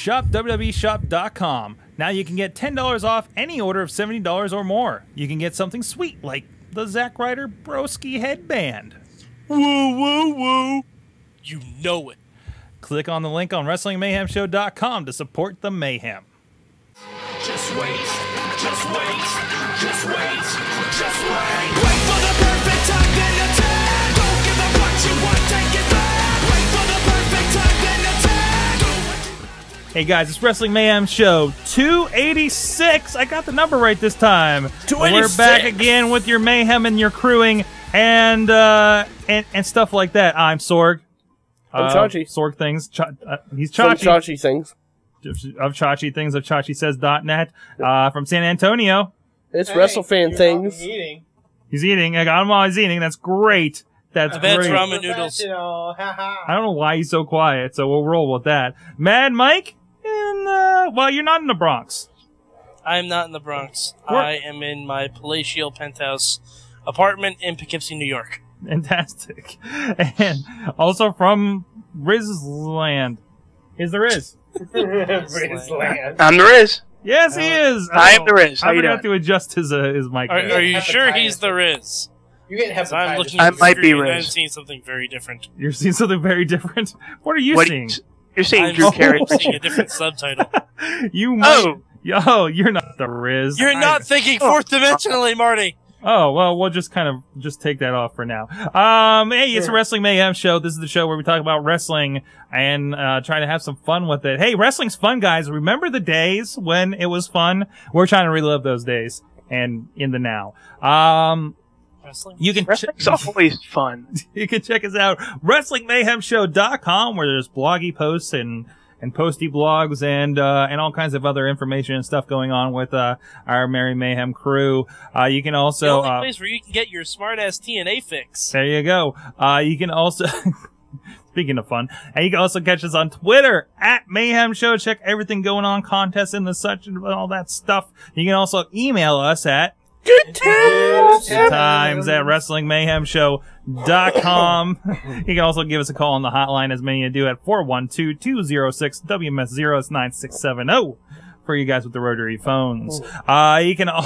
shop.www.shop.com. Now you can get $10 off any order of $70 or more. You can get something sweet like the Zack Ryder Broski headband. Woo, woo, woo. You know it. Click on the link on WrestlingMayhemShow.com to support the Mayhem. Just wait, just wait, just wait, just wait. Wait for the perfect time, then attack. Don't give up what you want, take it back. Wait for the perfect time, then attack. Do what you... Hey guys, it's Wrestling Mayhem Show 286. I got the number right this time. 286. We're back again with your mayhem and your crewing and stuff like that. I'm Sorg. I'm Chachi. Sorg things. He's Some Chachi. Chachi things. Of Chachi things of ChachiSays.net. From San Antonio. It's Wrestlefan things. He's eating. I got him while he's eating. That's great. That's That's great. ramen noodles. I don't know why he's so quiet, so we'll roll with that. Mad Mike? And, well, you're not in the Bronx. I am not in the Bronx. I am in my palatial penthouse apartment in Poughkeepsie, New York. Fantastic. And also from Rizz land. Is the Rizz? I'm the Rizz. Yes, he is. I am the Rizz. How I you forgot doing? to adjust his mic. Are you sure he's the Rizz? You get hepatitis. I'm looking I at the might be screen and I'm Rizz. seeing something very different. You're seeing something very different. What are you What- seeing? You're seeing I'm Drew Carey. seeing a different subtitle. You might. Oh, you're not the Rizz. You're not thinking fourth dimensionally, Marty. Oh, well, we'll just take that off for now. Hey, it's a Wrestling Mayhem Show. This is the show where we talk about wrestling and try to have some fun with it. Hey, wrestling's fun, guys. Remember the days when it was fun? We're trying to relive those days and in the now. Wrestling? You can Wrestling's always fun. you can check us out, WrestlingMayhemShow.com, where there's bloggy posts and posty blogs and all kinds of other information and stuff going on with our Merry Mayhem crew. You can The also only place where you can get your smart-ass TNA fix. there you go. You can also speaking of fun, and you can also catch us on Twitter at Mayhem Show. Check everything going on, contests and the such and all that stuff. You can also email us at Good times. at WrestlingMayhemShow.com. You can also give us a call on the hotline, as many of you do, at 412-206-WMS0. It's 9670 for you guys with the rotary phones. You can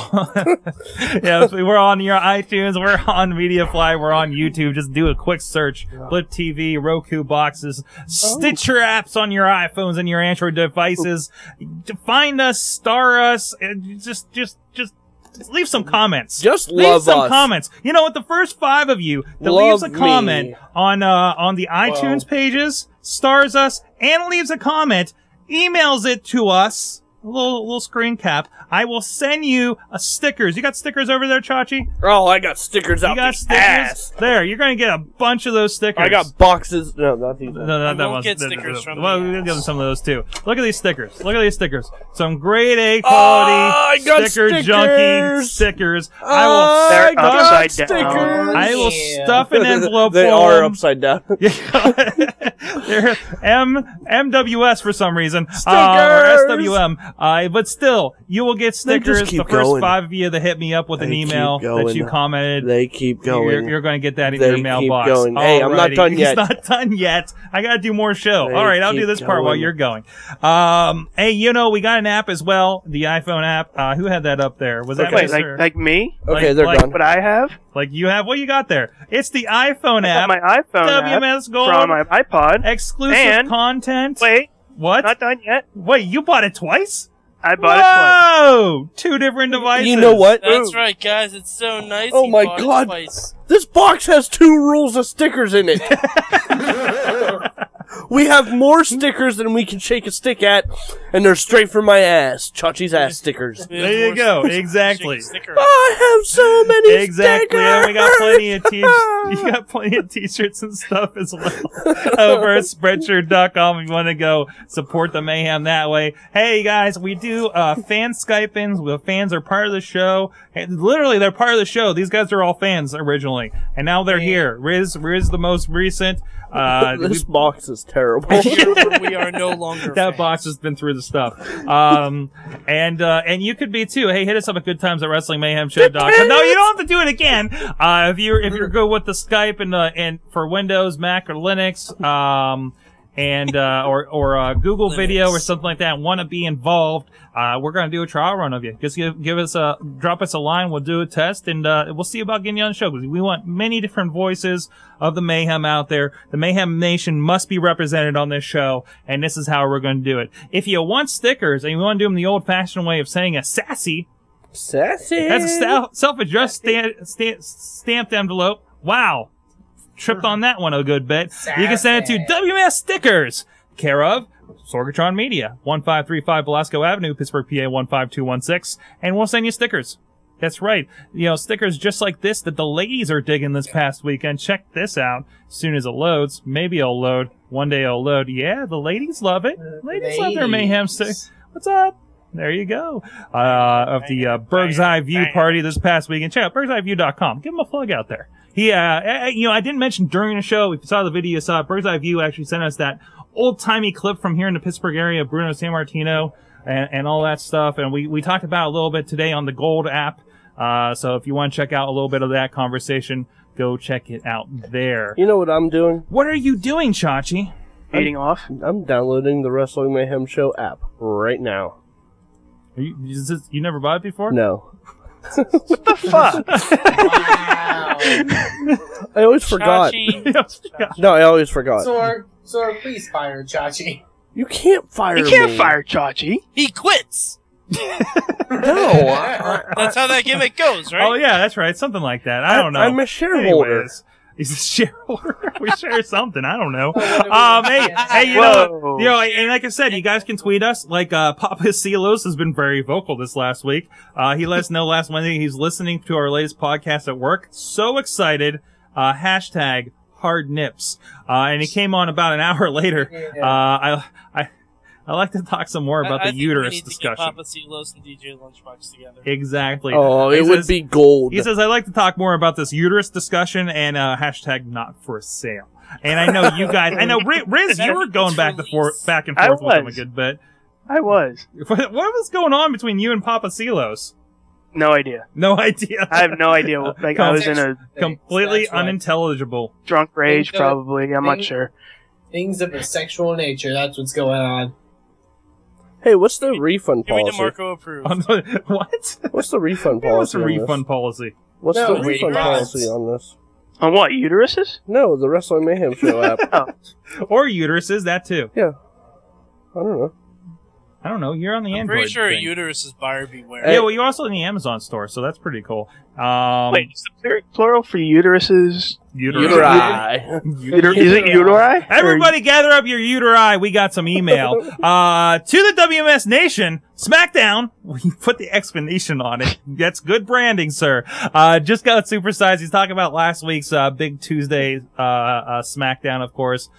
we're on your iTunes, we're on MediaFly, we're on YouTube. Just do a quick search. Flip TV, Roku boxes, Stitcher apps on your iPhones and your Android devices. Find us, star us, and just leave some comments. Just leave love some us. comments. You know what? The first 5 of you that leaves a Love comment me. on the iTunes pages, stars us, and leaves a comment, emails it to us. A little screen cap. I will send you stickers. You got stickers over there, Chachi? Oh, I got stickers out You got the stickers? ass. There, you're gonna get a bunch of those stickers. I got boxes. No, not these. No, I that won't one's- get stickers from Well, the we'll give them ass. some of those too. Look at these stickers. Look at these stickers. Some grade A I quality got sticker junkie stickers. stickers. They're got upside down. stickers. I will stuff an envelope They full are of upside down. They're MWS for some reason. Or Stickers! SWM. But still, you will get They just stickers. keep The first going. 5 of you that hit me up with an They email keep going. that you commented, They keep going. you're going to get that in They your keep mailbox. going. Hey, I'm not Alrighty. done yet. He's not done yet. I got to do more show. They All right, I'll do keep this part while going. you're going. Hey, we got an app as well, the iPhone app. Who had that up there? Was that Wait, Mr. like me? Okay, they're like- done. What I have? Like you have? What you got there? It's the iPhone I app. got my iPhone WMS app Gold. from my iPod. Exclusive And- content. Wait, What? not done yet. Wait, you bought it twice? I bought it twice. Whoa! 2 different devices. You know what? That's right, guys. It's so nice. Oh he my bought it God. twice. This box has 2 rolls of stickers in it. We have more stickers than we can shake a stick at, and they're straight from my ass. Chachi's ass stickers. There you go. Exactly. I have so many Exactly. stickers. And we got plenty of you got plenty of t-shirts and stuff as well over at Spreadshirt.com if you want to go support the Mayhem that way. Hey guys, we do fan Skype-ins. The fans are part of the show. And literally, they're part of the show. These guys are all fans originally, and now they're here. Rizz the most recent. This box is terrible. We are no longer That fans. box has been through the stuff. And you could be too. Hey, hit us up at goodtimes@wrestlingmayhemshow.com. No, you don't have to do it again. If you're good with the Skype and for Windows, Mac, or Linux, and or a Google video or something like that, and want to be involved, we're going to do a trial run of you. Just drop us a line. We'll do a test, and we'll see about getting you on the show, because we want many different voices of the Mayhem out there. The Mayhem Nation must be represented on this show, and this is how we're going to do it. If you want stickers and you want to do them the old-fashioned way of saying a sassy, that's a self-addressed stamped envelope. Wow. Tripped on that one a good bit. You can send it to WMS Stickers, care of Sorgatron Media, 1535 Velasco Avenue, Pittsburgh, PA 15216, and we'll send you stickers. That's right. Stickers just like this that the ladies are digging this past weekend. Check this out. As soon as it loads, maybe it'll load. One day it'll load. Yeah, the ladies love it. Ladies love their Mayhem stickers. What's up? There you go. Of the Bird's Eye View party this past weekend. Check out birdseyeView.com. Give them a plug out there. I didn't mention during the show, if you saw the video, you saw Bird's Eye View actually sent us that old-timey clip from here in the Pittsburgh area, Bruno Sammartino and all that stuff. And we talked about it a little bit today on the Gold app. So if you want to check out a little bit of that conversation, go check it out there. You know what I'm doing? What are you doing, Chachi? Eating off. I'm downloading the Wrestling Mayhem Show app right now. You never bought it before? No. What the fuck? Wow. I always forgot. No, I always forgot. Sorg, please fire Chachi. You can't fire me. You can't fire Chachi. He quits. No. That's how that gimmick goes, right? Oh, yeah, that's right. Something like that. I don't know. I'm a shareholder. Anyways. He's a shareholder. We share something. I don't know. Hey, you know, and like I said, you guys can tweet us. Like, Papa Silos has been very vocal this last week. He let us know last Monday he's listening to our latest podcast at work. So excited. Hashtag hard nips. And he came on about an hour later. I like to talk some more about the uterus discussion. Papa Silos and DJ Lunchbox together. Exactly. Oh, it would be gold. He says, I'd like to talk more about this uterus discussion and hashtag not for sale. And I know you guys, I know Rizz, you were going back and forth with him a good bit. I was. What was going on between you and Papa Silos? No idea. No idea. I have no idea. I was in a completely unintelligible drunk rage, probably. I'm not sure. Things of a sexual nature. That's what's going on. Hey, what's the refund Give me policy? the Marco approved. What? What's the refund policy? What's the refund policy? What's the refund policy on this? On what, uteruses? No, the Wrestling Mayhem Show app. Or uteruses, that too. Yeah. I don't know. I don't know. You're on the I'm Android pretty sure thing. a uterus is buyer beware. Yeah, well, you're also in the Amazon store, so that's pretty cool. Wait, is the plural for uteruses? Uteri. Is it uteri? Everybody gather up your uteri. We got some email. To the WMS Nation, SmackDown. We put the explanation on it. That's good branding, sir. Just got supersized. He's talking about last week's, Big Tuesday, SmackDown, of course.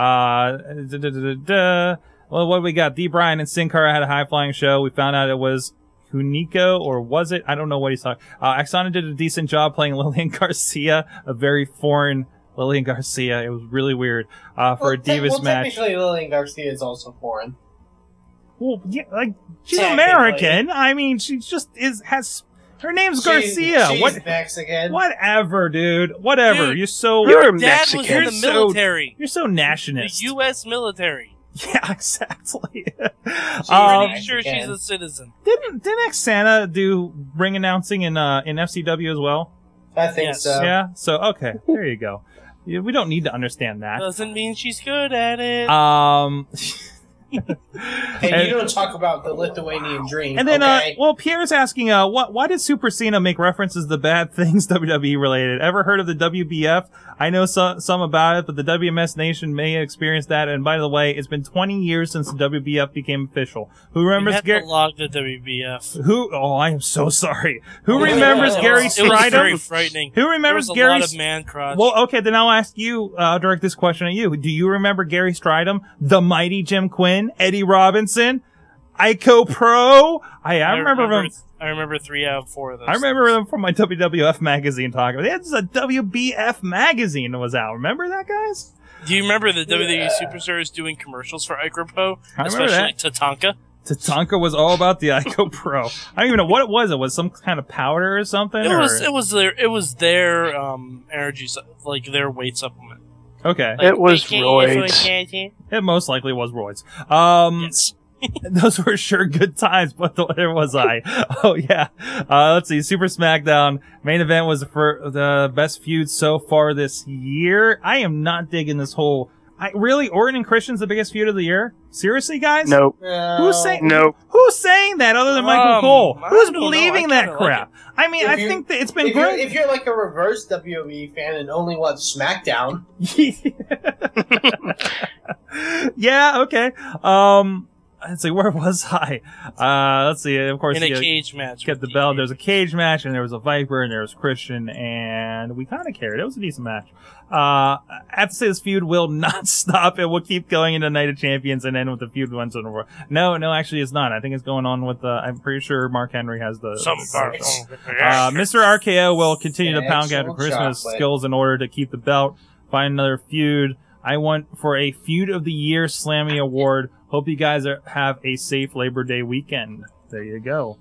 Well, what do we got? D. Bryan and Sin Cara had a high-flying show. We found out it was Hunico, or was it? I don't know what he's talking. Axana did a decent job playing Lillian Garcia, a very foreign Lillian Garcia. It was really weird for a Divas match. Technically, Lillian Garcia is also foreign. Well, yeah, like she's American. I mean, she just has. Her name's Garcia. She's Mexican. Whatever, dude. Whatever. Dude, You're Dad was Mexican. in the military. You're so nationalist. The U.S. military. Yeah, exactly. Pretty sure she's a citizen. Didn't Xana do ring announcing in FCW as well? I think so. Yeah. So okay, there you go. We don't need to understand that. Doesn't mean she's good at it. Hey, you don't talk about the Lithuanian dream. And then, okay? Pierre's asking, why did Super Cena make references to bad things WWE related? Ever heard of the WBF? I know some about it, but the WMS Nation may have experienced that. And by the way, it's been 20 years since the WBF became official. Who remembers Gary? Log the WBF. Oh, I am so sorry. Who remembers Gary Stridham? It was very frightening. Who remembers Gary? Gary? A lot of man crotch. Well, okay, then I'll ask you. Direct this question at you. Do you remember Gary Stridham, the mighty Jim Quinn, Eddie Robinson, Ico Pro? I remember them. I remember 3 out of 4 of those. I remember them from my WWF magazine talking. It's a WBF magazine that was out. Remember that, guys? Do you remember the WWE Superstars doing commercials for Ico Pro? I remember Especially that. Tatanka. Tatanka was all about the Ico Pro. I don't even know what it was. It was some kind of powder or something. It was their energy, like their weight supplement. Okay. It was AKA roids. It most likely was roids. Yes. Those were sure good times, but where was I? Oh, yeah. Let's see. Super SmackDown main event was for the best feud so far this year. I am not digging this whole... really? Orton and Christian's the biggest feud of the year? Seriously, guys? Nope. Who's saying? Nope. Who's saying that other than Michael Cole? I Who's don't know. believing I that kinda crap? I mean, If I you- think that it's been If you're, great. if you're like a reverse WWE fan and only watch SmackDown, Yeah. Okay. Let's see. Where was I? Let's see. Of course, In a you cage match. kept the with belt. DK. There's a cage match, and there was a Viper, and there was Christian, and we kind of cared. It was a decent match. I have to say this feud will not stop. It will keep going into Night of Champions and end with the feud once in a row. No, actually, it's not. I think it's going on with I'm pretty sure Mark Henry has the. Mr. RKO will continue to pound out Sexual Christmas chocolate. skills in order to keep the belt. Find another feud. I want for a Feud of the Year Slammy Award. Hope you guys have a safe Labor Day weekend. There you go.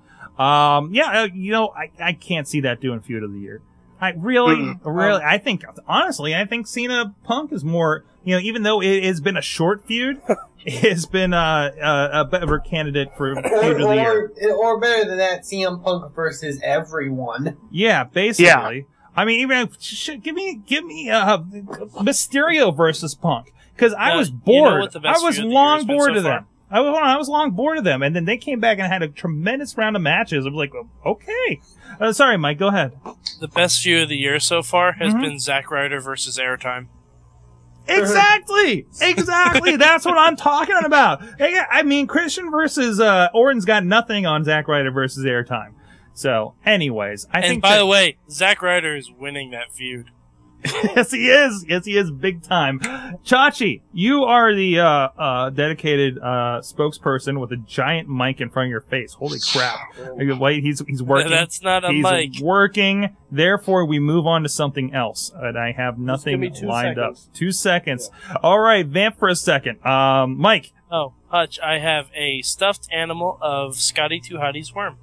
I can't see that doing Feud of the Year. I really, I think, honestly, I think Cena Punk is more, even though it has been a short feud, it has been a better candidate for Feud of the Year. or better than that, CM Punk versus everyone. Yeah, basically. Yeah. I mean, even give me Mysterio versus Punk, because I was bored. I was long bored of them. I was long bored of them, and then they came back and had a tremendous round of matches. I was like, okay. Sorry, Mike, go ahead. The best feud of the year so far has been Zack Ryder versus Airtime. Exactly. That's what I'm talking about. I mean, Christian versus Orton's got nothing on Zack Ryder versus Airtime. So, anyways, I think. And by the way, Zack Ryder is winning that feud. Yes, he is. Yes, he is big time. Chachi, you are the dedicated spokesperson with a giant mic in front of your face. Holy crap! Wait, he's working. That's not a mic. He's working. Therefore, we move on to something else, and I have nothing give me 2 lined seconds. up. 2 seconds. All right, vamp for a second. Mike. Oh, Hutch, I have a stuffed animal of Scotty Too Hotty's worm.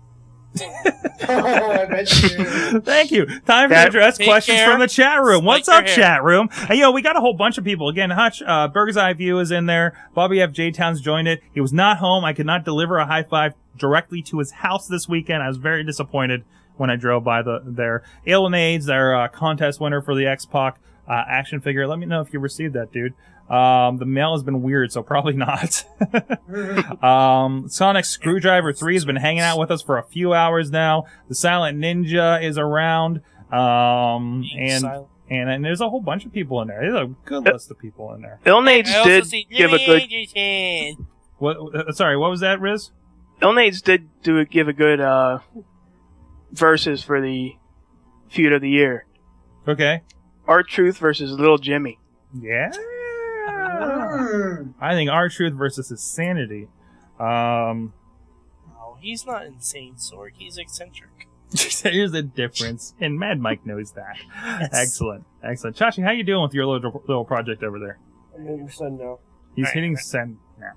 I bet you. Thank you. Time to address Take questions care. from the chat room. What's Like up, your hair. chat room? And, we got a whole bunch of people. Again, Hutch, Burger's Eye View is in there. Bobby F. J-Town's joined it. He was not home. I could not deliver a high five directly to his house this weekend. I was very disappointed when I drove by there. Ailenades, their contest winner for the X-Pac action figure. Let me know if you received that, dude. The mail has been weird, so probably not. Sonic Screwdriver 3 has been hanging out with us for a few hours now. The Silent Ninja is around. And there's a whole bunch of people in there. There's a good list of people in there. Ilnades I also did see give a good. What? Sorry, what was that, Rizz? Ilnades did give a good verses for the feud of the year. Okay. R-Truth versus Little Jimmy. Yeah. I think R-Truth versus his sanity. No, he's not insane, Sorg. He's eccentric. Here's the difference, and Mad Mike knows that. Excellent. Chachi, how you doing with your little project over there? I'm hitting send now. He's hitting send now.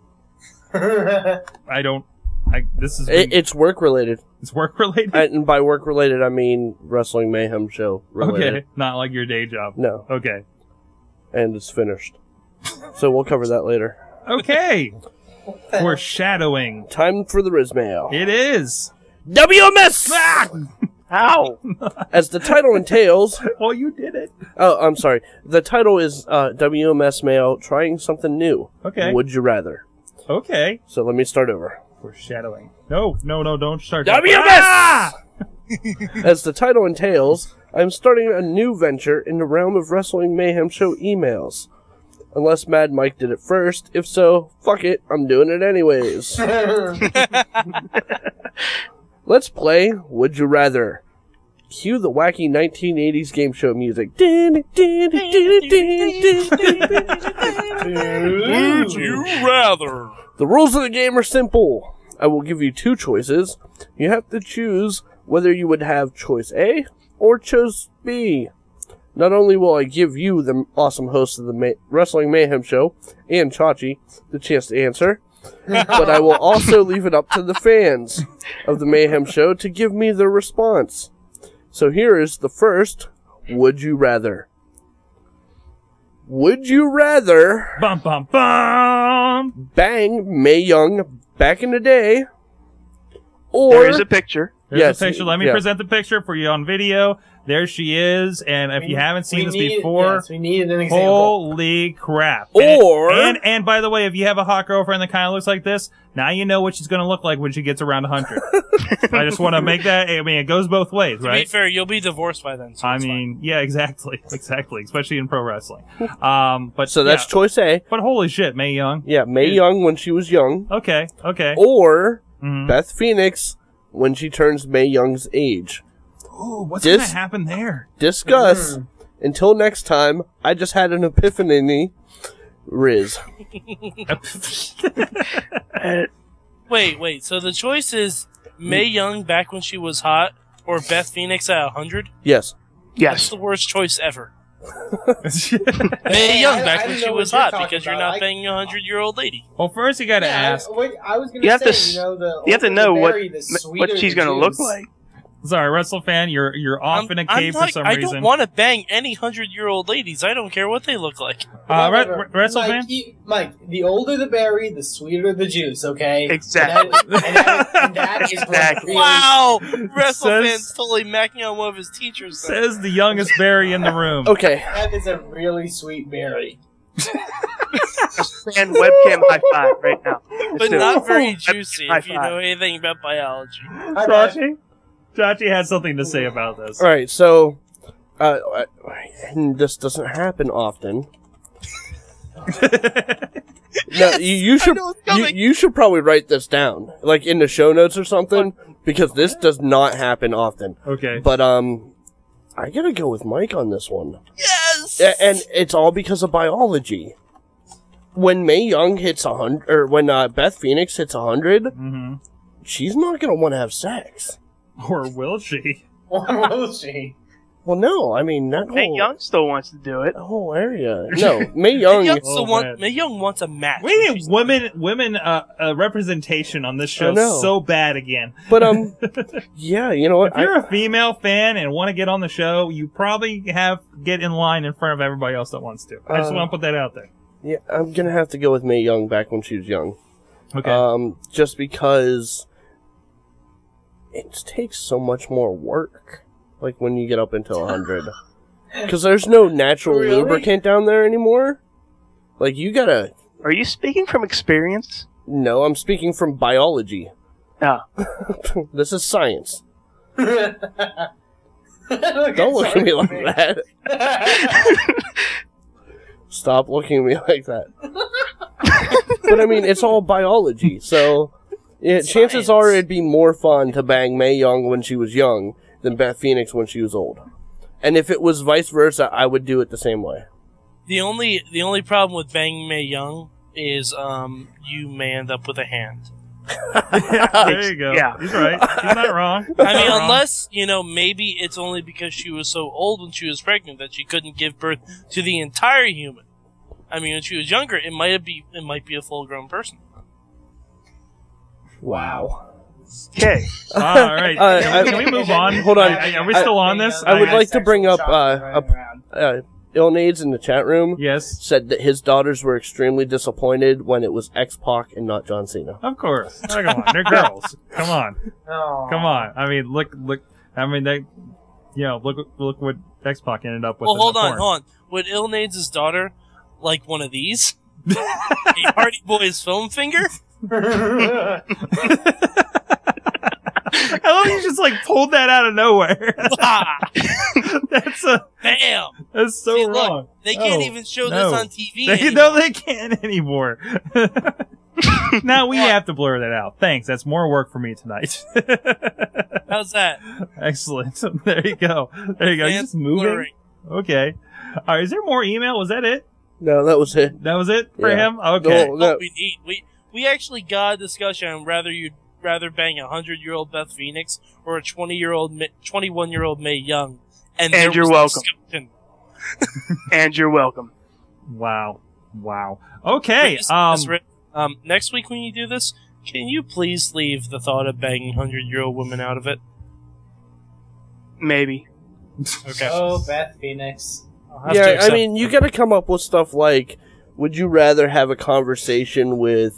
This is It's work related. it's work related. And by work related, I mean Wrestling Mayhem show related. Okay, not like your day job. No, Okay. and it's finished. So we'll cover that later. Okay. Foreshadowing. Time for the Rizz mail. It is. WMS! Ow! As the title entails... Well, you did it. Oh, I'm sorry. The title is WMS mail, trying something new. Okay. Would you rather? Okay. So let me start over. Foreshadowing. No, don't start. WMS! Ah! As the title entails, I'm starting a new venture in the realm of Wrestling Mayhem show emails. Unless Mad Mike did it first. If so, fuck it, I'm doing it anyways. Let's play Would You Rather. Cue the wacky 1980s game show music. Would you rather? The rules of the game are simple. I will give you 2 choices. You have to choose whether you would have choice A or choice B. Not only will I give you, the awesome host of the Wrestling Mayhem show, and Chachi, the chance to answer, but I will also leave it up to the fans of the Mayhem show to give me their response. So here is the first Would You Rather. Would you rather Bum bum bum. bang Mae Young back in the day, or There is a picture. There's a picture. Let me present the picture for you on video. There she is, and if you haven't seen this before, yes, we need an example. holy crap! Or- and by the way, if you have a hot girlfriend that kind of looks like this, now you know what she's going to look like when she gets around 100. I just want to make that. I mean, it goes both ways, To be right? fair, you'll be divorced by then. So I it's mean, yeah, exactly, especially in pro wrestling. But so that's yeah. choice A. But holy shit, Mae Young. Yeah, Mae Young when she was young, Okay. or Mhm. Beth Phoenix when she turns Mae Young's age. Ooh, what's Dis- going to happen there? Discuss. Until next time, I just had an epiphany. Rizz. Wait. So the choice is Mae Young back when she was hot, or Beth Phoenix at 100. Yes. That's Yes. the worst choice ever. Hey, Mae Young I back don't when know she what was you're hot talking because you're about. not banging a 100-year-old lady. Well, first you got to ask. I was going You to have say, to the You have to older know the what berry, the sweeter what she's the going to look juice. like. Sorry, Wrestlefan, you're off in a cave for some I reason. don't want to bang any 100-year-old ladies. I don't care what they look like. Whatever. Wrestlefan? Mike, the older the berry, the sweeter the juice, okay? Exactly. And that is what Exactly. really... Wow! Says- WrestleFan's totally macking on one of his teachers. there. Says the youngest berry in the room. Okay. That is a really sweet berry. And webcam high five right now. Let's But do it. not very juicy High if you five. know anything about biology. Chachi? Chachi had something to say about this. All right. So, and this doesn't happen often. No, you should know it's coming. you should probably write this down, like in the show notes or something, because this does not happen often. Okay. But I gotta go with Mike on this one. Yes! And it's all because of biology. When Mae Young hits 100, or when Beth Phoenix hits 100, she's not gonna want to have sex. Or will she? Or will she? Well, no, I mean that Mae whole Young still wants to do it. that whole area. No, Mae Young. man. Mae Young wants a match. We need women representation on this show I know. so bad again. But yeah, you know what? If you're a female fan and want to get on the show, you probably get in line in front of everybody else that wants to. I just want to put that out there. Yeah, I'm gonna have to go with Mae Young back when she was young. Okay. Just because it takes so much more work, like when you get up into 100, because there's no natural Really? lubricant down there anymore. Like you gotta. Are you speaking from experience? No, I'm speaking from biology. No. This is science. Don't Don't look at me like that. Stop looking at me like that. But I mean, it's all biology, so yeah, chances are it'd be more fun to bang Mae Young when she was young than Beth Phoenix when she was old. And if it was vice versa, I would do it the same way. The only problem with banging Mae Young is you may end up with a hand. There you go. Yeah. He's right. He's not wrong. I mean, unless, maybe it's only because she was so old when she was pregnant that she couldn't give birth to the entire human. I mean, when she was younger, it might be a full-grown person. Wow. Okay. All right. Can we move on? Hold on. Are we still on this? I would got like to bring up, sexual shock running around. Ilnades in the chat room Yes. said that his daughters were extremely disappointed when it was X-Pac and not John Cena. Of course. Oh, come on. They're girls. Come on. Oh. Come on. I mean, look. I mean, look what X-Pac ended up with. Well, in hold the on. porn. Would Ilnades' daughter like one of these? A Hardy Boys foam finger? I love you just pulled that out of nowhere. That's Bam! so See, wrong. look, they can't No. even show No. this on TV No, anymore. they can't anymore. Now we have to blur that out. Thanks. That's more work for me tonight. How's that? Excellent. There you go. There you go. You're just moving. Blurring. Okay. All right. Is there more email? Was that it? No, that was it. That was it for Yeah. him? Okay. No, What that, we need. We actually got a discussion on whether you'd rather bang a 100-year-old Beth Phoenix or a 21-year-old Mae Young. And there you're was welcome. discussion. And you're welcome. Wow. Okay. Next week when you do this, can you please leave the thought of banging 100-year-old women out of it? Maybe. Okay. Oh, Beth Phoenix. Yeah, I mean, you got to come up with stuff like, would you rather have a conversation with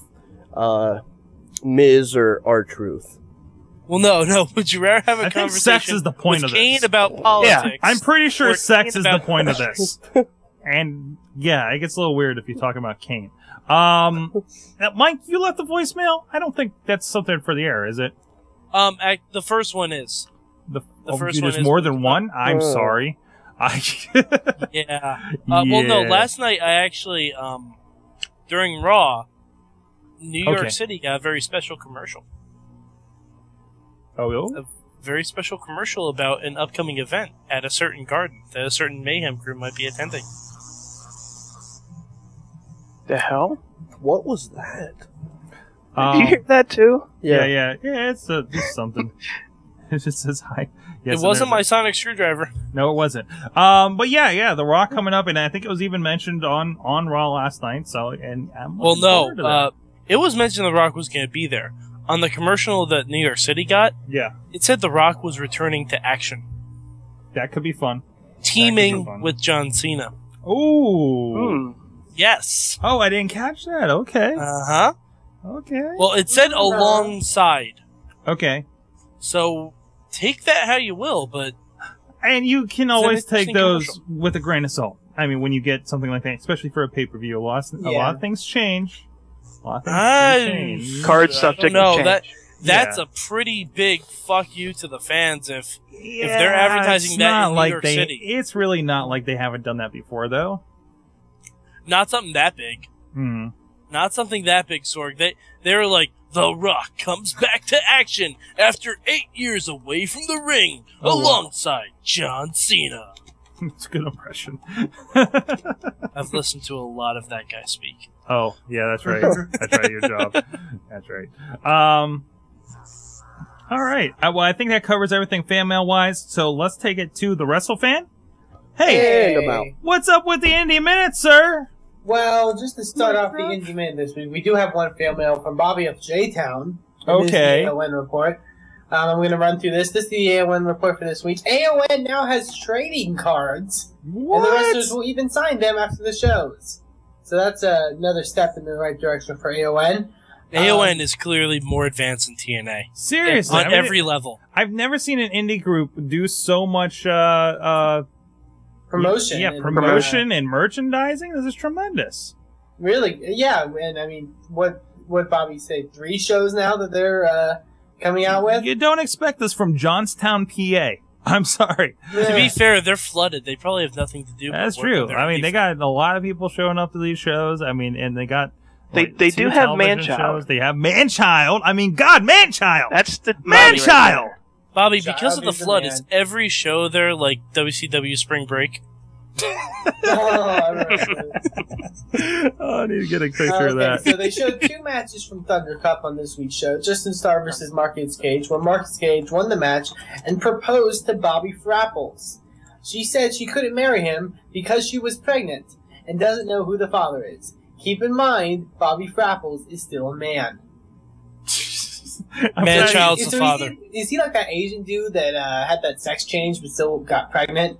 Miz or R-Truth? Well, no. Would you rather have a conversation? Sex is the point with of this. Kane about politics? Yeah, I'm pretty sure sex is the about point of this. And yeah, it gets a little weird if you're talking about Kane. Mike, you left the voicemail. I don't think that's something for the air, is it? The first one is. The first one there's is more than one. I'm sorry. Yeah. Well, no. Last night I actually, during Raw, New York City got a very special commercial. Oh, really? A very special commercial about an upcoming event at a certain garden that a certain Mayhem crew might be attending. The hell? What was that? Did you hear that too? Yeah. It's something. It just says hi. Yes, it wasn't my sonic screwdriver. No, it wasn't. But yeah, The Rock coming up, and I think it was even mentioned on Raw last night. So, and I'm well, no, it was mentioned The Rock was going to be there on the commercial that New York City got. Yeah, it said The Rock was returning to action. That could be fun. Teaming with John Cena. Ooh. Yes. Oh, I didn't catch that. Okay. Uh-huh. Okay. Well, it said alongside. Okay. So, take that how you will, but... And you can always take those commercial with a grain of salt. I mean, when you get something like that, especially for a pay-per-view, a lot of things change. A lot of things change. Card subject to change. That's a pretty big fuck you to the fans if they're advertising that in New York City. It's really not like they haven't done that before, though. Not something that big. Not something that big, Sorg. They were like, The Rock comes back to action after 8 years away from the ring, alongside John Cena. It's a good impression. I've listened to a lot of that guy speak. Oh, yeah, that's right. That's right, your job. That's right. All right. Well, I think that covers everything fan mail-wise, so let's take it to the Wrestlefan. Hey, what's up with the Indie Minute, sir? Well, just to start off the Indie Minute this week, we do have one fan mail from Bobby of J-Town. Okay. This is the AON report. I'm going to run through this. This is the AON report for this week. AON now has trading cards. What? And the wrestlers will even sign them after the shows. So that's another step in the right direction for AON. AON is clearly more advanced than TNA. Seriously. On every level. I've never seen an indie group do so much promotion. Yeah, promotion and merchandising. This is tremendous. Really? Yeah, and I mean, what Bobby say? 3 shows now that they're coming out with? You don't expect this from Johnstown, PA. I'm sorry. Yeah. To be fair, they're flooded. They probably have nothing to do with That's true. I mean, they got a lot of people showing up to these shows. I mean, and they got... They do have Man-Child. They have Man-Child. I mean, God, Man-Child! That's the... Man-Child! Right, Bobby, because of the flood, is every show there like WCW Spring Break? I need to get a picture of that. So they showed 2 matches from Thunder Cup on this week's show. Justin Starr versus Marcus Cage, where Marcus Cage won the match and proposed to Bobby Frapples. She said she couldn't marry him because she was pregnant and doesn't know who the father is. Keep in mind, Bobby Frapples is still a man. Man-Child's the father. Is he like that Asian dude that had that sex change but still got pregnant?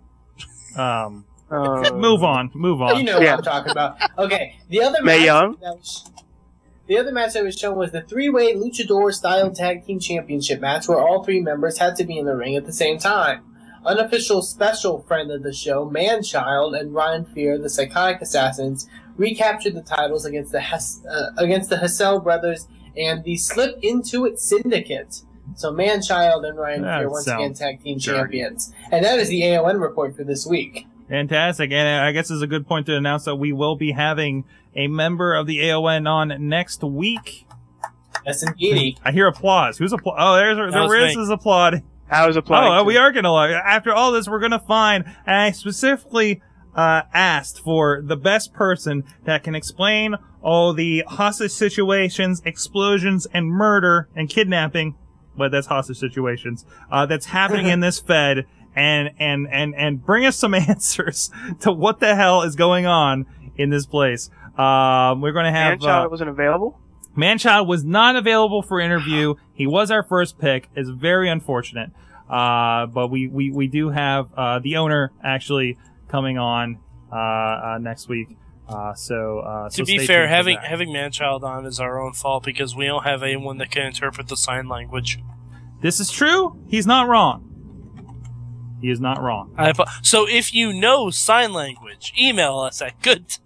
Move on. You know what I'm talking about. Okay, the other Mae Young? The other match that was shown was the 3-way luchador-style tag team championship match where all 3 members had to be in the ring at the same time. Unofficial special friend of the show, Man-Child, and Ryan Fear, the Psychotic Assassins, recaptured the titles against the Hassel brothers and the Slip Into It Syndicate. So Man-Child and Ryan Fear once again tag team champions. And that is the AON report for this week. Fantastic. And I guess it's a good point to announce that we will be having a member of the AON on next week. Yes, indeed. I hear applause. Who's applause? Oh, there's Rizz is applauding. I was applauding. Oh, we are going to look. After all this, we're going to find, and I specifically asked for the best person that can explain all the hostage situations, explosions, and murder and kidnapping, but that's hostage situations, that's happening in this Fed, and bring us some answers to what the hell is going on in this place. We're going to have... Man-Child wasn't available? Man-Child was not available for interview. He was our first pick. It's very unfortunate. But we do have the owner actually coming on next week. So to be fair, having Manchild on is our own fault because we don't have anyone that can interpret the sign language. This is true. He's not wrong. He is not wrong. So if you know sign language, email us at Closed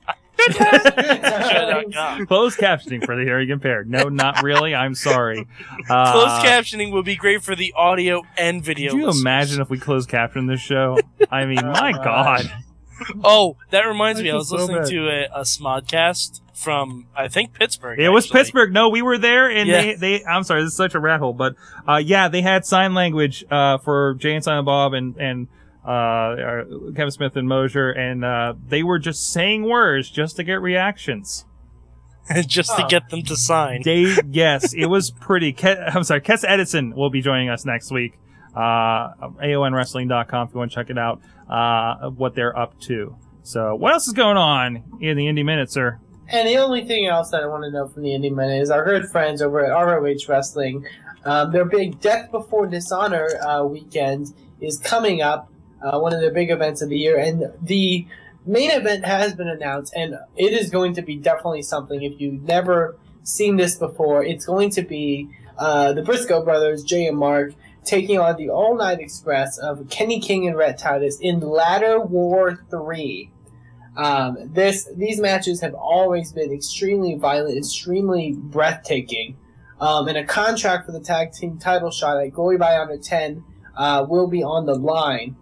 captioning for the hearing impaired. No, not really. I'm sorry. Closed captioning would be great for the audio and video. Could you listeners. imagine if we closed caption this show? I mean, my God. Oh, that reminds me. I was listening to a Smodcast from, I think, Pittsburgh. It was Pittsburgh. No, we were there, and Yeah. they I'm sorry, this is such a rat hole, but yeah, they had sign language for Jay and Silent Bob and Kevin Smith and Mosier, and they were just saying words just to get reactions. Just to get them to sign. Yes, it was pretty. I'm sorry, Kes Edison will be joining us next week. AONwrestling.com if you want to check it out, what they're up to. So, what else is going on in the Indie Minute, sir? And the only thing else that I want to know from the Indie Minute is our good friends over at ROH Wrestling. Their big Death Before Dishonor weekend is coming up, one of their big events of the year, and the main event has been announced, and it is going to be definitely something. If you've never seen this before, it's going to be the Briscoe brothers, Jay and Mark, taking on the All Night Express of Kenny King and Rhett Titus in Ladder War 3. These matches have always been extremely violent, extremely breathtaking, and a contract for the tag team title shot at Gory by Under 10 will be on the line.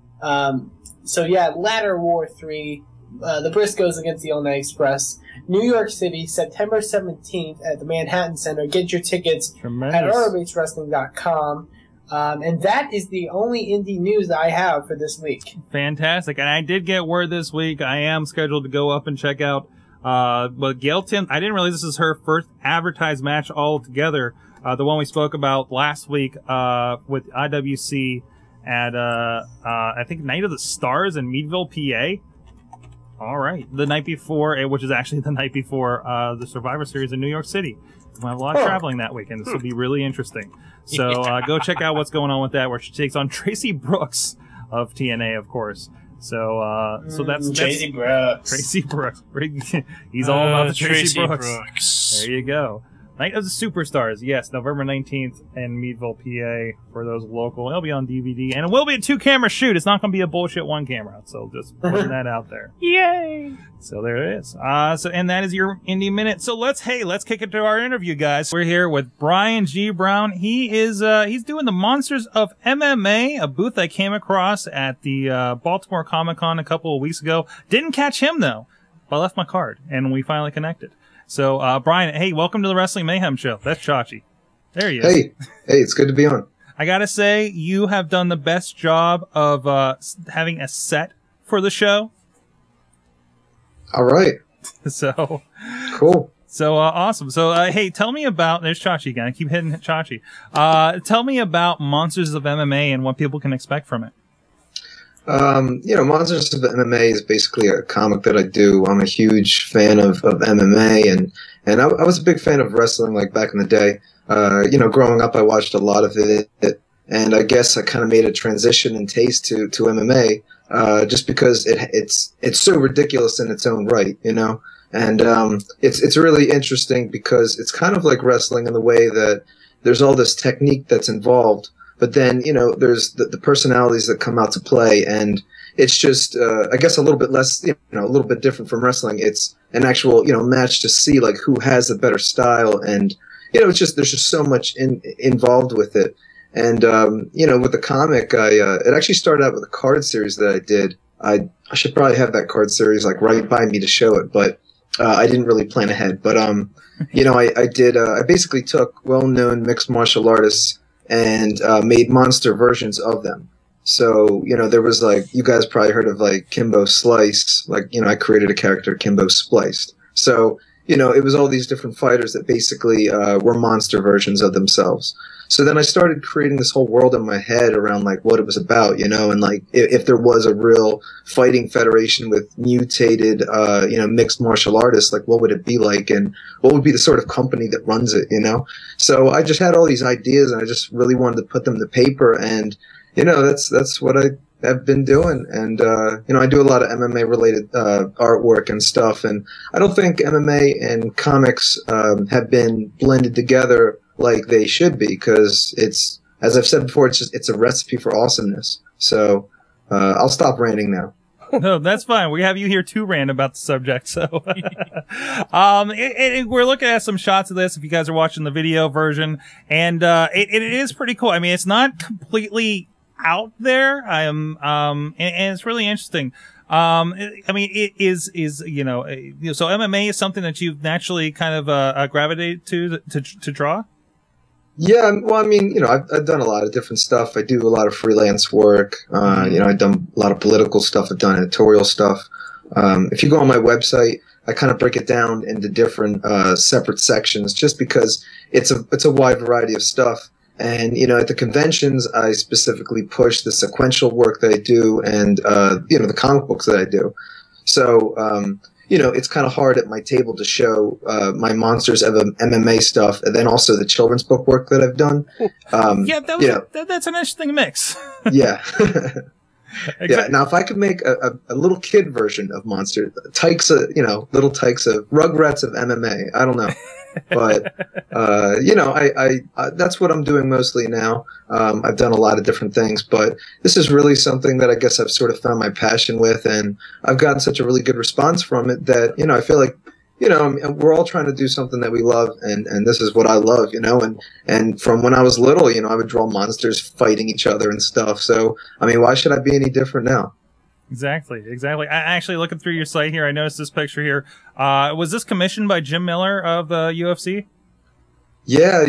So yeah, Ladder War 3, the Briscoes against the All Night Express, New York City, September 17th at the Manhattan Center. Get your tickets at ROHWrestling.com. And that is the only indie news that I have for this week. Fantastic. And I did get word this week. I am scheduled to go up and check out, but Gail Tim, I didn't realize this is her first advertised match altogether. The one we spoke about last week, with IWC at, I think Night of the Stars in Meadville, PA. All right. The night before, which is actually the night before, the Survivor Series in New York City. We'll have a lot of traveling that weekend. This will be really interesting. So go check out what's going on with that, where she takes on Tracy Brooks of TNA, of course. So that's Tracy Brooks. Tracy Brooks. He's all about the Tracy Brooks. Brooks. There you go. Night of the Superstars. Yes, November 19th in Meadville, PA, for those local. It'll be on DVD, and it will be a 2-camera shoot. It's not going to be a bullshit 1-camera. So just putting that out there. Yay! So there it is. And that is your Indie Minute. So let's kick it to our interview, guys. We're here with Brian G. Brown. He is, he's doing the Monsters of MMA, a booth I came across at the, Baltimore Comic-Con a couple of weeks ago. Didn't catch him though. But I left my card and we finally connected. So, Brian, hey, welcome to the Wrestling Mayhem show. That's Chachi. There he is. Hey, it's good to be on. I gotta say, you have done the best job of, having a set for the show. All right. So Cool. So awesome. So hey, tell me about. There's Chachi again. I keep hitting Chachi. Tell me about Monsters of MMA and what people can expect from it. Monsters of MMA is basically a comic that I do. I'm a huge fan of MMA, and I was a big fan of wrestling like back in the day. Growing up, I watched a lot of it, and I guess I kind of made a transition in taste to MMA, just because it's so ridiculous in its own right, And it's really interesting because it's kind of like wrestling in the way that there's all this technique that's involved, but then, there's the personalities that come out to play, and it's just, I guess a little bit less, a little bit different from wrestling. It's an actual, match to see like who has a better style, and, there's just so much involved with it. And, with the comic, it actually started out with a card series that I did. I should probably have that card series like right by me to show it, but I didn't really plan ahead. But, I basically took well-known mixed martial artists and made monster versions of them. So, there was like, you guys probably heard of like Kimbo Slice. Like, I created a character, Kimbo Spliced. So, it was all these different fighters that basically were monster versions of themselves. So then I started creating this whole world in my head around like what it was about, and like if there was a real fighting federation with mutated, mixed martial artists, like what would it be like, and what would be the sort of company that runs it, So I just had all these ideas, and I just really wanted to put them to paper, and that's what I have been doing. And, you know, I do a lot of MMA related artwork and stuff. And I don't think MMA and comics have been blended together like they should be, because it's, as I've said before, it's a recipe for awesomeness. So I'll stop ranting now. No, that's fine. We have you here to rant about the subject. So, we're looking at some shots of this if you guys are watching the video version, and it is pretty cool. I mean, it's not completely out there. And it's really interesting. I mean, it is you know, so MMA is something that you've naturally kind of gravitated to draw. Yeah, well, I mean, you know, I've done a lot of different stuff. I do a lot of freelance work. You know, I've done a lot of political stuff. I've done editorial stuff. If you go on my website, I kind of break it down into different separate sections, just because it's a wide variety of stuff. And, you know, at the conventions, I specifically push the sequential work that I do and, you know, the comic books that I do. So, you know, it's kind of hard at my table to show my Monsters of MMA stuff, and then also the children's book work that I've done. Yeah, that's an interesting mix. Yeah. Exactly. Yeah. Now, if I could make a little kid version of Monster, you know, little tykes of Rugrats of MMA, I don't know. But, you know, I that's what I'm doing mostly now. I've done a lot of different things, but this is really something that I guess I've sort of found my passion with, and I've gotten such a really good response from it that, you know, I feel like, you know, we're all trying to do something that we love, and this is what I love, you know, and from when I was little, you know, I would draw monsters fighting each other and stuff. So, I mean, why should I be any different now? Exactly. I actually, looking through your site here, I noticed this picture here. Was this commissioned by Jim Miller of the UFC? Yeah.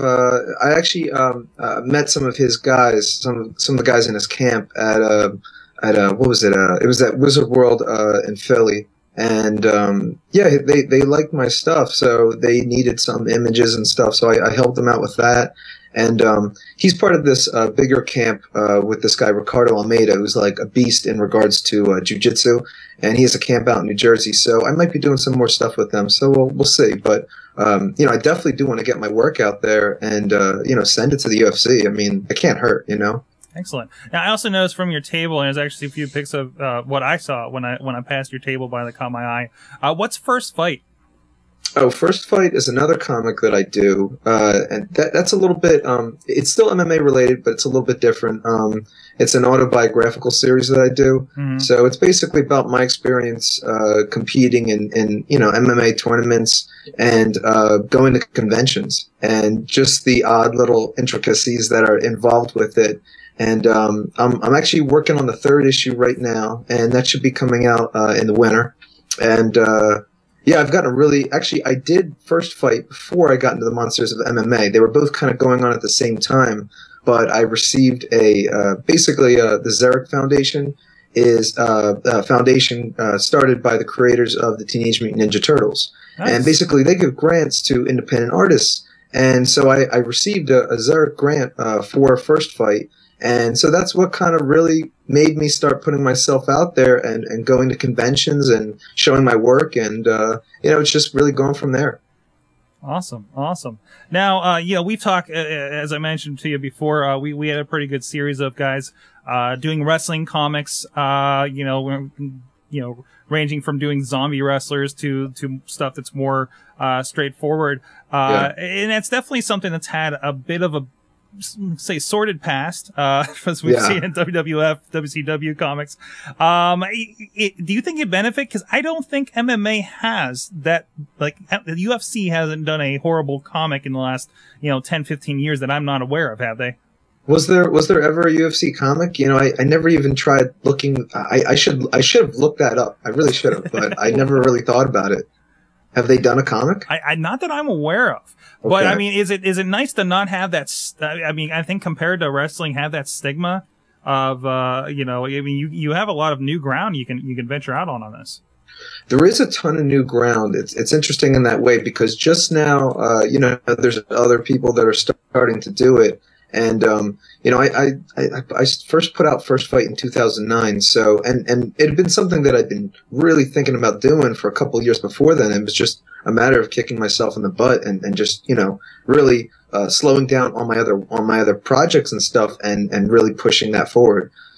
I actually met some of his guys, some of the guys in his camp at what was it? It was at Wizard World in Philly, and yeah, they liked my stuff, so they needed some images and stuff, so I helped them out with that. And he's part of this vigor camp with this guy Ricardo Almeida, who's like a beast in regards to jiu-jitsu, and he has a camp out in New Jersey. So I might be doing some more stuff with them. So we'll see. But you know, I definitely do want to get my work out there and you know, send it to the UFC. I mean, it can't hurt, you know. Excellent. Now, I also noticed from your table, and there's actually a few pics of what I saw when I passed your table by that caught my eye. What's First Fight? Oh, First Fight is another comic that I do, and that's a little bit, it's still MMA related, but it's a little bit different. It's an autobiographical series that I do. Mm-hmm. So it's basically about my experience competing in you know, MMA tournaments and going to conventions, and just the odd little intricacies that are involved with it. And I'm actually working on the 3rd issue right now, and that should be coming out in the winter. And yeah, I've gotten actually, I did First Fight before I got into the Monsters of MMA. They were both kind of going on at the same time, but I received basically the Zarek Foundation is a foundation started by the creators of the Teenage Mutant Ninja Turtles. Nice. And basically they give grants to independent artists. And so I received a Zarek grant for First Fight. And so that's what kind of really made me start putting myself out there and going to conventions and showing my work. And, you know, it's just really going from there. Awesome. Now, you know, we've talked, as I mentioned to you before, we had a pretty good series of guys, doing wrestling comics, you know, ranging from doing zombie wrestlers to stuff that's more, straightforward. Yeah. And that's definitely something that's had a bit of a, say, sordid past, as we've seen in WWF, WCW comics. Do you think it benefit? Because I don't think MMA has that, like, the UFC hasn't done a horrible comic in the last, you know, 10, 15 years that I'm not aware of, have they? Was there ever a UFC comic? You know, I never even tried looking. I should have looked that up. I really should have, but I never really thought about it. Have they done a comic? I not that I'm aware of. Okay. But I mean, is it nice to not have that? I mean, I think compared to wrestling, have that stigma of you know. I mean, you have a lot of new ground you can venture out on this. There is a ton of new ground. It's interesting in that way, because just now, you know, there's other people that are starting to do it. And, you know, I first put out First Fight in 2009. So, and it had been something that I'd been really thinking about doing for a couple of years before then. It was just a matter of kicking myself in the butt and just, you know, really, slowing down on my other projects and stuff and really pushing that forward.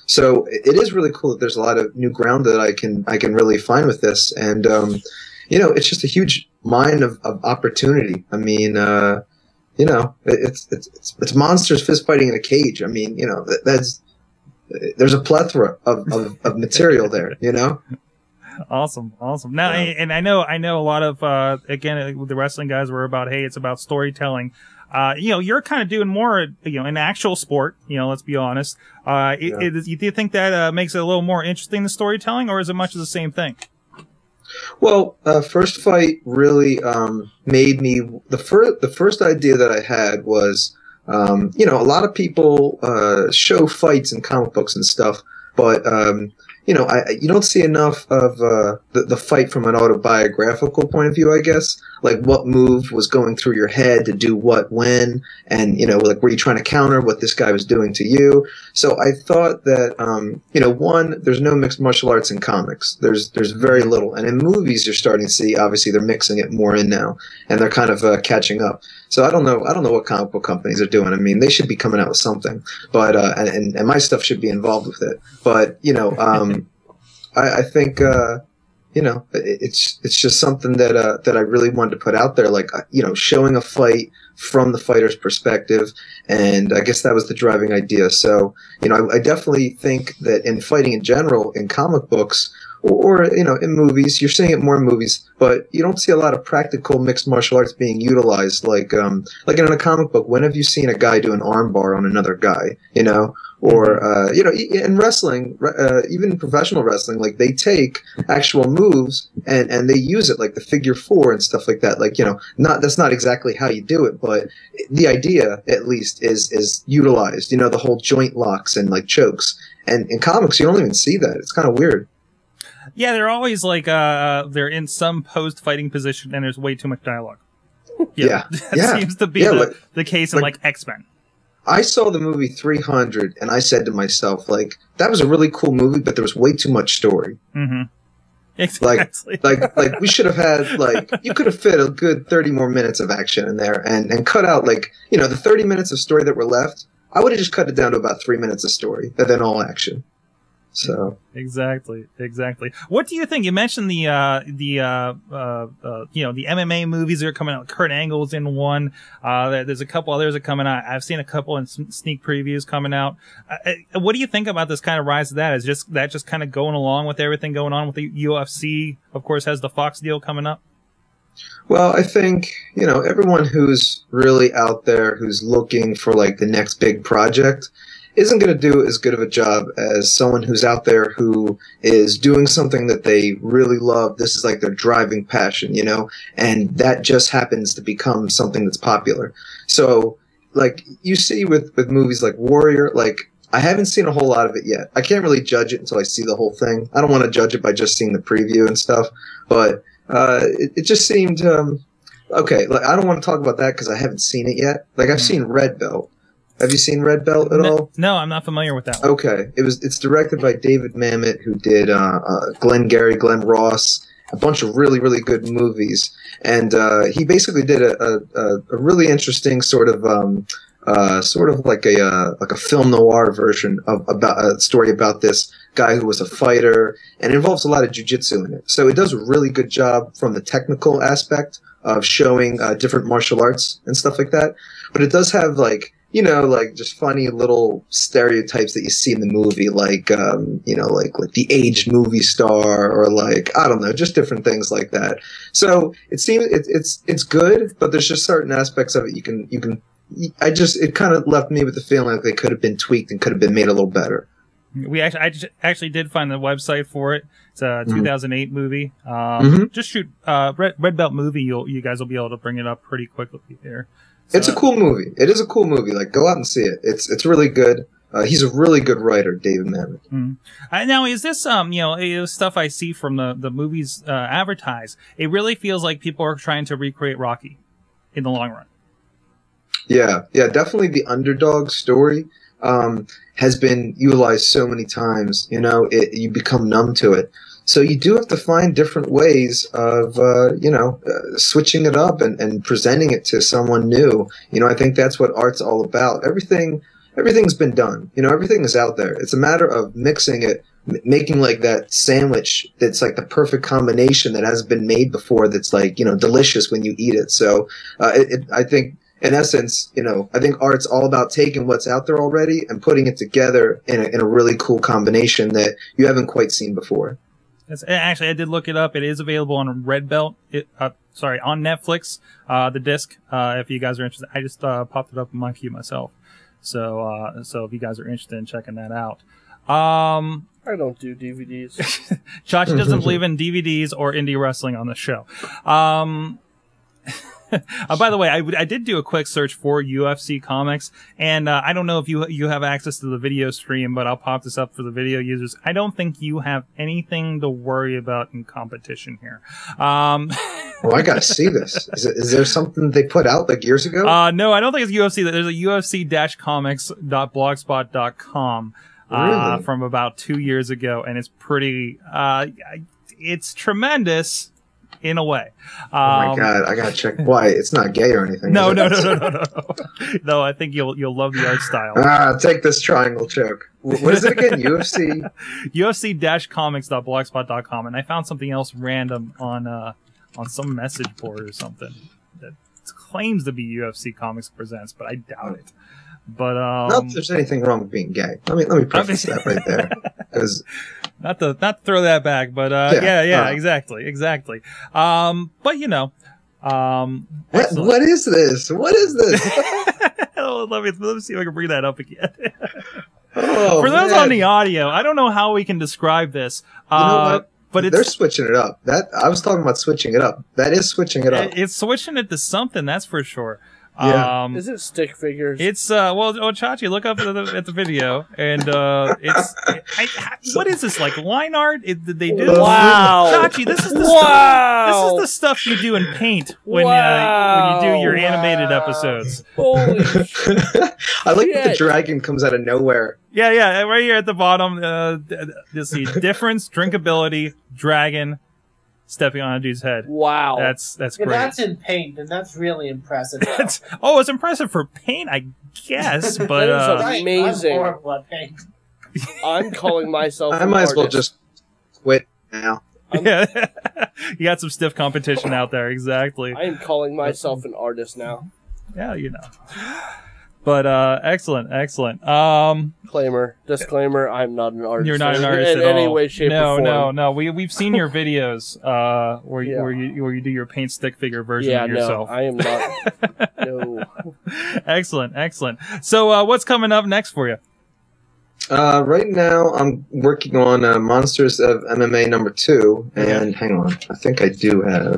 So it is really cool that there's a lot of new ground that I can really find with this, and you know, it's just a huge mine of opportunity. I mean, you know, it's monsters fist fighting in a cage. I mean, you know, there's a plethora of material there. You know. Awesome. Now, and I know a lot of again, the wrestling guys were about, hey, it's about storytelling. You know, you're kind of doing more, you know, in actual sport. You know, let's be honest. Do you think that makes it a little more interesting, the storytelling, or is it much of the same thing? Well, First Fight really made me the first idea that I had was, you know, a lot of people show fights in comic books and stuff, but you know, you don't see enough of the fight from an autobiographical point of view, I guess. Like what move was going through your head to do what when, and, you know, like were you trying to counter what this guy was doing to you? So I thought that, you know, one, there's no mixed martial arts in comics. There's very little. And in movies, you're starting to see, obviously, they're mixing it more in now, and they're kind of catching up. So I don't know what comic book companies are doing. I mean, they should be coming out with something, but and my stuff should be involved with it. But you know, I think you know, it's just something that I really wanted to put out there, like, you know, showing a fight from the fighter's perspective, and I guess that was the driving idea. So you know, I definitely think that in fighting in general, in comic books, or you know, in movies, you're seeing it more in movies, but you don't see a lot of practical mixed martial arts being utilized. Like in a comic book, when have you seen a guy do an armbar on another guy? You know, or you know, in wrestling, even in professional wrestling, like they take actual moves and they use it, like the figure four and stuff like that. Like, you know, that's not exactly how you do it, but the idea at least is utilized. You know, the whole joint locks and like chokes. And in comics, you don't even see that. It's kind of weird. Yeah, they're always like they're in some post-fighting position, and there's way too much dialogue. Yeah. That seems to be the case in like X-Men. I saw the movie 300, and I said to myself, like, that was a really cool movie, but there was way too much story. Mm-hmm. Exactly. Like we should have had, like, you could have fit a good 30 more minutes of action in there, and cut out, like, you know, the 30 minutes of story that were left. I would have just cut it down to about 3 minutes of story, and then all action. So exactly. What do you think? You mentioned the you know, the MMA movies that are coming out. Kurt Angle's in one. There's a couple others that are coming out. I've seen a couple in sneak previews coming out. What do you think about this kind of rise of that? Is just kind of going along with everything going on with the UFC? Of course, has the Fox deal coming up. Well, I think, you know, everyone who's really out there, who's looking for like the next big project, isn't going to do as good of a job as someone who's out there who is doing something that they really love. This is like their driving passion, you know, and that just happens to become something that's popular. So, like, you see with movies like Warrior, like, I haven't seen a whole lot of it yet. I can't really judge it until I see the whole thing. I don't want to judge it by just seeing the preview and stuff, but it just seemed okay. Like, I don't want to talk about that because I haven't seen it yet. Like, I've seen Red Belt. Have you seen Red Belt at all? No, I'm not familiar with that one. Okay. It's directed by David Mamet, who did Glengarry, Glen Ross, a bunch of really, really good movies. And he basically did a really interesting sort of like a film noir version of about a story about this guy who was a fighter, and it involves a lot of jiu-jitsu in it. So it does a really good job from the technical aspect of showing different martial arts and stuff like that. But it does have, like, you know, like, just funny little stereotypes that you see in the movie, like, you know, like the aged movie star, or like, I don't know, just different things like that. So it seems it's good, but there's just certain aspects of it you can. It kind of left me with the feeling like they could have been tweaked and could have been made a little better. I actually did find the website for it. It's a 2008 movie. Just shoot Red Belt movie. You guys will be able to bring it up pretty quickly here. So, it's a cool movie. It is a cool movie. Like, go out and see it. It's really good. He's a really good writer, David Mamet. Now, is this you know, stuff I see from the movies advertised? It really feels like people are trying to recreate Rocky in the long run. Yeah, definitely the underdog story has been utilized so many times. You know, you become numb to it. So you do have to find different ways of, you know, switching it up and presenting it to someone new. You know, I think that's what art's all about. Everything everything's been done. You know, everything is out there. It's a matter of mixing it, making like that sandwich that's like the perfect combination that hasn't been made before. That's like, you know, delicious when you eat it. So I think, in essence, you know, I think art's all about taking what's out there already and putting it together in a really cool combination that you haven't quite seen before. Actually, I did look it up. It is available on Red Belt. On Netflix. The disc. If you guys are interested, I just popped it up in my queue myself. So if you guys are interested in checking that out. I don't do DVDs. Chachi doesn't believe in DVDs or indie wrestling on the show. By the way, I did do a quick search for UFC comics, and I don't know if you have access to the video stream, but I'll pop this up for the video users. I don't think you have anything to worry about in competition here. Well, I gotta see this. Is there something they put out like years ago? No, I don't think it's UFC. There's a UFC-comics.blogspot.com Really? from about 2 years ago, and it's pretty. It's tremendous. In a way. Oh my God, I gotta check. Why? It's not gay or anything. No. No, I think you'll love the art style. Take this triangle choke. What is it again? UFC? UFC-comics.blogspot.com, and I found something else random on some message board or something that claims to be UFC Comics Presents, but I doubt it. But not that there's anything wrong with being gay. Let me preface that right there. Because not to throw that back, but yeah, exactly. But you know, what is this? What is this? let me see if I can bring that up again. Oh, for those on the audio, I don't know how we can describe this. You know what? But they're switching it up. I was talking about switching it up. That is switching it up. It's switching it to something, that's for sure. Yeah. Is it stick figures? It's Chachi, look up at the video, and what is this, like line art? Did they do? Wow, Chachi, this is the stuff. This is the stuff you do in Paint when you do your animated episodes. Holy shit! I like that the dragon comes out of nowhere. Yeah, right here at the bottom. You'll see difference, drinkability, dragon. Stepping on a dude's head. Wow. That's great. If that's in Paint, then that's really impressive. It's impressive for Paint, I guess, but that is amazing. I'm horrible at Paint. I'm calling myself I might as well just quit now. Yeah. You got some stiff competition out there, exactly. I am calling myself an artist now. Yeah, you know. But excellent. Disclaimer, I'm not an artist. You're not an artist in at any all. way, shape, or form. No. We've seen your videos where you do your paint stick figure version of yourself. No, I am not. No. Excellent. So what's coming up next for you? Right now, I'm working on Monsters of MMA #2, and hang on, I think I do have.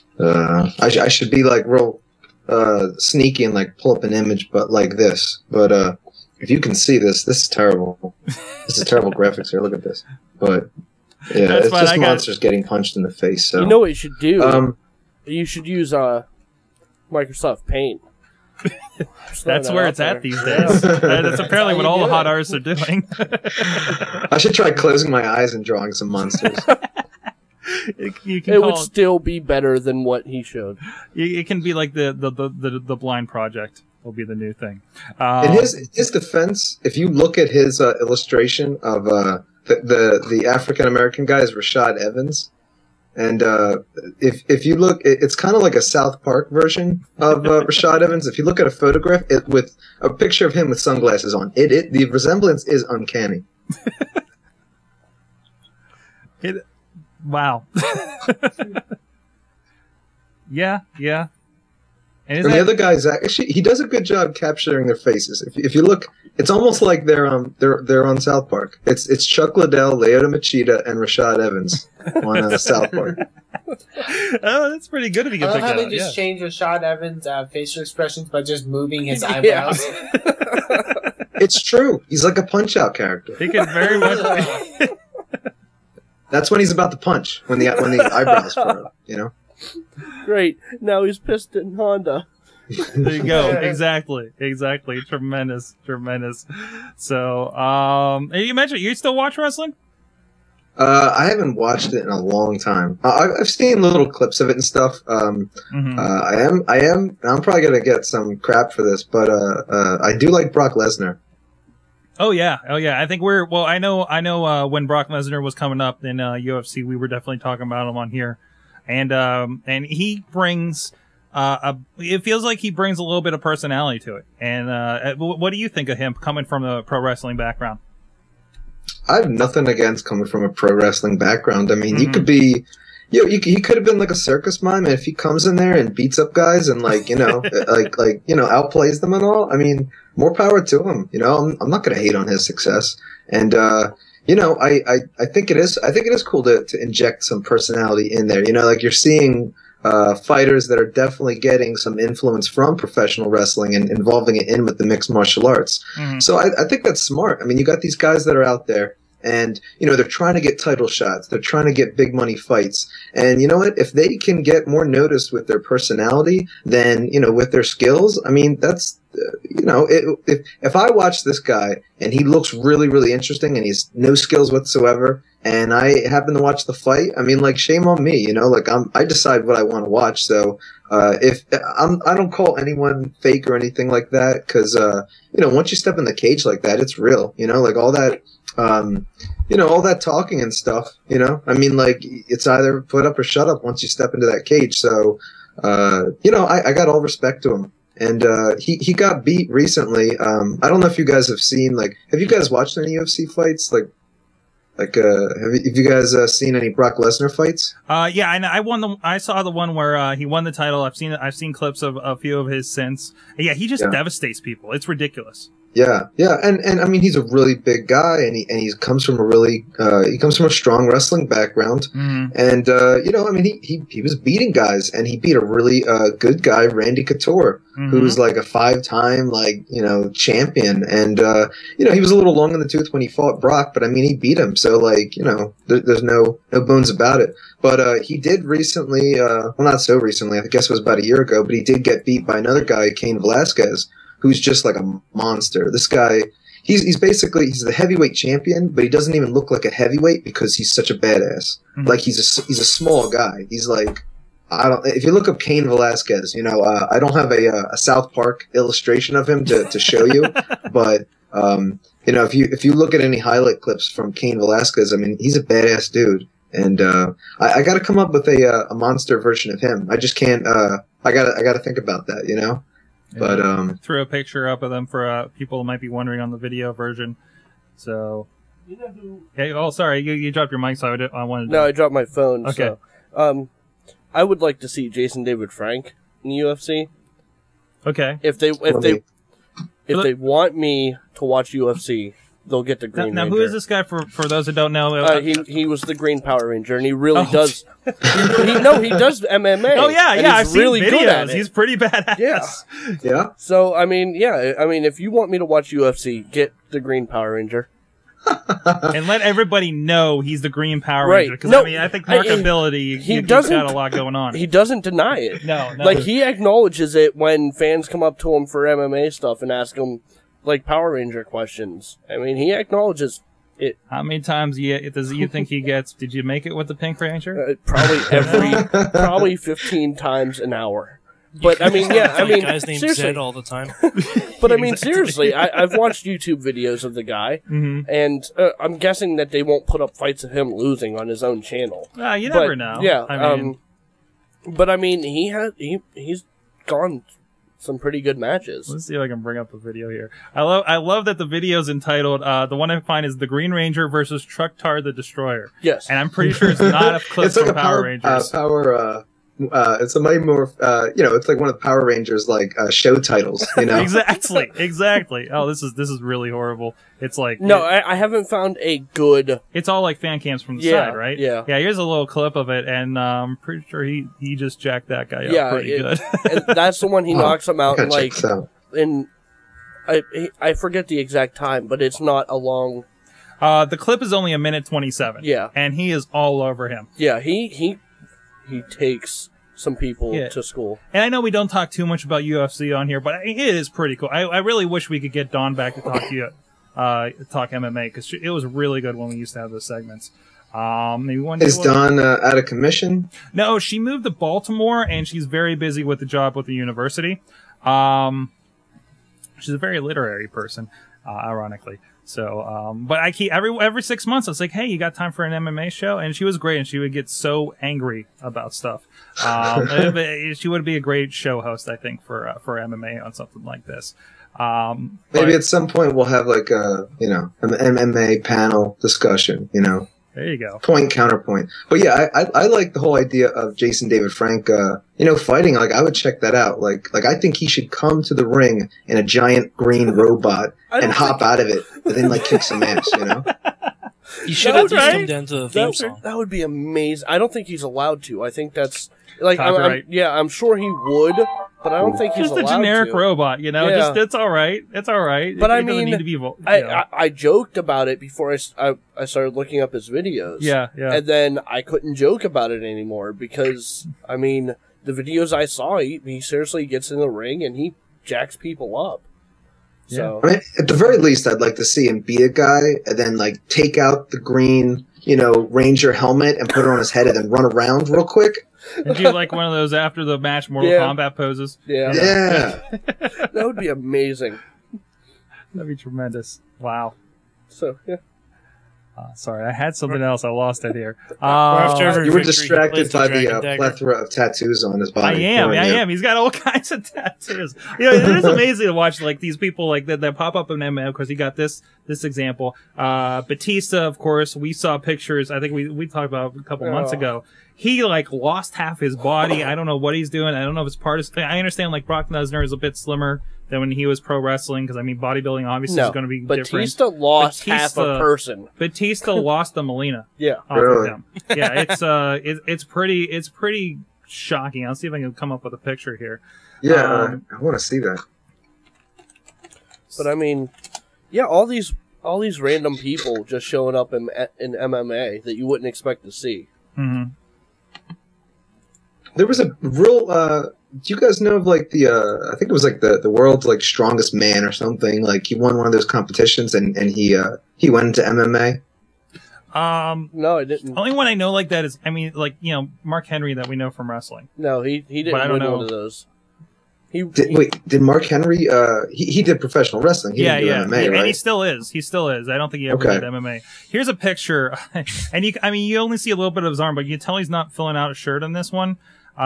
I should be like real sneaky and like pull up an image, but like this. But if you can see this, this is terrible. This is terrible graphics here. Look at this. But yeah, it's just monsters getting punched in the face. So you know what you should do? You should use Microsoft Paint. That's where it's at these days. That's apparently what all the hot artists are doing. I should try closing my eyes and drawing some monsters. It would still be better than what he showed. It can be like the Blind Project will be the new thing. In his defense, if you look at his illustration of the African American guy is Rashad Evans, and if you look, it's kind of like a South Park version of Rashad Evans. If you look at a photograph with a picture of him with sunglasses on, the resemblance is uncanny. Wow. Yeah. And the other guys, actually, he does a good job capturing their faces. If you look, it's almost like they're on South Park. It's Chuck Liddell, Lyoto Machida, and Rashad Evans on South Park. Oh, that's pretty good if you can pick that up. They just changed Rashad Evans' facial expressions by just moving his eyebrows. It's true. He's like a Punch-Out character. He can very much. That's when he's about to punch, when the eyebrows furrow, you know? Great. Now he's pissed in Honda. There you go. Exactly. Tremendous. So, you mentioned you still watch wrestling? I haven't watched it in a long time. I've seen little clips of it and stuff. I'm probably gonna get some crap for this, but I do like Brock Lesnar. Oh yeah. I think I know when Brock Lesnar was coming up in UFC, we were definitely talking about him on here, and he brings it feels like he brings a little bit of personality to it. And what do you think of him coming from a pro wrestling background? I have nothing against coming from a pro wrestling background. I mean, you could be. He could have been like a circus mime, and if he comes in there and beats up guys and like outplays them and all, I mean, more power to him. I'm not going to hate on his success, and I think it is cool to inject some personality in there. Like you're seeing fighters that are definitely getting some influence from professional wrestling and involving it in with the mixed martial arts. So I think that's smart. I mean, you got these guys that are out there. And, they're trying to get title shots. They're trying to get big money fights. And you know what? If they can get more noticed with their personality than, with their skills, I mean, that's, if I watch this guy and he looks really, really interesting and he's no skills whatsoever, and I happen to watch the fight, I mean, like, shame on me, I decide what I want to watch. So, I don't call anyone fake or anything like that. Cause, once you step in the cage like that, it's real, like all that, all that talking and stuff, I mean, like, it's either put up or shut up once you step into that cage. So, I got all respect to him. And, he got beat recently. I don't know if you guys have seen, have you guys watched any UFC fights? Have you guys seen any Brock Lesnar fights? Yeah, I saw the one where he won the title. I've seen clips of a few of his since. Yeah, he just devastates people. It's ridiculous. Yeah, and I mean, he's a really big guy, and he comes from a strong wrestling background, and I mean, he was beating guys, and he beat a really good guy, Randy Couture, who was like a 5-time champion, and he was a little long in the tooth when he fought Brock, but I mean, he beat him, so there's no bones about it. But he did recently, well, not so recently, I guess it was about a year ago, but he did get beat by another guy, Cain Velasquez, who's just like a monster. This guy, he's the heavyweight champion, but he doesn't even look like a heavyweight because he's such a badass. Like he's a small guy. He's like, if you look up Cain Velasquez, I don't have a South Park illustration of him to show you, but if you look at any highlight clips from Cain Velasquez, I mean, he's a badass dude. And I got to come up with a monster version of him. I just can't. I got to think about that. But threw a picture up of them for people who might be wondering on the video version. So, hey, oh, sorry, you dropped your mic, so I wanted. No, I dropped my phone. Okay. So, I would like to see Jason David Frank in the UFC. Okay. If they they want me to watch UFC, they'll get the Green Ranger. Now, who is this guy for those that don't know? He was the Green Power Ranger, and he really does. He does MMA. Oh yeah, I've seen really videos. Good at it. He's pretty badass. Yeah. So I mean, if you want me to watch UFC, get the Green Power Ranger. And let everybody know he's the Green Power Ranger. Because I think marketability, he's got a lot going on. He doesn't deny it. No. Like, he acknowledges it when fans come up to him for MMA stuff and ask him, like, Power Ranger questions. I mean, he acknowledges it. How many times does you think he gets? Did you make it with the Pink Ranger? Probably 15 times an hour. But I mean, guy's named seriously, Zed all the time. But I mean, seriously, I've watched YouTube videos of the guy, and I'm guessing that they won't put up fights of him losing on his own channel. You never know. Yeah, but I mean, he's gone some pretty good matches. Let's see if I can bring up the video here. I love that the video's entitled. The one I find is the Green Ranger versus Truck Tar the Destroyer. Yes, and I'm pretty sure it's not a clip from Power Rangers. It's a way more, it's like one of the Power Rangers show titles. Exactly. Oh, this is really horrible. It's like I haven't found a good. It's all like fan cams from the side, right? Yeah. Here's a little clip of it, and I'm pretty sure he just jacked that guy up pretty good. And that's the one he knocks him out in I forget the exact time, but it's not a long. The clip is only 1:27. Yeah, and he is all over him. Yeah, he takes some people to school. And I know we don't talk too much about UFC on here, but it is pretty cool. I really wish we could get Dawn back to talk to talk MMA, because it was really good when we used to have those segments. Maybe one day. Is Dawn out of commission? No, she moved to Baltimore, and she's very busy with the job with the university. She's a very literary person, ironically. So, but I keep every 6 months, I was like, hey, you got time for an MMA show? And she was great, and she would get so angry about stuff. She would be a great show host, I think, for MMA on something like this. Maybe at some point we'll have like an MMA panel discussion, There you go. Point, counterpoint. But yeah, I like the whole idea of Jason David Frank, fighting. Like, I would check that out. Like I think he should come to the ring in a giant green robot and hop out of it and then like kick some ass, You should at least come down to the theme song. That would be amazing. I don't think he's allowed to. I think that's like, I'm sure he would, but I don't think he's allowed to. Just a generic robot, Yeah. it's all right. It's all right. But it I doesn't mean, need to be, I joked about it before I started looking up his videos. Yeah. And then I couldn't joke about it anymore because, I mean, the videos I saw, he seriously gets in the ring and he jacks people up. So, I mean, at the very least, I'd like to see him beat a guy and then like take out the green, Ranger helmet and put it on his head and then run around real quick. And do like one of those after the match Mortal Kombat poses. Yeah. That would be amazing. That'd be tremendous. Wow. So, yeah. Sorry, I had something else. I lost it here. You were distracted by the plethora of tattoos on his body. I am. He's got all kinds of tattoos. It is amazing to watch like these people like that pop up in MMA. Of course, he got this example. Batista, of course, we saw pictures. I think we talked about a couple months ago. He like lost half his body. I don't know what he's doing. I don't know if it's part of. I understand like Brock Lesnar is a bit slimmer than when he was pro wrestling, because I mean bodybuilding obviously is going to be different. Batista lost half a person. Batista lost a Melina. Yeah, really? Yeah, it's pretty shocking. I'll see if I can come up with a picture here. Yeah, I want to see that. But I mean, yeah, all these random people just showing up in MMA that you wouldn't expect to see. Mm-hmm. There was a real. Do you guys know of like I think it was like the world's like strongest man or something? Like he won one of those competitions and he went into MMA. No, I didn't. The only one I know like that is, I mean, like, Mark Henry that we know from wrestling. No, he didn't win one of those. Did Mark Henry? He did professional wrestling. He didn't do MMA, right? And he still is. I don't think he ever did MMA. Here's a picture, and you only see a little bit of his arm, but you can tell he's not filling out a shirt on this one.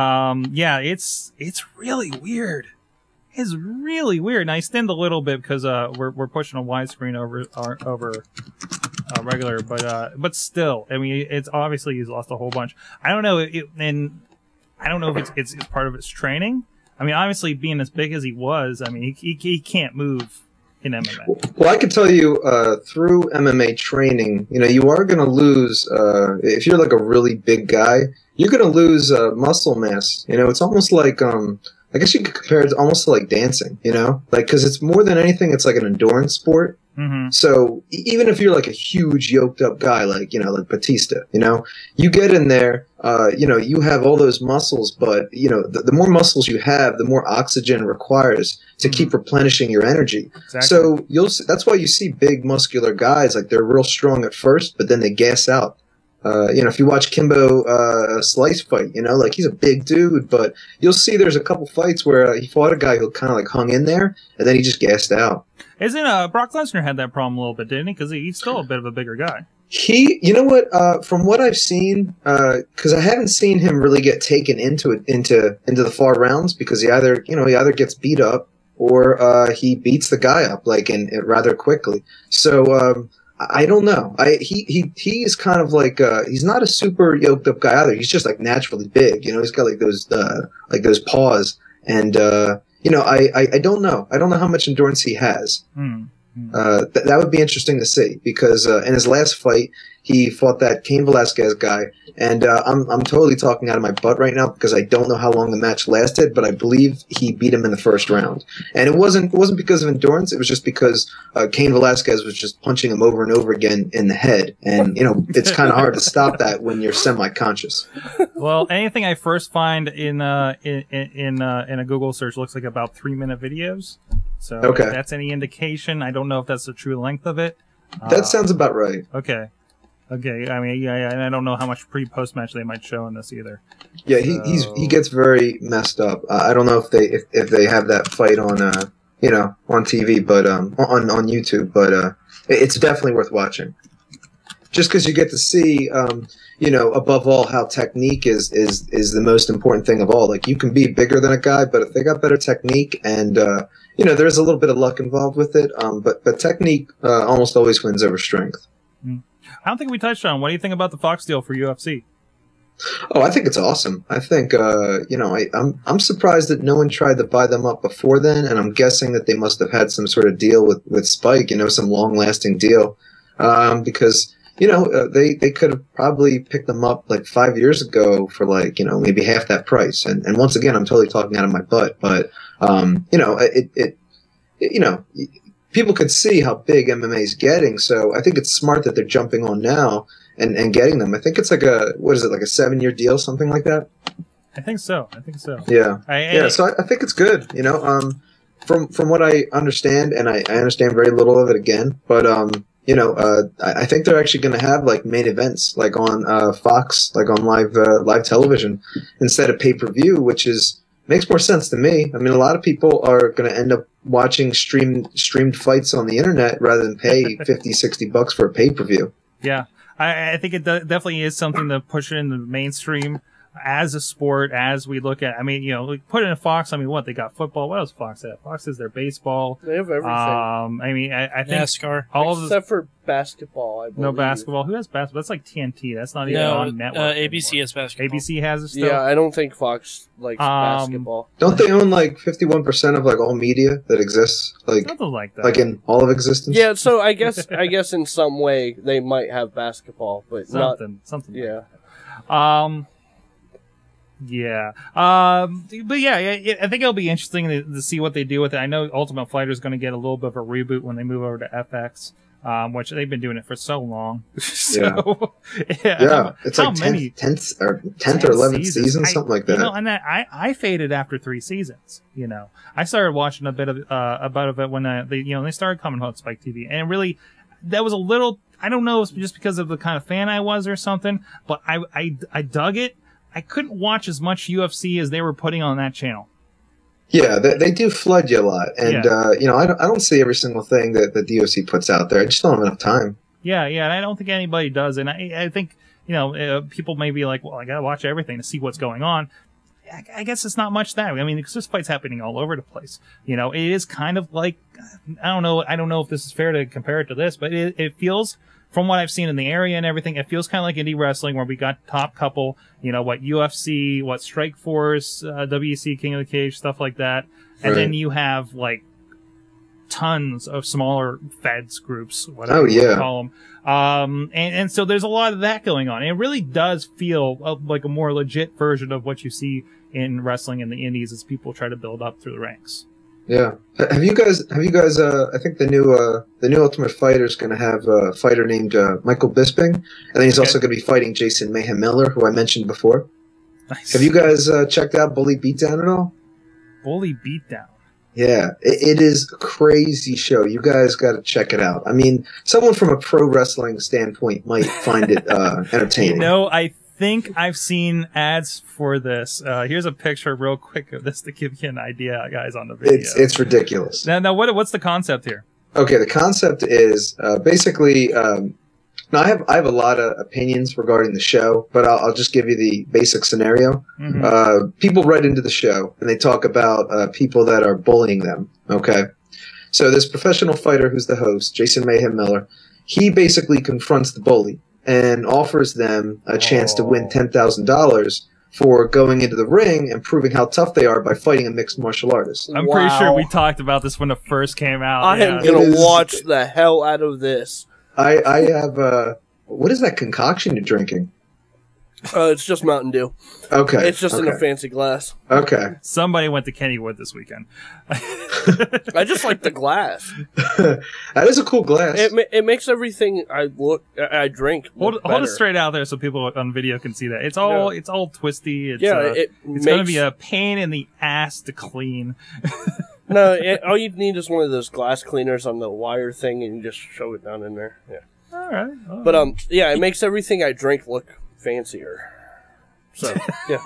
It's really weird. It's really weird. And I stand a little bit because we're pushing a widescreen over regular, but still, I mean, it's obviously he's lost a whole bunch. I don't know, and I don't know if it's part of his training. I mean, obviously, being as big as he was, I mean, he can't move in MMA. Well, I can tell you through MMA training, you are going to lose if you're like a really big guy. You're going to lose muscle mass. It's almost like I guess you could compare it almost to like dancing. Like because it's more than anything, it's like an endurance sport. Mm-hmm. So even if you're like a huge yoked up guy, like Batista, you get in there, you have all those muscles, but the more muscles you have, the more oxygen requires to keep replenishing your energy. Exactly. So that's why you see big muscular guys, like they're real strong at first, but then they gas out. If you watch Kimbo Slice fight, like he's a big dude, but you'll see there's a couple fights where he fought a guy who kind of like hung in there, and then he just gassed out. Isn't Brock Lesnar had that problem a little bit, didn't he? Because he's still a bit of a bigger guy. You know what? From what I've seen, because I haven't seen him really get taken into the far rounds, because he either gets beat up or he beats the guy up rather quickly. So I don't know. He's kind of like he's not a super yoked up guy either. He's just like naturally big. He's got like those paws, and I don't know. I don't know how much endurance he has. That would be interesting to see, because in his last fight he fought that Cain Velasquez guy, and I'm totally talking out of my butt right now because I don't know how long the match lasted, but I believe he beat him in the first round, and it wasn't because of endurance. It was just because Cain Velasquez was just punching him over and over again in the head, and it's kind of hard to stop that when you're semi-conscious. Well, anything I first find in a Google search looks like about 3-minute videos. So if that's any indication. I don't know if that's the true length of it. That sounds about right. Okay. I mean, and I don't know how much pre-post match they might show in this either. Yeah, he gets very messed up. I don't know if they have that fight on on TV, but on YouTube. But it's definitely worth watching. Just because you get to see, above all, how technique is the most important thing of all. Like, you can be bigger than a guy, but if they got better technique and, there's a little bit of luck involved with it, but technique almost always wins over strength. I don't think we touched on. What do you think about the Fox deal for UFC? Oh, I think it's awesome. I think, I'm surprised that no one tried to buy them up before then, and I'm guessing that they must have had some sort of deal with Spike, some long-lasting deal, because, they could have probably picked them up like 5 years ago for like, maybe half that price. And once again, I'm totally talking out of my butt, but, people could see how big MMA is getting, so I think it's smart that they're jumping on now and getting them. I think it's like a 7-year deal, something like that? I think so. Yeah. So I think it's good, from what I understand, and I understand very little of it again, but, I think they're actually going to have like main events, like on Fox, like on live television instead of pay-per-view, which makes more sense to me. I mean, a lot of people are going to end up watching streamed fights on the internet rather than pay $50-$60 for a pay-per-view. Yeah, I think it definitely is something to push it in the mainstream as a sport, as we look at. I mean, put it in Fox. I mean, what they got football. What else Fox have? Fox is their baseball. They have everything. I mean, I think NASCAR, except for basketball. I believe. No basketball. Who has basketball? That's like TNT. That's not even on network. ABC has basketball. ABC has it still. Yeah, I don't think Fox likes basketball. Don't they own like 51% of like all media that exists? Like something like that. Like in all of existence. Yeah, so I guess in some way they might have basketball, but something. Yeah. Yeah. But yeah, I think it'll be interesting to see what they do with it. I know Ultimate Fighter is going to get a little bit of a reboot when they move over to FX, which they've been doing it for so long. So, yeah. It's like 10th or 11th season, something like that. And I faded after 3 seasons. I started watching a bit of about it when they started coming on Spike TV, and really that was a little. I don't know if it's just because of the kind of fan I was or something, but I dug it. I couldn't watch as much UFC as they were putting on that channel. Yeah, they do flood you a lot, and I don't see every single thing that the UFC puts out there. I just don't have enough time. Yeah, and I don't think anybody does, and I think people may be like, well, I gotta watch everything to see what's going on. I guess it's not much that. I mean, because there's fights happening all over the place. It is kind of like I don't know if this is fair to compare it to this, but it feels. From what I've seen in the area and everything, it feels kind of like indie wrestling where we got top couple, what UFC, what Strikeforce, WEC, King of the Cage, stuff like that. And then you have like tons of smaller feds groups, whatever you want to call them. And so there's a lot of that going on. And it really does feel like a more legit version of what you see in wrestling in the indies as people try to build up through the ranks. Yeah. Have you guys, I think the new Ultimate Fighter is going to have a fighter named Michael Bisping, and then he's also going to be fighting Jason Mayhem Miller, who I mentioned before. Nice. Have you guys checked out Bully Beatdown at all? Bully Beatdown? Yeah, it is a crazy show. You guys got to check it out. I mean, someone from a pro wrestling standpoint might find it entertaining. I think I've seen ads for this. Here's a picture real quick of this to give you an idea, guys, on the video. It's ridiculous. Now what's the concept here? Okay, the concept is basically. Now I have a lot of opinions regarding the show, but I'll just give you the basic scenario. Mm-hmm. People write into the show and they talk about people that are bullying them. Okay, so this professional fighter who's the host, Jason Mayhem Miller, he basically confronts the bully and offers them a chance to win $10,000 for going into the ring and proving how tough they are by fighting a mixed martial artist. I'm pretty sure we talked about this when it first came out. I am going to watch the hell out of this. I have, what is that concoction you're drinking? It's just Mountain Dew. Okay. It's just in a fancy glass. Okay. Somebody went to Kennywood this weekend. I just like the glass. That is a cool glass. It makes everything I drink hold it straight out there so people on video can see that. It's all twisty. It's going to be a pain in the ass to clean. No, all you need is one of those glass cleaners on the wire thing, and you just shove it down in there. Yeah. All right. But it makes everything I drink look fancier. So, yeah.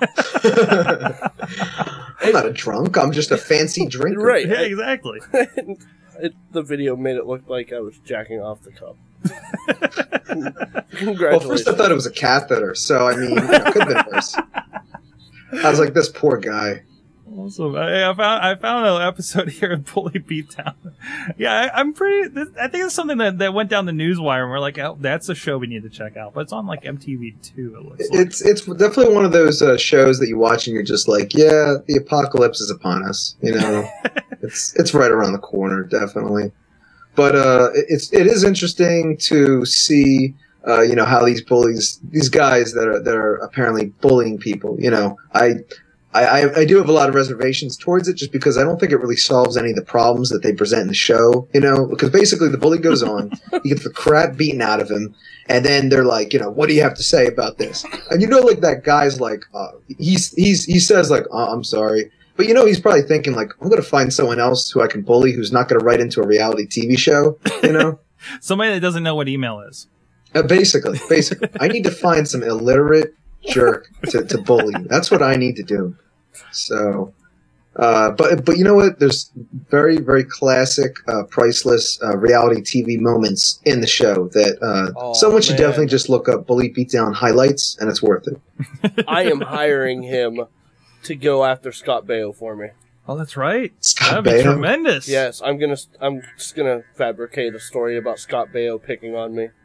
I'm not a drunk. I'm just a fancy drinker. Right. Yeah, exactly. The video made it look like I was jacking off the cup. Well, Congratulations. first I thought it was a catheter, so I mean, it could have been worse. I was like, this poor guy. Awesome. I found an episode here of Bully Beatdown. Yeah, I'm pretty. I think it's something that went down the newswire, and we're like, oh, that's a show we need to check out. But it's on like MTV2. It looks like. It's definitely one of those shows that you watch and you're just like, yeah, the apocalypse is upon us. You know, it's right around the corner, definitely. But it is interesting to see. You know, how these guys that are apparently bullying people. You know, I do have a lot of reservations towards it just because I don't think it really solves any of the problems that they present in the show, you know, because basically the bully goes on, he gets the crap beaten out of him, and then they're like, you know, what do you have to say about this? And you know, like that guy's like, he says like, I'm sorry. But you know, he's probably thinking like, I'm going to find someone else who I can bully who's not going to write into a reality TV show, you know? Somebody that doesn't know what email is. Basically. I need to find some illiterate jerk to bully. That's what I need to do. So, but you know what? There's very, very classic, priceless reality TV moments in the show that someone should definitely just look up Bully Beatdown highlights, and it's worth it. I am hiring him to go after Scott Baio for me. Oh, that's right. Scott That'd be Baio? tremendous. Yes, I'm just gonna fabricate a story about Scott Baio picking on me.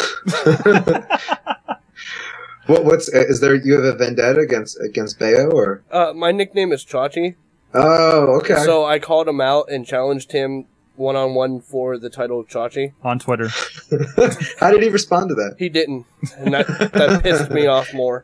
Is there? You have a vendetta against Baio, or? My nickname is Chachi. Oh, okay. So I called him out and challenged him one-on-one for the title of Chachi. On Twitter. How did he respond to that? He didn't, and that pissed me off more.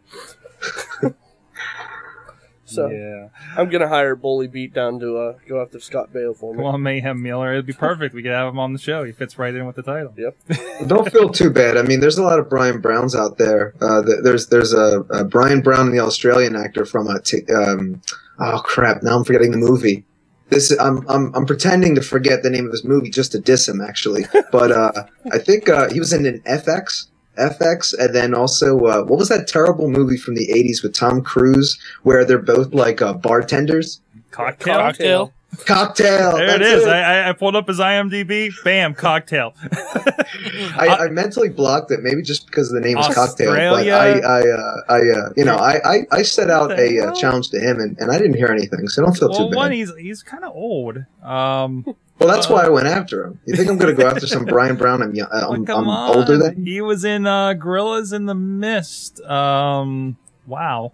So yeah. I'm gonna hire Bully Beatdown to go after Scott Baio for me. Come on, Mayhem Mueller. It'd be perfect. We could have him on the show. He fits right in with the title. Yep. Don't feel too bad. I mean, there's a lot of Brian Browns out there. There's a Brian Brown, the Australian actor from oh crap! Now I'm forgetting the movie. I'm pretending to forget the name of his movie just to diss him, actually. But I think he was in an FX, and then also what was that terrible movie from the 80s with Tom Cruise where they're both like bartenders? Cocktail. There it is. I pulled up his IMDb. Bam, Cocktail. I mentally blocked it, maybe just because the name is Cocktail. Australia? But I set out a challenge to him, and I didn't hear anything, so don't feel too bad. One, he's kind of old. Well, that's why I went after him. You think I'm going to go after some Brian Brown? I'm older than him? He was in Gorillas in the Mist. Wow.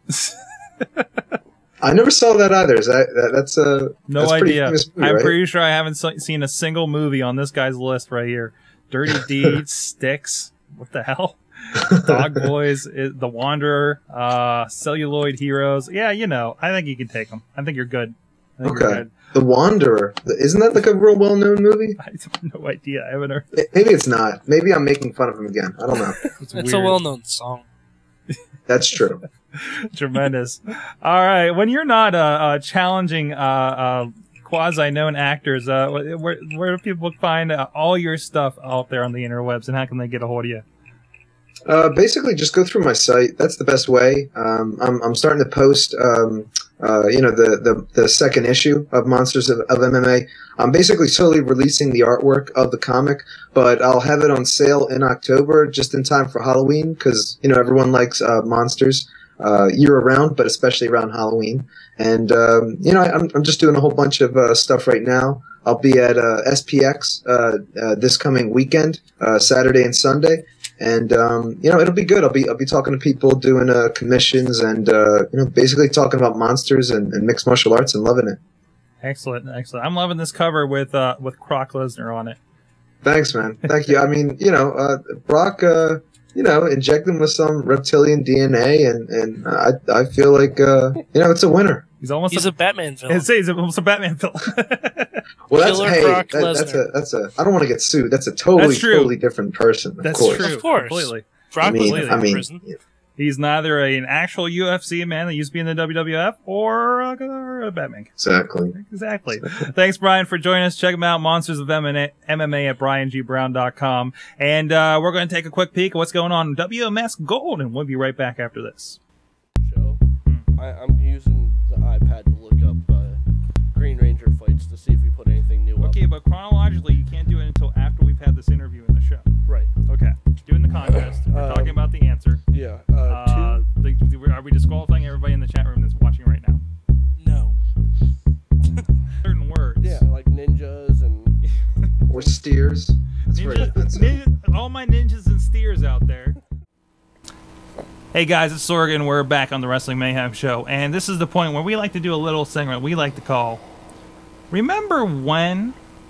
I never saw that either. That's no that's idea. Movie, I'm right? pretty sure I haven't seen a single movie on this guy's list right here. Dirty Deeds, Sticks. What the hell? Dog Boys, The Wanderer, Celluloid Heroes. Yeah, you know. I think you can take them. I think you're good. Okay. The Wanderer. Isn't that like a real well-known movie? I have no idea. I haven't heard. Maybe it's not. Maybe I'm making fun of him again. I don't know. It's a well-known song. That's true. Tremendous. All right. When you're not challenging quasi-known actors, where do people find all your stuff out there on the interwebs, and how can they get a hold of you? Basically, just go through my site. That's the best way. I'm starting to post, the second issue of Monsters of MMA. I'm basically slowly releasing the artwork of the comic, but I'll have it on sale in October, just in time for Halloween, because everyone likes monsters year round, but especially around Halloween. And I'm just doing a whole bunch of stuff right now. I'll be at SPX this coming weekend, Saturday and Sunday. And it'll be good. I'll be talking to people, doing commissions, and basically talking about monsters and mixed martial arts, and loving it. Excellent. I'm loving this cover with Brock Lesnar on it. Thanks, man. Thank you. I mean, Brock, inject him with some reptilian DNA, and I feel like it's a winner. He's a Batman villain. He's almost a Batman villain. Well, that's I don't want to get sued. That's a totally different person. That's course. true. Of course. Completely. Brock was in prison. He's neither an actual UFC man that used to be in the WWF or a Batman. Exactly. Thanks, Brian, for joining us. Check him out, Monsters of MMA at briangBrown.com. And we're going to take a quick peek at what's going on in WMS Gold, and we'll be right back after this. I'm using the iPad to look up Green Ranger fights to see if we put anything new up. Okay, but chronologically, you can't do it until after we've had this interview in the show. Right. Okay. Doing the contest. We're talking about the answer. Yeah. Are we disqualifying everybody in the chat room that's watching right now? No. Certain words. Yeah, like ninjas and... Or steers. That's very offensive. All my ninjas and steers out there. Hey guys, it's Sorg, and we're back on the Wrestling Mayhem show. And this is the point where we like to do a little segment we like to call Remember When?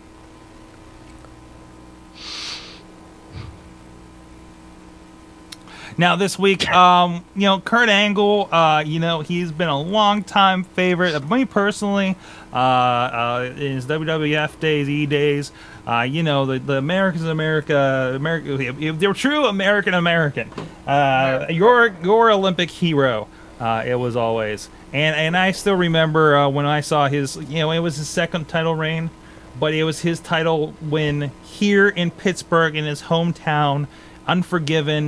Now this week, Kurt Angle, he's been a long-time favorite of me personally. In his WWF days, E days, the America's America, they're true American. Your Olympic hero. It was always, and I still remember when I saw his, it was his second title reign, but it was his title win here in Pittsburgh in his hometown. Unforgiven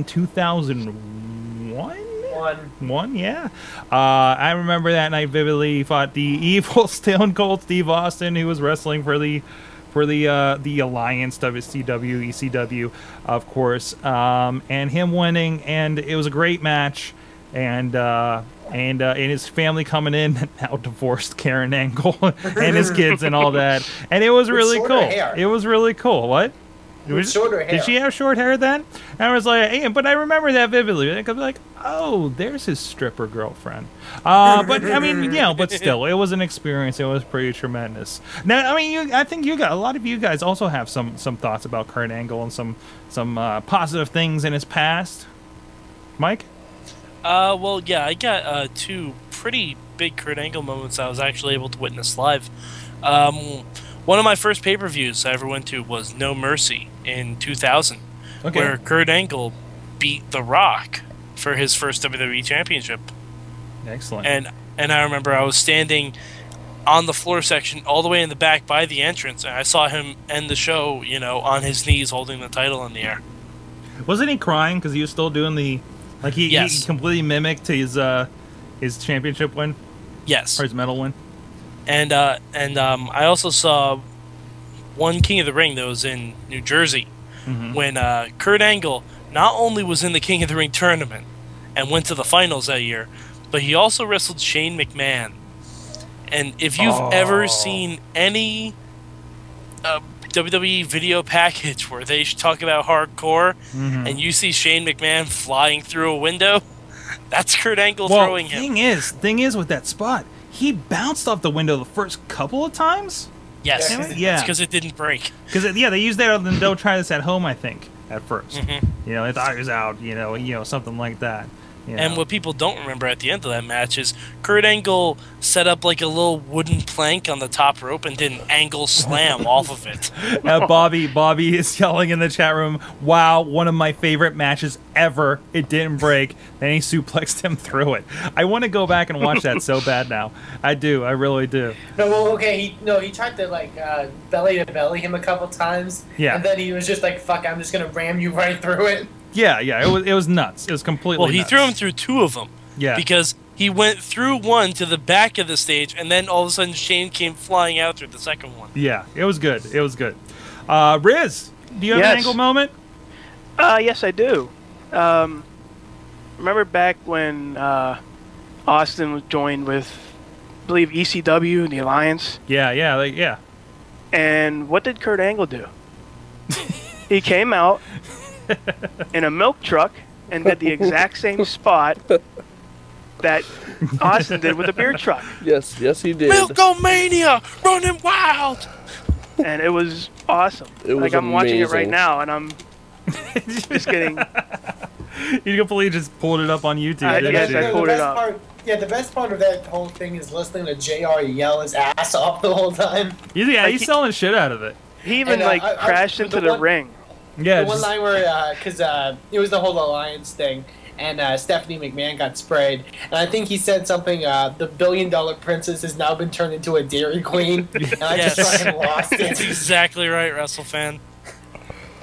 2001? Yeah. I remember that night vividly. He fought the evil Stone Cold Steve Austin, who was wrestling for the Alliance, WCW, ECW, of course, and him winning, and it was a great match, and his family coming in, now divorced Karen Angle, and his kids and all that, and it was really cool. Hair. It was really cool. What? Shorter hair. Did she have short hair then? And I was like, hey, but I remember that vividly. I was like, oh, there's his stripper girlfriend. But I mean, but still, it was an experience. It was pretty tremendous. Now, I mean, I think a lot of you guys also have some thoughts about Kurt Angle and some positive things in his past. Mike? Well, yeah, I got two pretty big Kurt Angle moments I was actually able to witness live. One of my first pay-per-views I ever went to was No Mercy in 2000, where Kurt Angle beat The Rock for his first WWE Championship. Excellent. And I remember I was standing on the floor section all the way in the back by the entrance, and I saw him end the show, on his knees holding the title in the air. Wasn't he crying because he was still doing he completely mimicked his championship win? Yes. Or his medal win? And I also saw one King of the Ring that was in New Jersey when Kurt Angle not only was in the King of the Ring tournament and went to the finals that year, but he also wrestled Shane McMahon. And if you've ever seen any WWE video package where they talk about hardcore and you see Shane McMahon flying through a window, that's Kurt Angle throwing him. Thing is with that spot, he bounced off the window the first couple of times. Yes, yeah, it's because it didn't break. Because they used that on the Don't Try This at Home, I think, at first. They thought he was out, something like that. And what people don't remember at the end of that match is Kurt Angle set up like a little wooden plank on the top rope and did an angle slam off of it. Bobby is yelling in the chat room, wow, one of my favorite matches ever. It didn't break. Then he suplexed him through it. I want to go back and watch that so bad now. I do. I really do. No, well, okay. He tried to, belly to belly him a couple times. Yeah. And then he was just like, fuck, I'm just going to ram you right through it. Yeah, it was nuts. It was completely nuts. Well, he threw him through two of them. Yeah. Because he went through one to the back of the stage, and then all of a sudden Shane came flying out through the second one. Yeah, it was good. It was good. Rizz, do you have an Angle moment? Yes, I do. Remember back when Austin was joined with, I believe, ECW and the Alliance? Yeah. And what did Kurt Angle do? He came out in a milk truck and did the exact same spot that Austin did with the beer truck. Yes, he did. Milkomania, running wild. And it was awesome. It was I'm watching it right amazing. now, and I'm just getting... You completely just pulled it up on YouTube, yes, I pulled it up. The best part of that whole thing is listening to JR yell his ass off the whole time. He's selling shit out of it. He even crashed into the ring. Yeah, the one line where, because it was the whole Alliance thing, and Stephanie McMahon got sprayed, and I think he said something, the $1 billion princess has now been turned into a Dairy Queen, and I just fucking lost it. That's exactly right, Wrestlefan.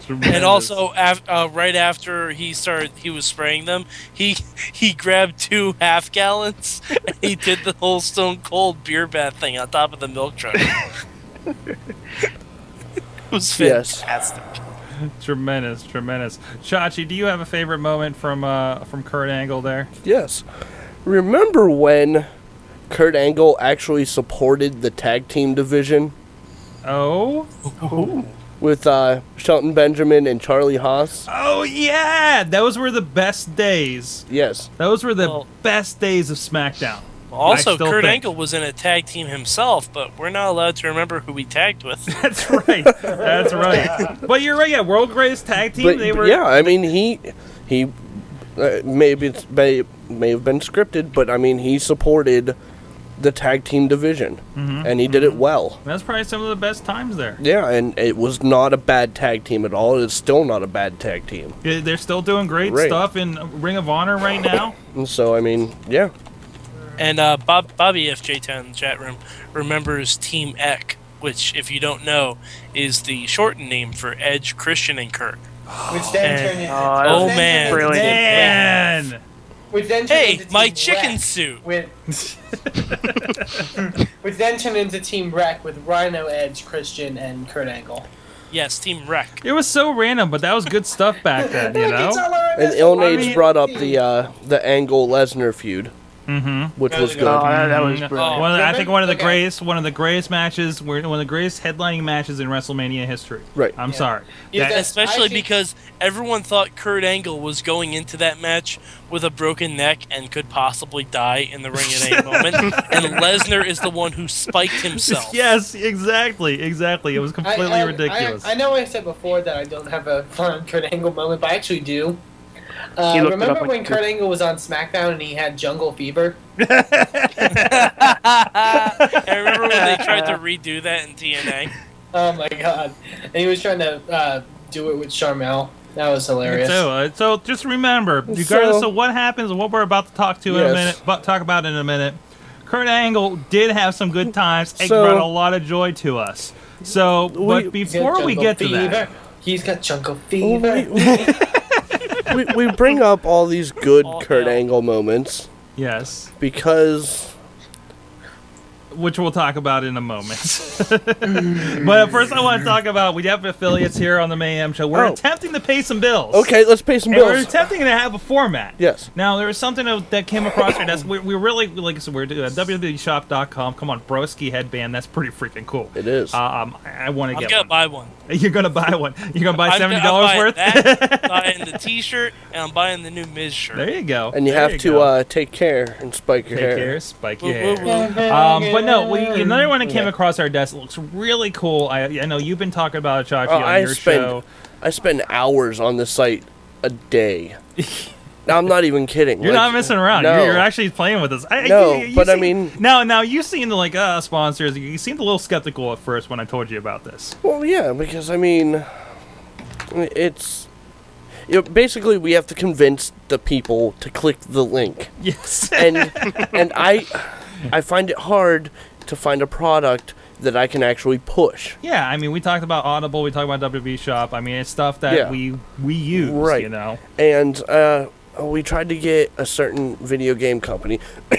And also, right after he was spraying them, he grabbed 2 half-gallons and he did the whole Stone Cold beer bath thing on top of the milk truck. It was fantastic. Tremendous. Chachi, do you have a favorite moment from Kurt Angle there? Yes. Remember when Kurt Angle actually supported the tag team division? Oh? With Shelton Benjamin and Charlie Haas? Oh, yeah! Those were the best days. Yes. Those were the best days of SmackDown. Also, Kurt Angle was in a tag team himself, but we're not allowed to remember who he tagged with. That's right. That's right. But you're right, yeah, World Greatest Tag Team, they were... Yeah, I mean, he maybe it may have been scripted, but I mean, he supported the tag team division, and he did it well. That's probably some of the best times there. Yeah, and it was not a bad tag team at all. It's still not a bad tag team. Yeah, they're still doing great stuff in Ring of Honor right now. And so, I mean, yeah. And Bobby FJ10 in the chat room remembers Team Eck, which, if you don't know, is the shortened name for Edge, Christian, and Kurt. Which then turned into... Oh, man. Man! Which then Hey, into my Team chicken Wreck suit! Which then turned into Team Wreck with Rhino, Edge, Christian, and Kurt Angle. Yes, Team Wreck. It was so random, but that was good stuff back then, you know? And Ilnage brought up the Angle Lesnar feud. Which was good. That was brilliant. I think one of the greatest matches, one of the greatest headlining matches in WrestleMania history. Right. I'm sorry. Especially because everyone thought Kurt Angle was going into that match with a broken neck and could possibly die in the ring at any moment, and Lesnar is the one who spiked himself. Yes, exactly. It was completely ridiculous. I know I said before that I don't have a fun Kurt Angle moment, but I actually do. Remember when Kurt Angle was on SmackDown and he had jungle fever? I remember when they tried to redo that in TNA. Oh my god. And he was trying to do it with Charmel. That was hilarious. So just remember, regardless of what happens and what we're about to talk about in a minute, Kurt Angle did have some good times and brought a lot of joy to us. So, but before we get to that... He's got jungle fever. We bring up all these good Kurt Angle moments. Yes. Because... Which we'll talk about in a moment. But first I want to talk about, we have affiliates here on the Mayhem Show. We're attempting to pay some bills. Okay, let's pay some bills. We're attempting to have a format. Yes. Now, there was something that came across our desk. We're really, like I said, we're doing www.shop.com. Come on, Broski headband. That's pretty freaking cool. It is. I want to get one. I'm going to buy one. You're going to buy one. You're going to buy $70 worth? I'm buying the t-shirt, and I'm buying the new Miz shirt. There you go. And you have to take care and spike your hair. Spike your hair. But no, another one that came across our desk looks really cool. I know you've been talking about it, Chachi, on your show. I spend hours on the site a day. Now, I'm not even kidding. You're not messing around. No. You're actually playing with us. I mean... Now, you seemed like, sponsors, you seemed a little skeptical at first when I told you about this. Well, yeah, because, I mean, it's... basically, we have to convince the people to click the link. Yes. And I find it hard to find a product that I can actually push. Yeah, I mean, we talked about Audible, we talked about WB Shop. I mean, it's stuff that we use, you know. And we tried to get a certain video game company,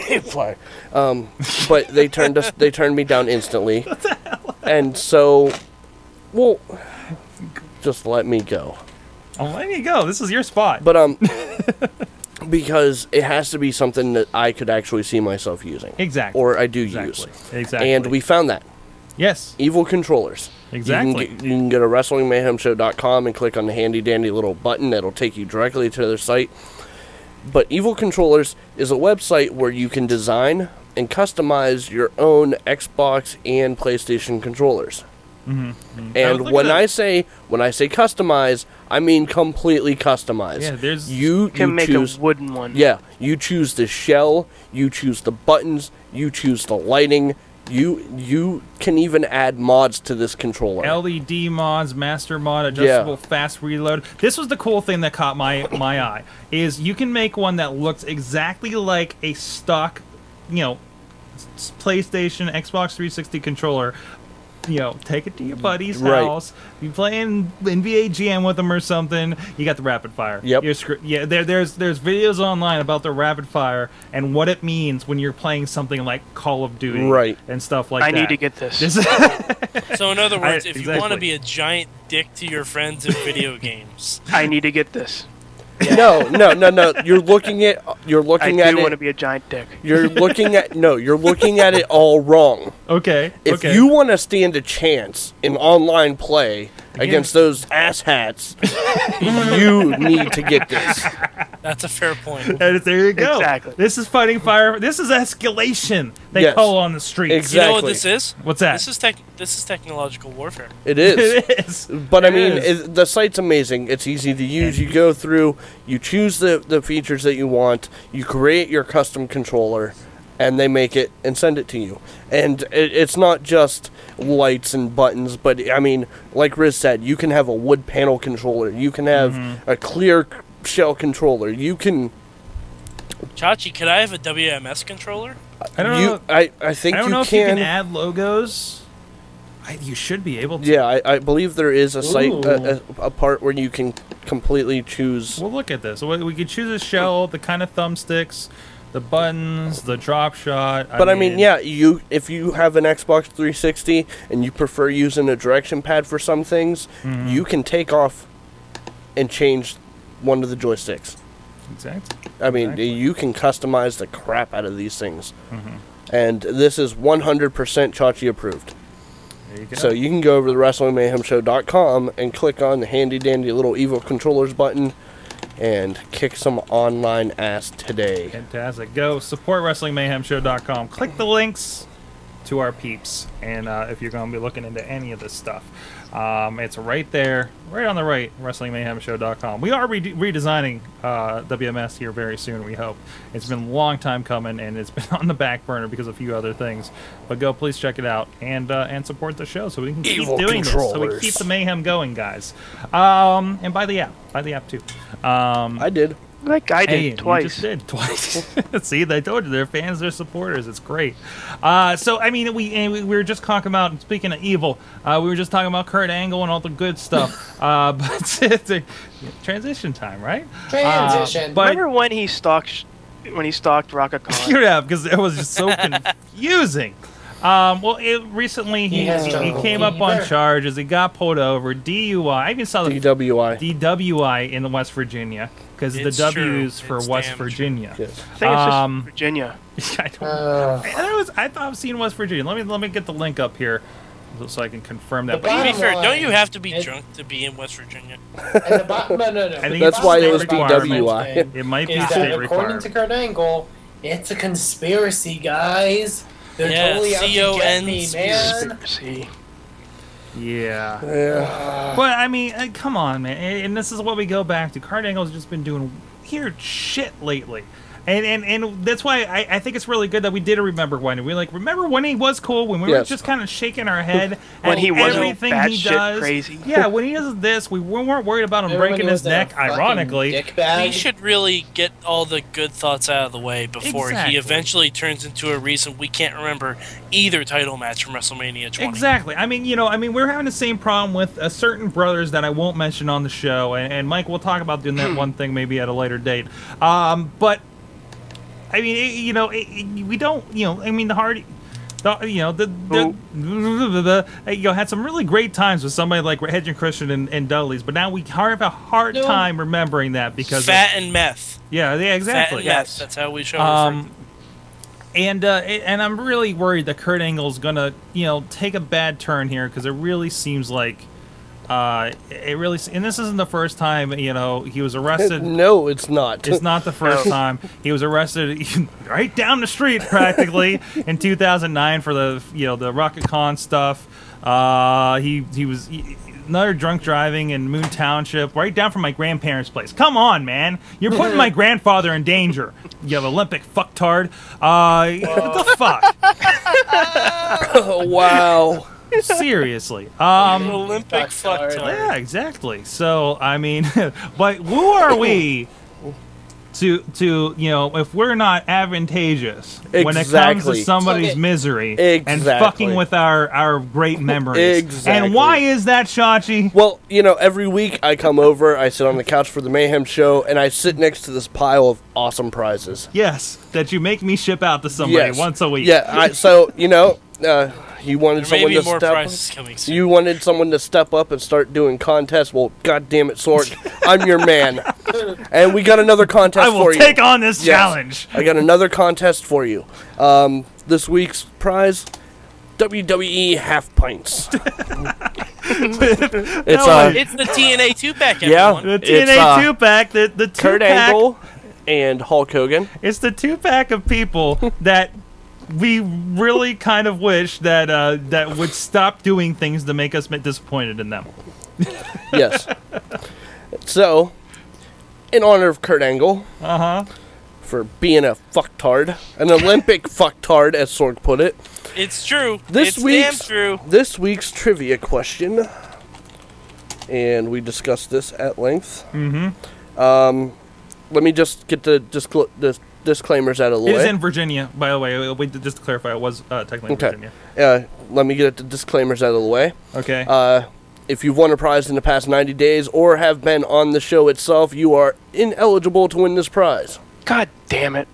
but they turned me down instantly. What the hell? And so, well, just let me go. I'm letting you go. This is your spot. But because it has to be something that I could actually see myself using. Exactly. Or I do use. Exactly. And we found that. Yes. Evil Controllers. Exactly. You can go to WrestlingMayhemShow.com and click on the handy-dandy little button that'll take you directly to their site. But Evil Controllers is a website where you can design and customize your own Xbox and PlayStation controllers. And when I say customize, I mean completely customize. Yeah, you can make choose a wooden one. Yeah, you choose the shell, you choose the buttons, you choose the lighting. You can even add mods to this controller. LED mods, master mod, adjustable fast reload. This was the cool thing that caught my eye. Is you can make one that looks exactly like a stock, PlayStation, Xbox 360 controller. take it to your buddy's Right. house. You playing NBA Jam with them or something. You got the rapid fire. Yep. There's videos online about the rapid fire and what it means when you're playing something like Call of Duty, Right. and stuff like I that. need to get this. So in other words, if you want to Exactly. be a giant dick to your friends in video games, I need to get this. No. You're looking at I do want to it. be a giant dick. You're looking at it all wrong. Okay. If you want to stand a chance in online play against those asshats, you need to get this. that's a fair point. And there you go. Exactly. This is fighting fire. This is escalation. They Yes. call on the streets. Exactly. You know what this is? What's that? This is technological warfare. It is. It is. But I mean, is. the site's amazing. It's easy to use. You go through, you choose the features that you want, you create your custom controller, and they make it and send it to you. And it's not just lights and buttons, but I mean, like Rizz said, you can have a wood panel controller, you can have a clear shell controller, you can. Chachi, could I have a WMS controller? I don't know. I think I don't you know can. if you can add logos. You should be able to. Yeah, I believe there is a site, Ooh. a part where you can completely choose. Well, look at this. We could choose a shell, the kind of thumbsticks, the buttons, the drop shot. But I mean, yeah, if you have an Xbox 360 and you prefer using a direction pad for some things, you can take off and change one of the joysticks. Exactly. I mean, Exactly. you can customize the crap out of these things. And this is 100% Chachi approved. There you go. So you can go over to WrestlingMayhemShow.com and click on the handy-dandy little evil controllers button and kick some online ass today. Fantastic. Go support WrestlingMayhemShow.com. Click the links to our peeps, and if you're going to be looking into any of this stuff, it's right there, right on the right, WrestlingMayhemShow.com. We are redesigning WMS here very soon, we hope. It's been a long time coming, and it's been on the back burner because of a few other things. But go, please check it out, and support the show so we can keep Evil doing this, so we controllers. keep the mayhem going, guys. And buy the app too. I did. Like I did Hey, twice. You just did twice. See, they told you they're fans, they're supporters. It's great. So I mean, we were just talking about, speaking of evil, we were just talking about Kurt Angle and all the good stuff. But it's a transition time, right? Transition. But Remember when he stalked Raka Khan? yeah, because it was just so confusing. Well, recently he has jungle came up on fever. charges. He got pulled over, DUI. I even saw the DWI. DWI in West Virginia because the It's W's true. for It's West damn true. Virginia. Yes. I think it's just Virginia. I don't. Uh, I thought I've seen West Virginia. Let me get the link up here so I can confirm that. The To be bottom fair, line, don't you have to be it- drunk to be in West Virginia? and the bottom, no. I think That's it's why a it was state requirement. DWI. It might be is state that according requirement. to Kurt Angle, it's a conspiracy, guys. They're Yeah, totally out to get me, man. Conspiracy. Yeah. Yeah. But I mean, come on, man. And this is what we go back to. Kurt Angle's just been doing weird shit lately. And that's why I think it's really good that we did remember when. Remember when he was cool, when we were Yes. just kind of shaking our head When at he wasn't everything he batshit does. crazy. Yeah, when he does this, we weren't worried about him Remember when breaking he his was a neck, fucking ironically. dickbag? We should really get all the good thoughts out of the way before Exactly. he eventually turns into a reason we can't remember either title match from WrestleMania 20. Exactly. I mean, we're having the same problem with certain brothers that I won't mention on the show, and Mike will talk about doing that one thing maybe at a later date. But I mean, we don't. I mean, the Hardy. Had some really great times with somebody like Edge and Christian and Dudley's, but now we have a hard No. time remembering that because Fat and meth. yeah, exactly. Fat and meth. That's how we show And I'm really worried that Kurt Angle's gonna take a bad turn here because it really seems like and this isn't the first time he was arrested. No, it's not. It's not the first time. He was arrested right down the street practically in 2009 for the Rocket Con stuff. He was another drunk driving in Moon Township, right down from my grandparents' place. Come on, man. You're putting my grandfather in danger. You have Olympic fucktard. What the fuck? Oh, wow. Seriously. Olympic Fuck fucktard. Yeah, exactly. So, I mean, but who are we to if we're not advantageous when it comes to somebody's misery and fucking with our great memories. Exactly. And why is that, Chachi? Well, every week I come over, I sit on the couch for the Mayhem show, and I sit next to this pile of awesome prizes. Yes, that you make me ship out to somebody once a week. Yeah, you wanted someone to step up. You wanted someone to step up and start doing contests. Well, God damn it, Sorg, I'm your man. And we got another contest for you. I will take on this challenge. I got another contest for you. This week's prize: WWE half pints. It's the TNA 2-pack. Yeah, the TNA 2-pack. The 2-pack. Kurt Angle and Hulk Hogan. It's the 2-pack of people that we really kind of wish that that would stop doing things to make us disappointed in them. Yes. So, in honor of Kurt Angle, for being a fucktard, an Olympic fucktard, as Sorg put it. It's true. This damn true. This week's trivia question, and we discussed this at length. Let me just get the disclaimers out of the way. It is in Virginia, by the way. Just to clarify, it was technically in Virginia. Let me get the disclaimers out of the way. Okay. If you've won a prize in the past 90 days or have been on the show itself, you are ineligible to win this prize. God damn it.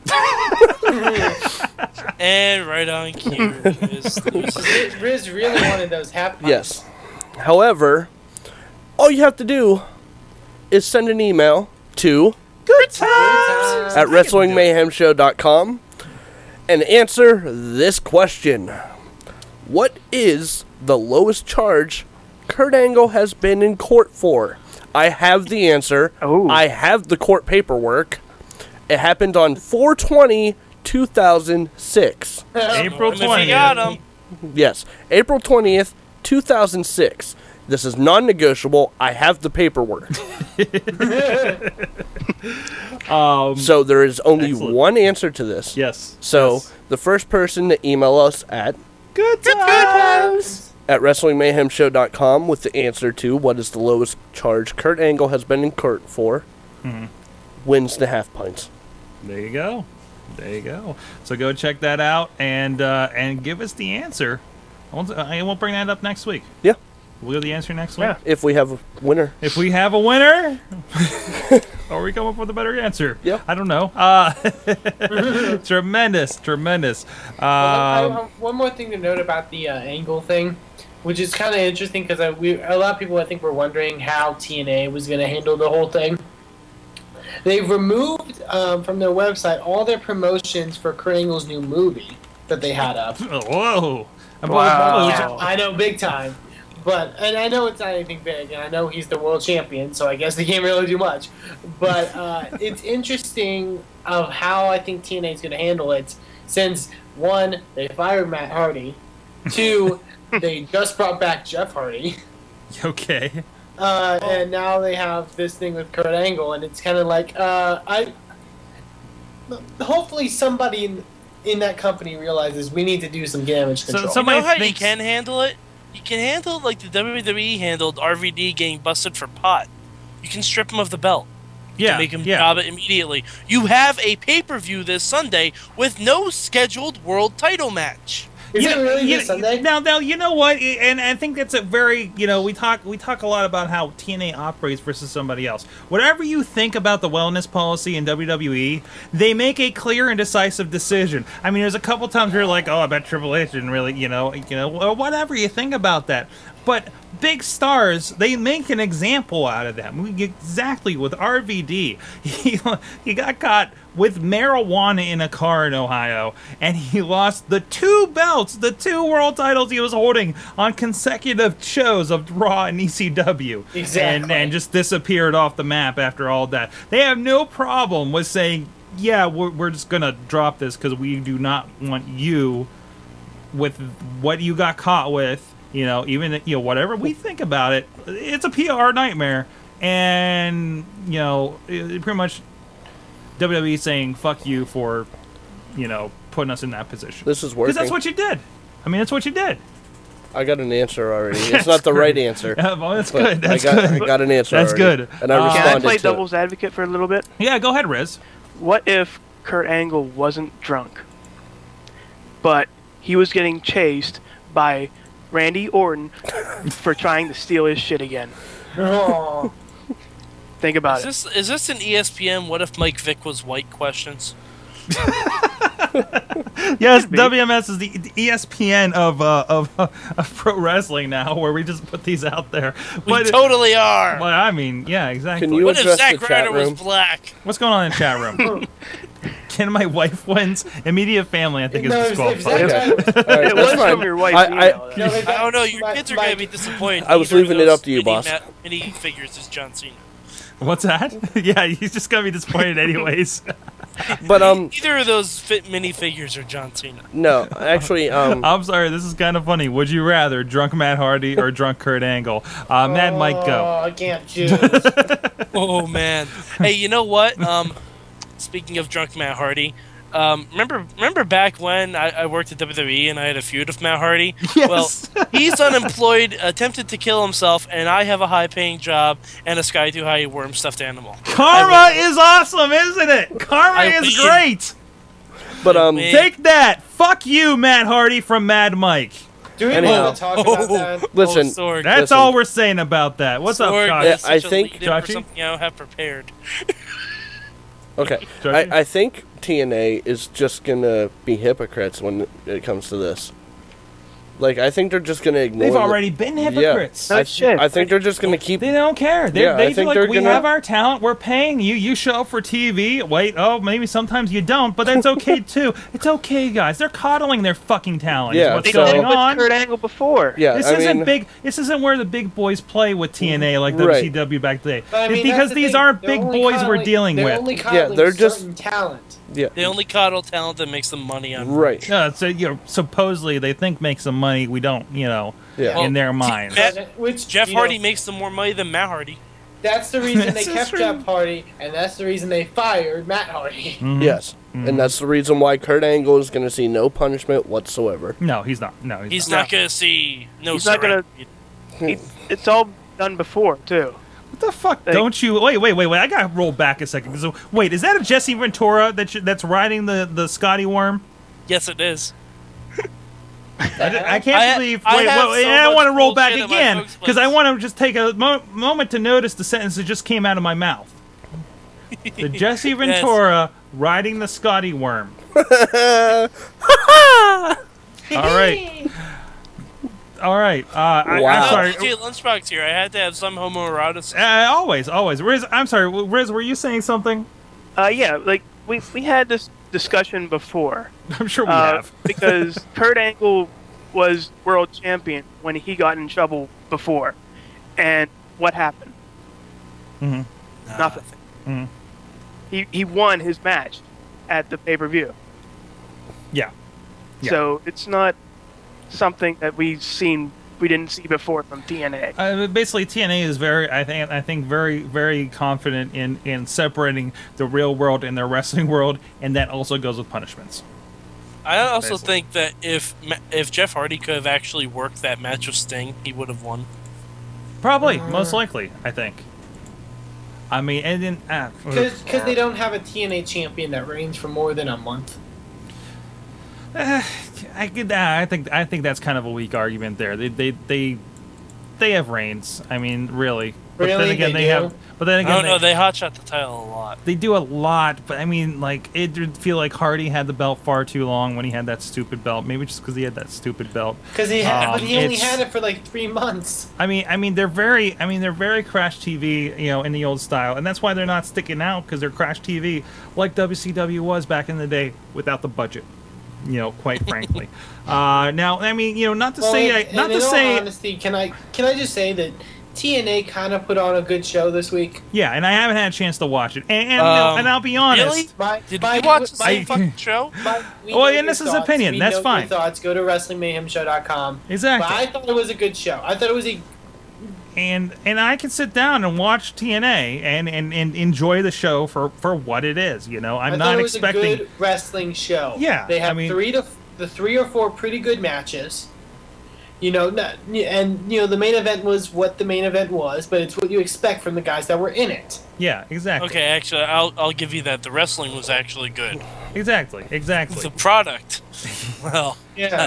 And right on cue. Rizz really wanted those half pints. Yes. However, all you have to do is send an email to at WrestlingMayhemShow.com and answer this question. What is the lowest charge Kurt Angle has been in court for? I have the answer. Oh. I have the court paperwork. It happened on 4/20/2006. April 20th. Got him. Yes, April 20th, 2006. This is non-negotiable. I have the paperwork. So there is only one answer to this. Yes. So the first person to email us at WrestlingMayhemShow.com with the answer to what is the lowest charge Kurt Angle has been in court for wins the half pints. There you go. There you go. So go check that out and give us the answer. I won't bring that up next week. Yeah. We'll give the answer next week. If we have a winner. If we have a winner, or we come up with a better answer. Yeah. I don't know. Tremendous. One more thing to note about the Angle thing, which is kind of interesting because a lot of people I think were wondering how TNA was going to handle the whole thing. They've removed from their website all their promotions for Kurt Angle's new movie that they had up. Whoa. Wow. I know, big time. And I know it's not anything big, and I know he's the world champion, so I guess they can't really do much. But it's interesting of how I think TNA is going to handle it, since, one, they fired Matt Hardy, two, they just brought back Jeff Hardy. Okay. And now they have this thing with Kurt Angle, and it's kind of like, hopefully somebody in that company realizes we need to do some damage control. You know how you can handle it? You can handle it like the WWE handled RVD getting busted for pot. You can strip him of the belt. You can make him drop it immediately. You have a pay-per-view this Sunday with no scheduled world title match. Is it really this Sunday? Now, you know what? And I think that's a very, we talk a lot about how TNA operates versus somebody else. Whatever you think about the wellness policy in WWE, they make a clear and decisive decision. I mean, there's a couple times where you're like, oh, I bet Triple H didn't really, or whatever you think about that. But big stars, they make an example out of them. Exactly with RVD. He got caught with marijuana in a car in Ohio, and he lost the 2 belts, the 2 world titles he was holding on consecutive shows of Raw and ECW. Exactly. And just disappeared off the map after all that. They have no problem with saying, yeah, we're just going to drop this because we do not want you with what you got caught with. Even whatever we think about it, it's a PR nightmare, and pretty much WWE saying "fuck you" for putting us in that position. This is working because that's what you did. I mean, that's what you did. I got an answer already. It's not the right answer. Well, that's good. I got an answer. That's already, good. and I responded Can I play to devil's advocate for a little bit? Yeah, go ahead, Rizz. What if Kurt Angle wasn't drunk, but he was getting chased by Randy Orton for trying to steal his shit again? Oh. Think about it. Is this an ESPN What If Mike Vick Was White questions? Yes, WMS is the ESPN of pro wrestling now, where we just put these out there. We totally are. But I mean, yeah, exactly. Can you What if address Zack the chat Ryder was room? black? What's going on in the chat room? Can my wife wins? Immediate family, I think, is disqualified. Okay. All right, It that's was fine. from your wife's I- email. No, I don't know. Your kids are going to be disappointed. I was Neither of leaving it those up to you, boss. Mini figures is John Cena. What's that? Yeah, he's just gonna be disappointed anyways. But Neither of those minifigures are John Cena. no, actually, I'm sorry, this is kind of funny. Would you rather drunk Matt Hardy or drunk Kurt Angle? Mad Mike, go. Oh, I can't choose. Oh man. Hey, you know what? Speaking of drunk Matt Hardy, remember back when I worked at WWE and I had a feud with Matt Hardy? Yes. Well, he's unemployed, attempted to kill himself, and I have a high-paying job and a sky-too-high worm stuffed animal. Karma is awesome, isn't it? Karma I is win. great. but win. Take that. Fuck you, Matt Hardy from Mad Mike. Do we Anyhow. want to talk about that? listen, Sorg. That's Listen. all we're saying about that. What's up, Sorg, Chachi? that's I such a think- lead-in for Chachi? something I don't have prepared. okay, Judgy? I think TNA is just gonna be hypocrites when it comes to this. Like, I think they're just gonna ignore. They've already been hypocrites. No shit. I think they're just gonna keep. They don't care. Yeah, I They feel think like they're we gonna- have our talent. We're paying you. You show up for TV. Wait, maybe sometimes you don't, but that's okay too. It's okay, guys. They're coddling their fucking talent. Yeah, What's They so- did going it with on? Kurt Angle before. Yeah, This I isn't mean, big. This isn't where the big boys play with TNA like Right. WCW back then. But I mean, It's because that's the these thing. aren't They're big only boys we're coddling- dealing they're with. Only coddling they're just- certain talent. yeah, They only coddle talent that makes them money on. right. So supposedly they think make some money. We don't, Yeah. in their minds. Matt- Which Jeff you know, Hardy makes them more money than Matt Hardy. That's the reason they This is kept true. Jeff Hardy, and that's the reason they fired Matt Hardy. Mhm. Yes, and that's the reason why Kurt Angle is gonna see no punishment whatsoever. No, he's not. No, He's not going to see no He's not gonna- surrender. It's all done before, too. What the fuck? Like- Don't you? Wait. I gotta roll back a second. So, wait, is that a Jesse Ventura that's riding the Scotty Worm? Yes, it is. I can't believe. I Wait, have so I much want to roll back bullshit at my again folks' because I place. want to just take a moment to notice the sentence that just came out of my mouth. The Jesse Ventura riding the Scotty Worm. All right. I'm Wow. sorry. Jay Lunchbox here. I had to have some homoeroticism. Always. Riz, I'm sorry. Riz, were you saying something? Yeah, like, we had this discussion before. I'm sure we have. Because Kurt Angle was world champion when he got in trouble before. And what happened? Mhm. Nothing. Mhm. He won his match at the pay-per-view. Yeah. Yeah. So it's not something that we didn't see before from TNA. Basically, TNA is I think very, very confident in separating the real world and their wrestling world, and that also goes with punishments. I also Basically. think that if Jeff Hardy could have actually worked that match with Sting, he would have won. Probably, most likely, I think. I mean, and then Because they don't have a TNA champion that reigns for more than a month. I think that's kind of a weak argument there. They have reigns. I mean, really. But Really? then again, They they do? have. But then I again, don't know. They hotshot the title a lot. they do a lot. But I mean, like, it did feel like Hardy had the belt far too long when he had that stupid belt. Maybe just because he had that stupid belt. Because he only it's- had it for like 3 months. I mean, they're very Crash TV, in the old style, and that's why they're not sticking out because they're Crash TV, like WCW was back in the day, without the budget. Quite frankly. Now, I mean, not to say, in all honesty, can I just say that TNA kind of put on a good show this week. yeah, and I haven't had a chance to watch it, and I'll be honest. Really? Did My- you watch the my- same fucking show? We Well, know and your this is thoughts. opinion. We That's know fine. Your thoughts. Go to WrestlingMayhemShow.com. Exactly. But I thought it was a good show. I thought it was a And I can sit down and watch TNA and enjoy the show for what it is. I'm I thought not it was expecting. a good wrestling show. Yeah, they have I mean- 3 or 4 pretty good matches. The main event was what the main event was, but it's what you expect from the guys that were in it. Yeah, exactly. Okay, actually, I'll give you that. The wrestling was actually good. Exactly. The product, well, Yeah.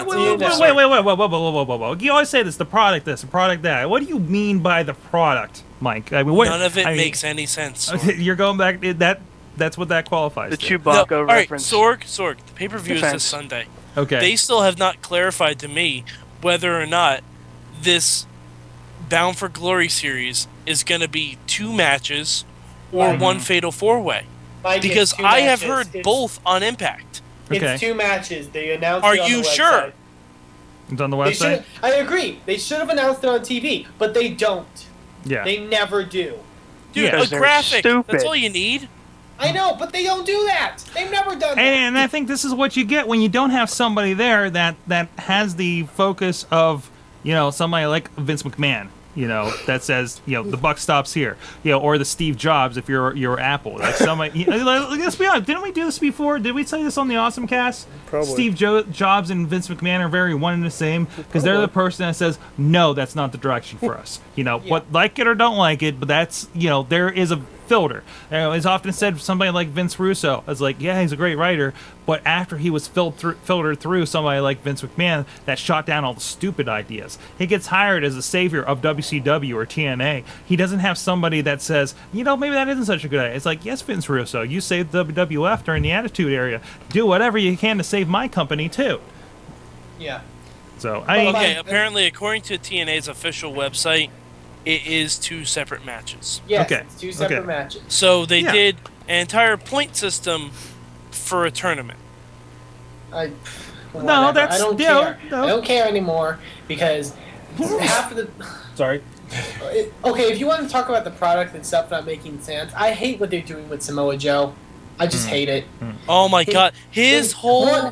Wait. You always say this, the product this, the product that. What do you mean by the product, Mike? I mean, none of it makes any sense. You're going back, that's what that qualifies The to. Chewbacca reference. All right, Sorg, the pay-per-view is this Sunday. Okay. They still have not clarified to me whether or not this Bound for Glory series is going to be 2 matches or one fatal 4-way. Because I have heard both on Impact. Okay. It's 2 matches. They announced Are it on you the sure? website. It's on the website? I agree. They should have announced it on TV, but they don't. Yeah. They never do. Dude, Yeah. a They're graphic. stupid. That's all you need. I know, but they don't do that. They've never done that. And I think this is what you get when you don't have somebody there that has the focus of, somebody like Vince McMahon, that says, the buck stops here, or the Steve Jobs if you're Apple. Like somebody, let's be honest, didn't we do this before? Did we say this on the Awesome Cast? Probably. Steve Jobs and Vince McMahon are very one and the same because they're the person that says, no, that's not the direction for us. What, like it or don't like it, but that's, there is a filter. It's often said somebody like Vince Russo is like, yeah, he's a great writer, but after he was filtered through somebody like Vince McMahon that shot down all the stupid ideas, he gets hired as a savior of WCW or TNA. He doesn't have somebody that says, maybe that isn't such a good idea. It's like, yes, Vince Russo, you saved WWF during the Attitude Era. Do whatever you can to save my company too. Yeah. So Okay, apparently, according to TNA's official website, it is 2 separate matches. Yes, Okay. it's 2 separate matches. So they did an entire point system for a tournament. I that's- don't no, care. no. I don't care anymore because half of the. sorry. Okay, if you want to talk about the product and stuff not making sense, I hate what they're doing with Samoa Joe. I just hate it. Oh my god. His whole What?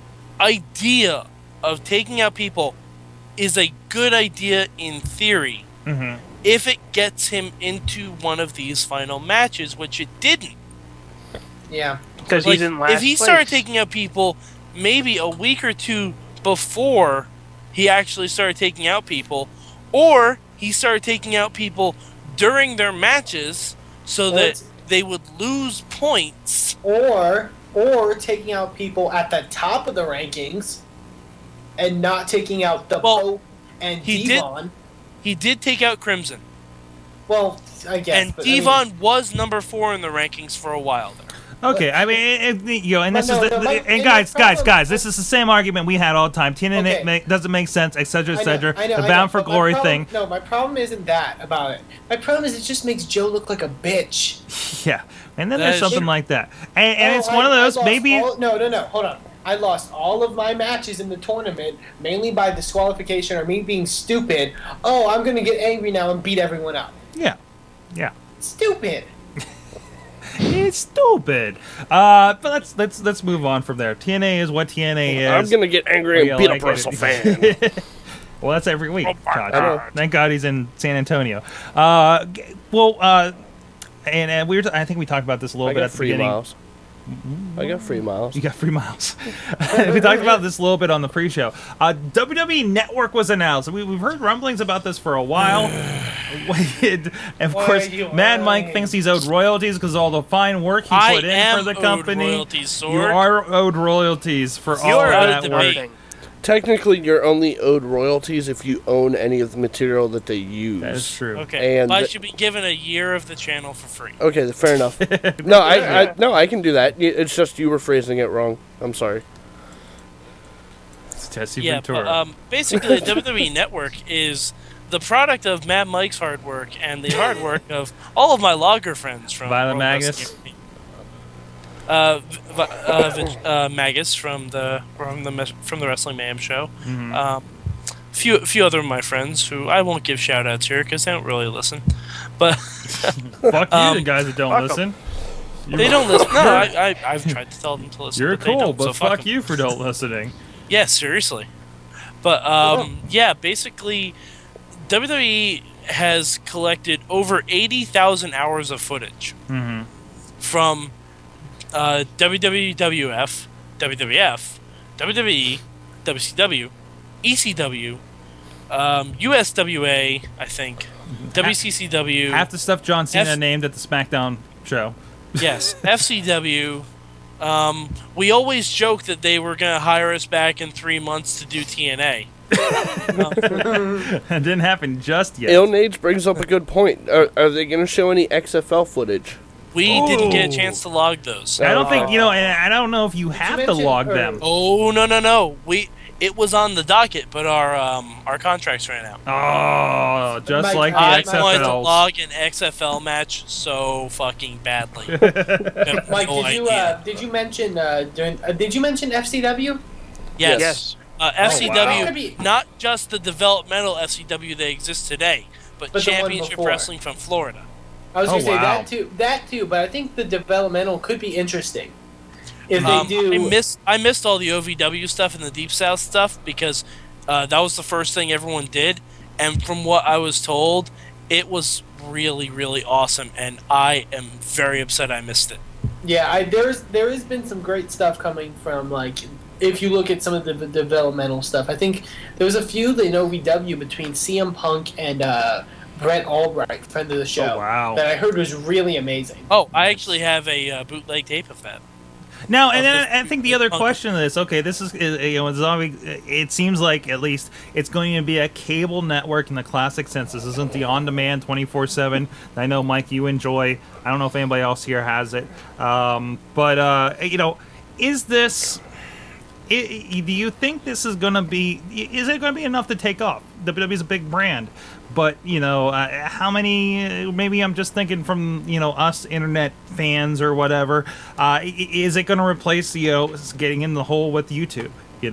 idea of taking out people is a good idea in theory. Mm-hmm. If it gets him into one of these final matches, which it didn't. Yeah. Because he's in last if he place. started taking out people maybe a week or 2 before he actually started taking out people, or he started taking out people during their matches so that they would lose points. Or taking out people at the top of the rankings and not taking out the Pope and Devon. He did take out Crimson. Well, I guess. And Devon was number 4 in the rankings for a while there. Okay, I mean, and this But guys, this is the same argument we had all the time. TNA doesn't make sense, etc., etc. The Bound for Glory thing. No, my problem isn't that about it. My problem is it just makes Joe look like a bitch. Yeah, and then there's something like that, and it's one of those maybe. No, hold on. I lost all of my matches in the tournament, mainly by disqualification or me being stupid. Oh, I'm gonna get angry now and beat everyone up. Yeah. Stupid. It's stupid. But let's move on from there. TNA is what TNA is. I'm gonna get angry and beat up Wrestlefan. Well, that's every week. know. Thank God he's in San Antonio. And we were. I think we talked about this a little I bit got at the free beginning. miles. I got free miles. You got free miles. We talked about this a little bit on the pre-show. WWE Network was announced. We've heard rumblings about this for a while. And of course, Mad Mike thinks he's owed royalties because of all the fine work he put in for the company. Royalties, You Sorg. are owed royalties for all are of owed that to work. me. Technically, you're only owed royalties if you own any of the material that they use. That is true. Okay, And but I should be given a year of the channel for free. Okay, fair enough. No, I can do that. It's just you were phrasing it wrong. I'm sorry. It's Tessie Yeah, Ventura. but basically, the WWE Network is the product of Mad Mike's hard work and the hard work of all of my logger friends from Violet World Magus? Wrestling. Magus from the Wrestling Mayhem show. Mm-hmm. Few other of my friends who I won't give shout outs here because they don't really listen. But Fuck you, the guys that don't listen. they don't listen. No, I've tried to tell them to listen. You're but they cool, don't, but so fuck 'em. you for don't listening. Yeah, seriously. But yeah, basically, WWE has collected over 80,000 hours of footage from WWF, WWE, WCW, ECW, USWA, I think. WCCW. Half the stuff John Cena F- named at the SmackDown show. Yes, FCW. We always joke that they were going to hire us back in 3 months to do TNA. It didn't happen just yet. Nage brings up a good point. Are they going to show any XFL footage? We didn't get a chance to log those. I don't think, and I don't know if you have to log them. Oh, no. It was on the docket, but our contracts ran out. Oh, just Mike, like the I XFL. wanted to log an XFL match so fucking badly. Mike, No did you mention did you mention FCW? Yes. Yes. FCW, not just the developmental FCW that exists today, but the one Championship before. Wrestling from Florida. I was going to say wow. that too, but I think the developmental could be interesting if they do. I missed all the OVW stuff and the Deep South stuff because that was the first thing everyone did, and from what I was told, it was really, really awesome, and I am very upset I missed it. Yeah, there has been some great stuff coming from, like, if you look at some of the developmental stuff. I think there was a feud in OVW between CM Punk and Brent Albright, friend of the show, Oh, wow. that I heard was really amazing. Oh, I actually have a bootleg tape of that. Now, and then I think the other question of this, okay, this is, it seems like at least it's going to be a cable network in the classic sense. This isn't the on-demand 24/7. I know, Mike, you enjoy. I don't know if anybody else here has it. Is this... do you think this is going to be... Is it going to be enough to take off? WWE is a big brand. But, how many... Maybe I'm just thinking from, us internet fans or whatever. Is it going to replace, getting in the hole with YouTube,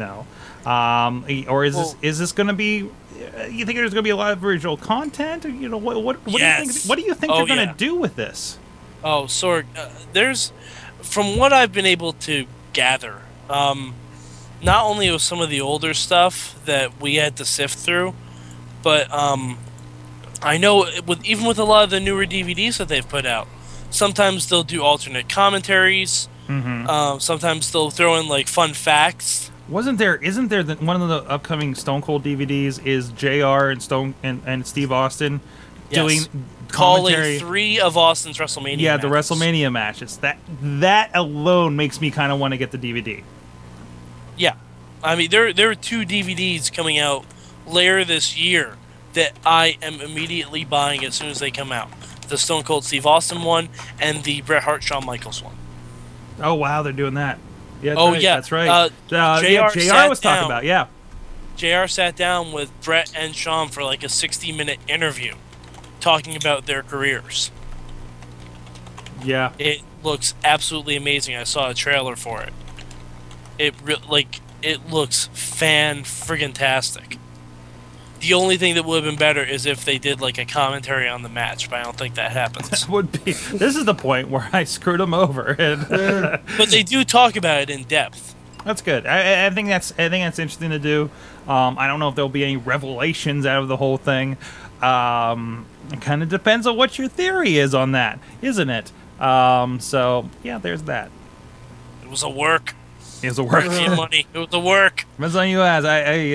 Or is this going to be... You think there's going to be a lot of original content? Or, what do you think? What do you think they're going to do with this? Oh, Sorg, there's... From what I've been able to gather... not only with some of the older stuff that we had to sift through, but I know even with a lot of the newer DVDs that they've put out, sometimes they'll do alternate commentaries. Mm-hmm. Sometimes they'll throw in like fun facts. Isn't there one of the upcoming Stone Cold DVDs is JR and Steve Austin doing commentary? Calling 3 of Austin's WrestleMania Yeah, matches. the WrestleMania matches. That alone makes me kind of want to get the DVD. Yeah, I mean there are 2 DVDs coming out later this year that I am immediately buying as soon as they come out. The Stone Cold Steve Austin one and the Bret Hart Shawn Michaels one. Oh wow, they're doing that. Yeah. That's right. JR was talking about. Yeah. JR sat down with Bret and Shawn for like a 60-minute interview, talking about their careers. Yeah. It looks absolutely amazing. I saw a trailer for it. It looks fan-friggin-tastic. The only thing that would have been better is if they did like a commentary on the match, but I don't think that happens. Would be. This is the point where I screwed them over. But they do talk about it in depth. That's good. I think that's interesting to do. I don't know if there'll be any revelations out of the whole thing. It kind of depends on what your theory is on that, isn't it? So yeah, there's that. It was a work. It was a work. Money. It was a work. Depends on you as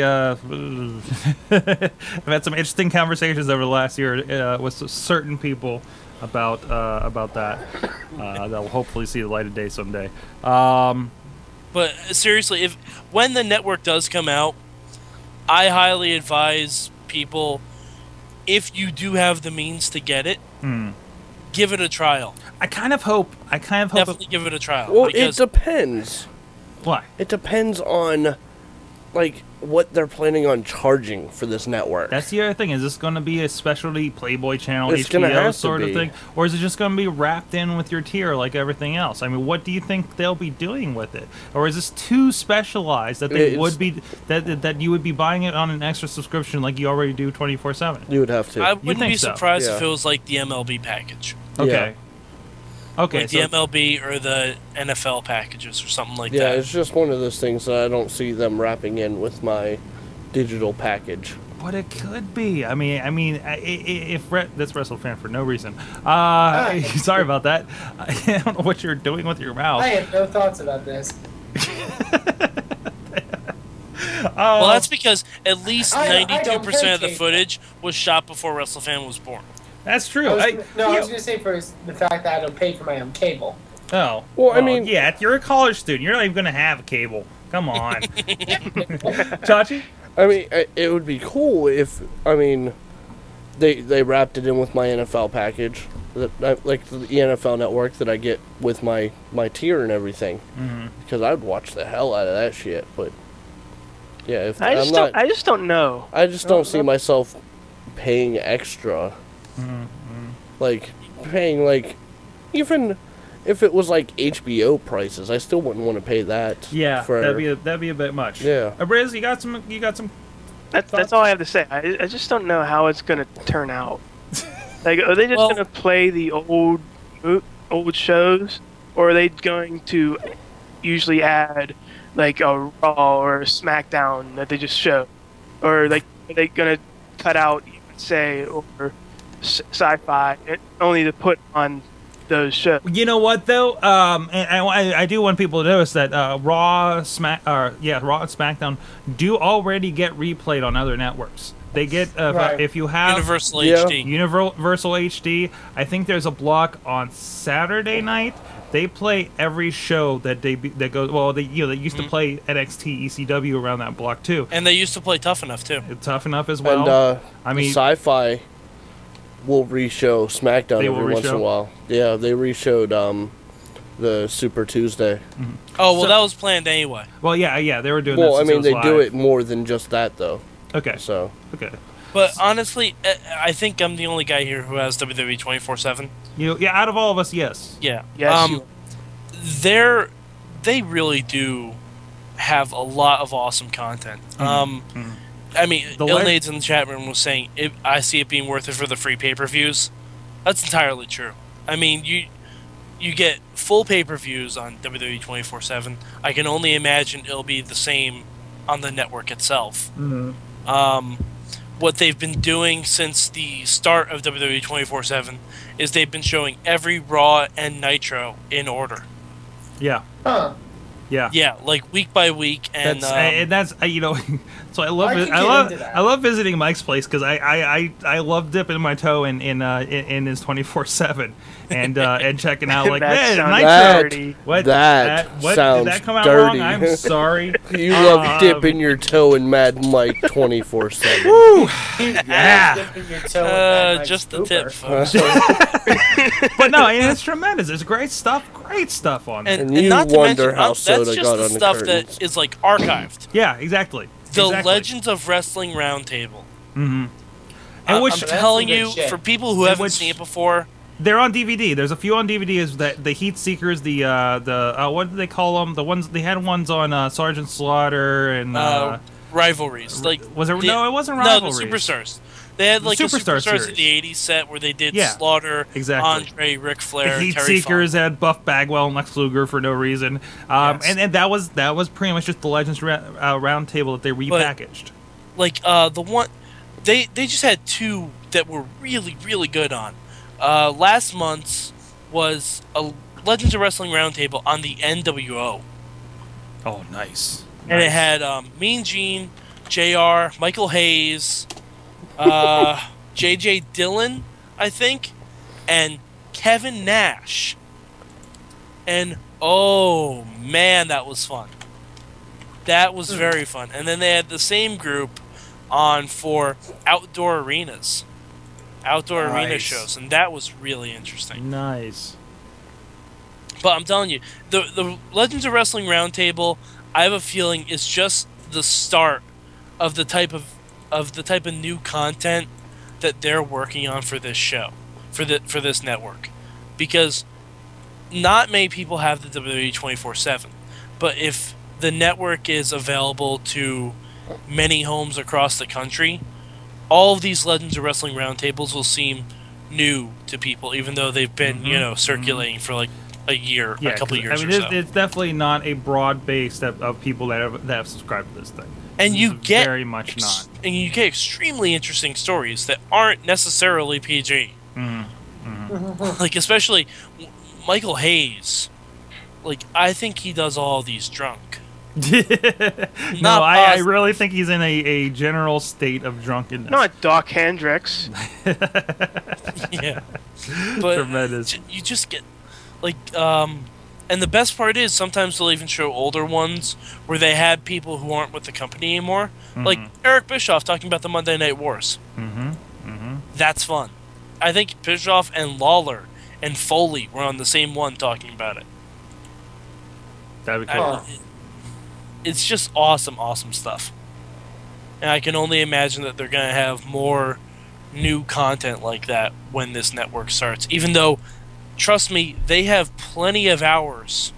I've had some interesting conversations over the last year with certain people about that. They'll hopefully see the light of day someday. But seriously, when the network does come out, I highly advise people, if you do have the means to get it, give it a trial. I kind of hope. Definitely give it a trial. Well, it depends. Why? It depends on, like, what they're planning on charging for this network. That's the other thing. Is this going to be a specialty Playboy channel, It's gonna HBO have to sort of be. thing? Or is it just going to be wrapped in with your tier like everything else? I mean, what do you think they'll be doing with it? Or is this too specialized that they would be that you would be buying it on an extra subscription like you already do 24/7? You would have to. I wouldn't think be so? surprised Yeah. if it was like the MLB package. Okay. Okay. Like the MLB or the NFL packages or something like Yeah, that. it's just one of those things that I don't see them wrapping in with my digital package. But it could be. I mean, if that's Wrestlefan for no reason. Sorry about that. I don't know what you're doing with your mouth. I have no thoughts about this. Well, that's because at least I don't 92% of the pay footage was shot before Wrestlefan was born. That's true. I was going to say for the fact that I don't pay for my own cable. Oh. Well, I mean... Yeah, you're a college student. You're not even going to have a cable. Come on. Chachi? I mean, it would be cool if, I mean, they wrapped it in with my NFL package. Like the NFL Network that I get with my tier and everything. Mm-hmm. Because I'd watch the hell out of that shit, but... Yeah, if I just don't know. I just don't see myself paying extra. Mm-hmm. Like, paying, like, even if it was like HBO prices, I still wouldn't want to pay that. Yeah, for, that'd be a bit much. Yeah. Rizz, you got some That's all I have to say. I just don't know how it's going to turn out. Like, are they just going to play the old shows, or are they going to usually add like a Raw or a SmackDown that they just show, or like are they going to cut out USA or Sci-Fi only to put on those shows? You know what though? And I do want people to notice that Raw and SmackDown do already get replayed on other networks. They get if you have Universal HD. Universal HD. I think there's a block on Saturday night. They play every show that goes. Well, they used to play NXT ECW around that block too. And they used to play Tough Enough too. Tough Enough as well. And I mean, Sci-Fi will re-show SmackDown every once in a while. Yeah, they re-showed the Super Tuesday. Mm-hmm. Oh well, that was planned anyway. Well, yeah, they were doing. Well, that I mean, they live. do it more than just that though. Okay. So. Okay. But honestly, I think I'm the only guy here who has WWE 24/7. Out of all of us, yes. Yeah. Yes. They really do have a lot of awesome content. I mean, Ilnades in the chat room was saying, I see it being worth it for the free pay-per-views. That's entirely true. I mean, you get full pay-per-views on WWE 24/7. I can only imagine it'll be the same on the network itself. Mm-hmm. What they've been doing since the start of WWE 24/7 is they've been showing every Raw and Nitro in order. Yeah. Huh. Yeah. Yeah, like week by week, and that's so I love visiting Mike's place because I love dipping my toe in his 24/7 and checking out like man Nitro. That sounds did that come out dirty. wrong? I'm sorry. You love dipping your toe in Mad Mike 24/7. Woo! Yeah. Just the tip, folks. But no, it's tremendous. It's great stuff. Great stuff on there. And you not to wonder mention, how that's Soda just got the on the stuff curtains. that is like archived. Yeah, exactly. The Exactly. Legends of Wrestling Roundtable. Mm-hmm. And I'm telling you, shit. for people who haven't seen it before, they're on DVD. There's a few on DVD. Is that the Heat Seekers? The what do they call them? The ones they had ones on Sergeant Slaughter and rivalries. Like was it? No, it wasn't rivalries. No, the Superstars. They had like the Superstar Superstars in the '80s set where they did Yeah, Slaughter, exactly. Andre, Ric Flair, The Heat Terry Seekers Funk. had Buff Bagwell and Lex Luger for no reason. Yes. And that was pretty much just the Legends round table that they repackaged. Like the one, they just had two that were really really good on. Last month's was a Legends of Wrestling Roundtable on the NWO. Oh, nice. And it had Mean Gene, JR, Michael Hayes, JJ Dillon, I think, and Kevin Nash. And oh man, that was fun. That was very fun. And then they had the same group on for outdoor arenas. Outdoor arena shows, and that was really interesting. Nice. But I'm telling you, the Legends of Wrestling Roundtable, I have a feeling is just the start of the type of new content that they're working on for this show, for this network, because not many people have the WWE 24/7, but if the network is available to many homes across the country, all of these Legends of Wrestling Roundtables will seem new to people, even though they've been circulating for like a year, a couple years. I mean, it's definitely not a broad base of people that have subscribed to this thing. And you get very much not. And you get extremely interesting stories that aren't necessarily PG. Like especially Michael Hayes. Like I think he does all these drunk. No, I really think he's in a general state of drunkenness. Not Doc Hendricks. Yeah. But Tremendous. you just get, like, and the best part is sometimes they'll even show older ones where they had people who aren't with the company anymore. Like Eric Bischoff talking about the Monday Night Wars. That's fun. I think Bischoff and Lawler and Foley were on the same one talking about it. That'd be cool. It's just awesome, awesome stuff. And I can only imagine that they're going to have more new content like that when this network starts. Even though, trust me, they have plenty of hours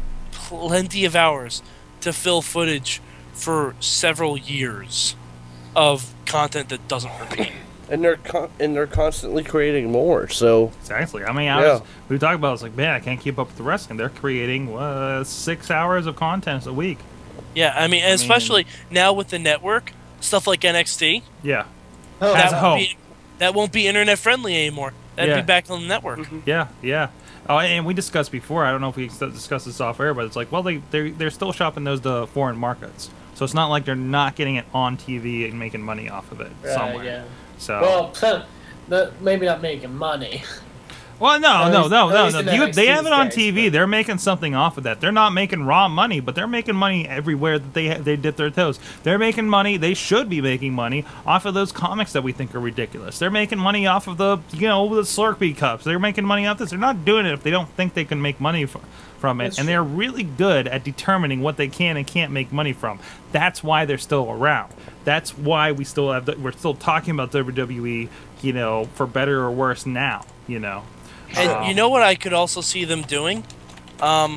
to fill footage for several years of content that doesn't repeat. And they're constantly creating more. So Exactly. I mean, we talked about it, it's like, man, I can't keep up with the wrestling. They're creating 6 hours of content a week. Yeah, I mean, especially now with the network, stuff like NXT. Yeah. That won't be internet friendly anymore. That'd be back on the network. Yeah. Oh, and we discussed before. I don't know if we discussed this off air, but it's like, well, they're still shopping those to foreign markets, so it's not like they're not getting it on TV and making money off of it somewhere. Yeah. So maybe not making money. Well, no. They have it on days, TV. but They're making something off of that. They're not making raw money, but they're making money everywhere that they dip their toes. They're making money. They should be making money off of those comics that we think are ridiculous. They're making money off of the Slurpee cups. They're making money off this. They're not doing it if they don't think they can make money from it. That's and true. they're really good at determining what they can and can't make money from. That's why they're still around. That's why we're still talking about WWE, for better or worse now, And you know what I could also see them doing? I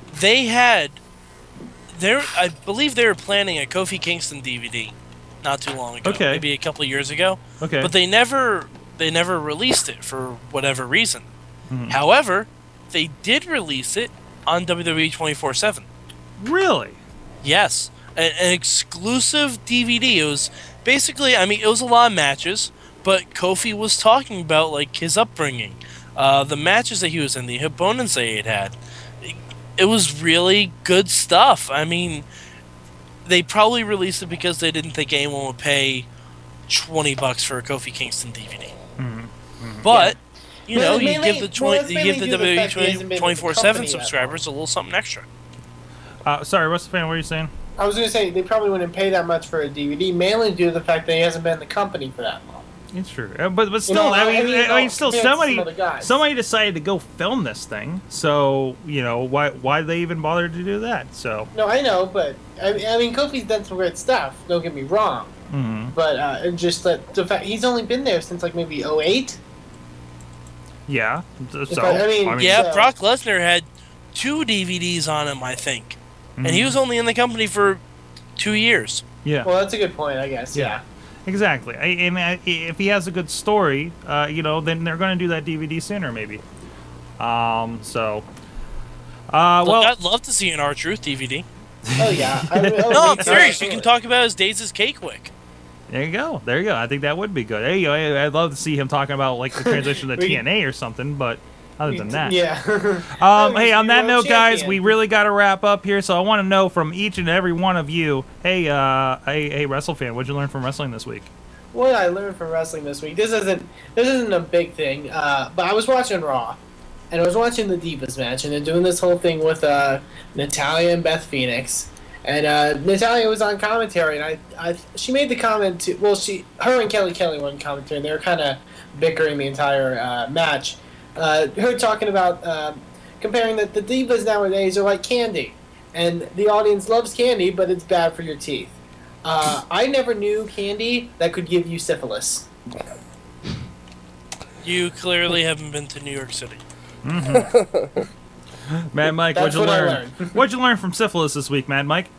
believe they were planning a Kofi Kingston DVD not too long ago, maybe a couple of years ago. Okay. But they never released it for whatever reason. However, they did release it on WWE 24/7. Really? Yes, an exclusive DVD. It was basically, it was a lot of matches, but Kofi was talking about like his upbringing. The matches that he was in, the opponents that he had. It was really good stuff. I mean, they probably released it because they didn't think anyone would pay $20 for a Kofi Kingston DVD. But, you give the WWE 24/7 subscribers a little something extra. Sorry, Wrestlefan, what were you saying? I was going to say, they probably wouldn't pay that much for a DVD, mainly due to the fact that he hasn't been in the company for that long. It's true, but still, still, some somebody decided to go film this thing. So why they even bothered to do that? So No, I know, but I mean, Kofi's done some great stuff. Don't get me wrong, but just that the fact he's only been there since like maybe 2008. Yeah. So Brock Lesnar had 2 DVDs on him, I think, and he was only in the company for 2 years. Yeah. Well, that's a good point, I guess. Yeah. Exactly. If he has a good story, then they're going to do that DVD sooner, maybe. Well, I'd love to see an R-Truth DVD. Oh yeah. No, I'm serious. You can talk about his days as K-Quick. There you go. I think that would be good. There you go. I'd love to see him talking about like the transition to TNA or something, but other than that. Yeah. Hey, on that note, guys, we really got to wrap up here, so I want to know from each and every one of you, hey, Wrestlefan, what'd you learn from wrestling this week? What I learned from wrestling this week, this isn't a big thing, but I was watching Raw, and I was watching the Divas match, and they're doing this whole thing with Natalya and Beth Phoenix, and Natalya was on commentary, and she made the comment to, her and Kelly were on commentary, and they were kind of bickering the entire match. Her talking about comparing that the divas nowadays are like candy, and the audience loves candy, but it's bad for your teeth. I never knew candy that could give you syphilis. You clearly haven't been to New York City. Mad Mike, what'd you learn? What'd you learn from syphilis this week, Mad Mike?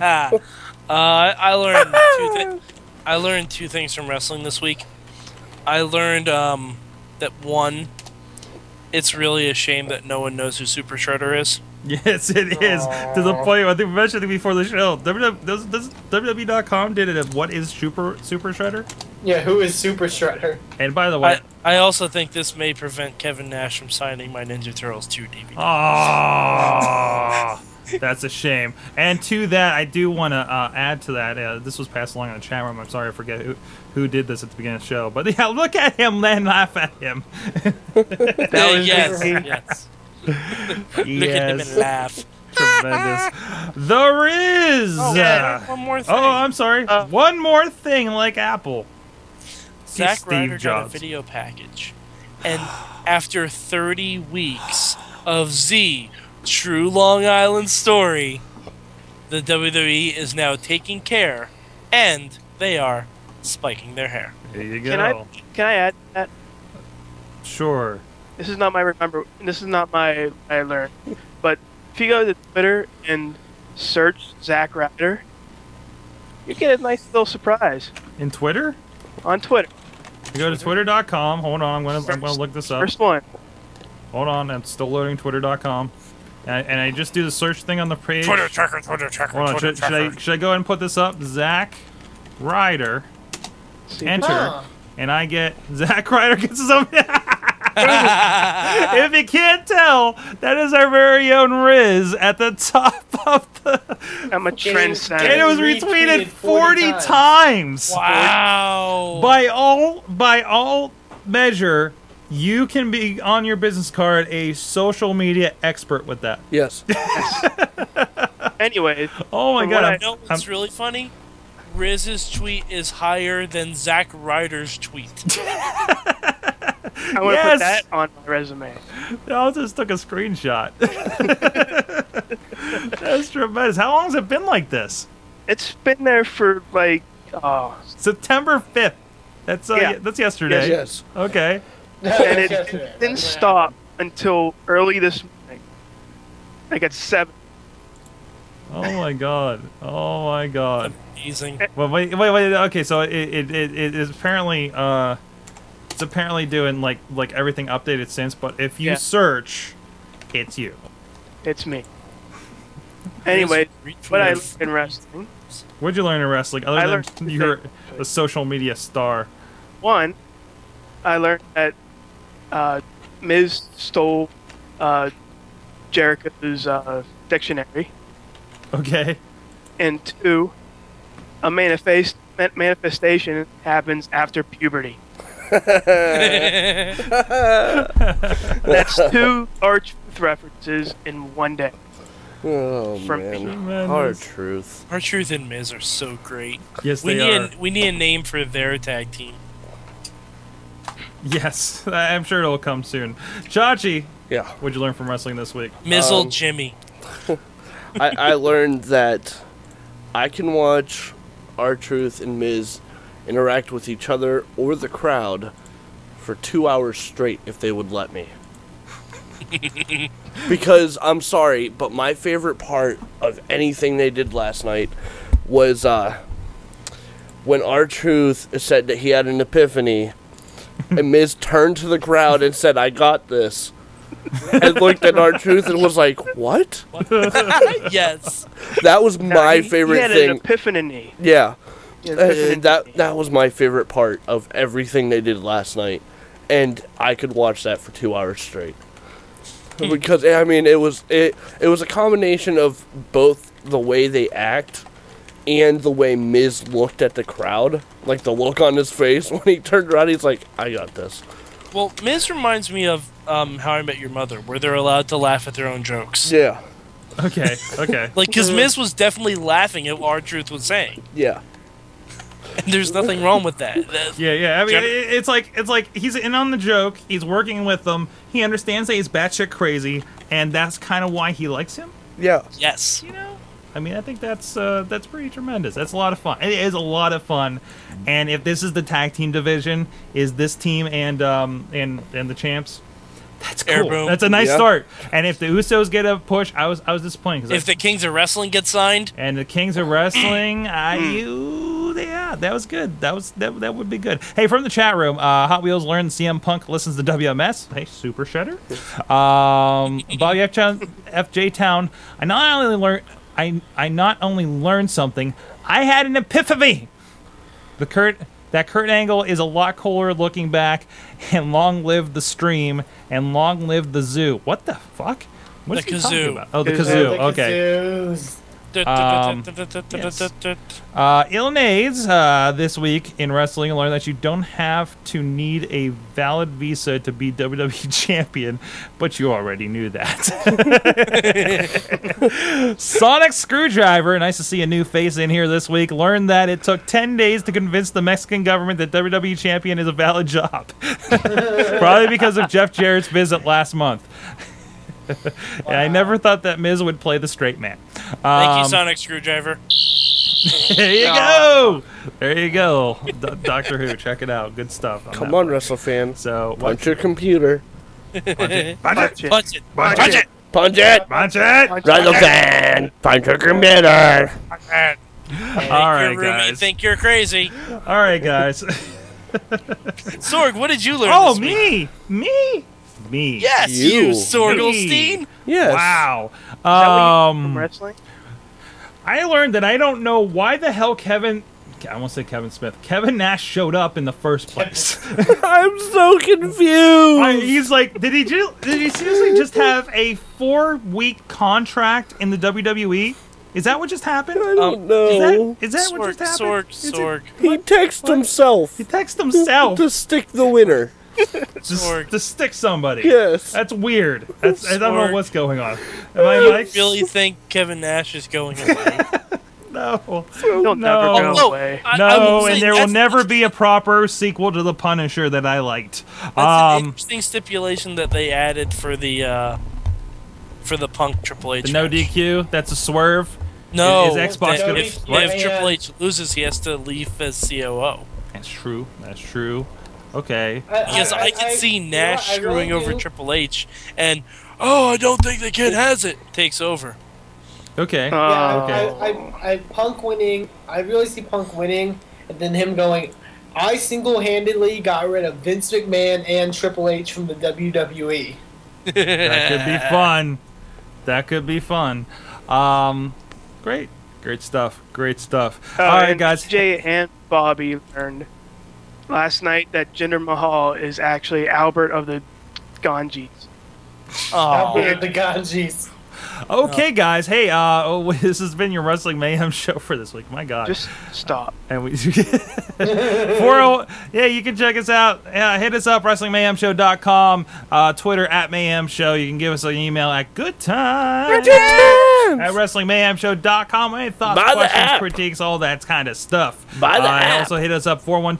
I learned 2 things from wrestling this week. I learned that one, it's really a shame that no one knows who Super Shredder is. Yes, it is. To the point, I think we mentioned it before the show. WWE.com did it as what is Super Shredder? Yeah, who is Super Shredder? And by the way, I also think this may prevent Kevin Nash from signing my Ninja Turtles 2 DVD. That's a shame. And to that, I do want to add to that. This was passed along in the chat room. I'm sorry, I forget who did this at the beginning of the show. But yeah, look at him, then laugh at him. That was yes. Look at him and laugh. Tremendous. The Rizz. Oh, yeah, one more thing. Oh, I'm sorry. One more thing, like Apple. Zack Steve Ryder got a Jobs. video package, and after 30 weeks of Z, True Long Island Story, the WWE is now taking care, and they are spiking their hair. There you go. Can I add that? Sure. This is not my I learned, but if you go to Twitter and search Zack Ryder, you get a nice little surprise In Twitter? on Twitter. You go to twitter.com. Hold on, I'm gonna look this up. First one. Hold on, I'm still loading twitter.com. And I just do the search thing on the page. Twitter checker. Hold on, should I go ahead and put this up? Zack Ryder. Enter. Huh. And I get Zack Ryder gets his own. If you can't tell, that is our very own Rizz at the top of the. I'm a trendsetter. And it was retweeted 40 times. Wow. By all measure, you can be on your business card a social media expert with that. Yes. Anyway, Oh my From god! what You know what's really funny? Rizz's tweet is higher than Zack Ryder's tweet. I want to Yes. put that on my resume. I just took a screenshot. That's tremendous. How long has it been like this? It's been there for like, September 5th. That's Yeah. that's yesterday. Yes. Okay. and it didn't stop until early this morning. Like at 7. Oh my god. Oh my god. Amazing. Well, wait. Okay, so it is apparently it's apparently doing like everything updated since. But if you Yeah. search, it's you. It's me. Anyway, Retweet. what I learned in wrestling. What'd you learn in wrestling I other learned than two you're things. a social media star? One, I learned that Miz stole Jericho's dictionary. Okay. And 2, a manifestation happens after puberty. That's 2 R-Truth references in one day. Oh From man, Tremendous. hard truth. R-Truth and Miz are so great. Yes, We they are. we need a name for their tag team. Yes, I'm sure it'll come soon. Chachi, Yeah. what'd you learn from wrestling this week? Mizzle Jimmy. I learned that I can watch R-Truth and Miz interact with each other or the crowd for 2 hours straight if they would let me. Because, I'm sorry, but my favorite part of anything they did last night was when R-Truth said that he had an epiphany and Miz turned to the crowd and said, "I got this." And looked at R-Truth and was like, "What?" Yes. That was my He favorite had thing. an epiphany. Yeah. He had an epiphany. That was my favorite part of everything they did last night. And I could watch that for 2 hours straight. Because I mean it was a combination of both the way they act and the way Miz looked at the crowd. Like the look on his face when he turned around, he's like, "I got this." Well, Miz reminds me of How I Met Your Mother, where they're allowed to laugh at their own jokes. Yeah. Okay, okay. Like, because Miz was definitely laughing at what R-Truth was saying. Yeah. And there's nothing wrong with that. Yeah. I mean, Jen- it's like he's in on the joke. He's working with them. He understands that he's batshit crazy, and that's kind of why he likes him. Yeah. Yes. You know, I mean, I think that's pretty tremendous. That's a lot of fun. It is a lot of fun. And if this is the tag team division, is this team and the champs? That's Air cool. boom. That's a nice Yeah. start. And if the Usos get a push, I was disappointed because If the Kings of Wrestling get signed, and the Kings of Wrestling, yeah, that was good. That would be good. Hey, from the chat room, Hot Wheels learned CM Punk listens to WMS. Hey, Super Shredder. Bobby FJ Town. I not only learned something, I had an epiphany. That Kurt Angle is a lot cooler looking back, and long live the stream, and long live the zoo. What the fuck? What's The he talking kazoo. about? Oh, the Kazoo. kazoo. The Okay. kazoos. Illinois, this week in wrestling, learned that you don't have to need a valid visa to be WWE champion, but you already knew that. Sonic Screwdriver, nice to see a new face in here this week, learned that it took 10 days to convince the Mexican government that WWE champion is a valid job. Probably because of Jeff Jarrett's visit last month. And I never thought that Miz would play the straight man. Thank you, Sonic Screwdriver. There you go. There you go. Doctor Who, check it out. Good stuff. Come on, Wrestlefan. So Punch your computer. Punch it. Punch it. Punch it. Punch Punch it. it. Punch it. Punch it. Wrestlefan. Punch your computer. All right, Your roomie guys. think you're crazy. All right, guys. Sorg, what did you learn Oh, this week? me. Yes, You. you, Sorgelstein. Yes. Wow. Is that what you from wrestling? I learned that I don't know why the hell I won't say Kevin Smith. Kevin Nash showed up in the first place. I'm so confused. He's like, did he seriously just have a 4-week contract in the WWE? Is that what just happened? I don't know. Is that what just happened? Sorg. He texted himself He texted himself to stick the winner. to stick somebody. Yes. That's weird. I don't know Sorg. what's going on. Am I You Mike? really think Kevin Nash is going away? No. He'll never No. go no. away. No, and there will never be a proper sequel to The Punisher that I liked. That's an interesting stipulation that they added for the Punk Triple H. The no match. DQ, that's a swerve. No, Is Xbox that gonna- if What? Triple H loses, he has to leave as COO. That's true. Okay. Because I can see Nash I really screwing over do. Triple H, and I don't think the kid has it. Takes over. Okay. I Punk winning. I really see Punk winning, and then him going, I single-handedly got rid of Vince McMahon and Triple H from the WWE. That could be fun. That could be fun. Great stuff. All right, And guys. Jay and Bobby learned last night that Jinder Mahal is actually Albert of the Ganges. Albert the Ganges. Okay, guys. Hey, this has been your Wrestling Mayhem show for this week. My God. Just stop. And we you can check us out. Hit us up, WrestlingMayhemShow.com, Twitter at Mayhem Show. You can give us an email at goodtime at WrestlingMayhemShow.com. Any thoughts, Buy the questions, app. critiques, all that kind of stuff. Buy the and app. Also hit us up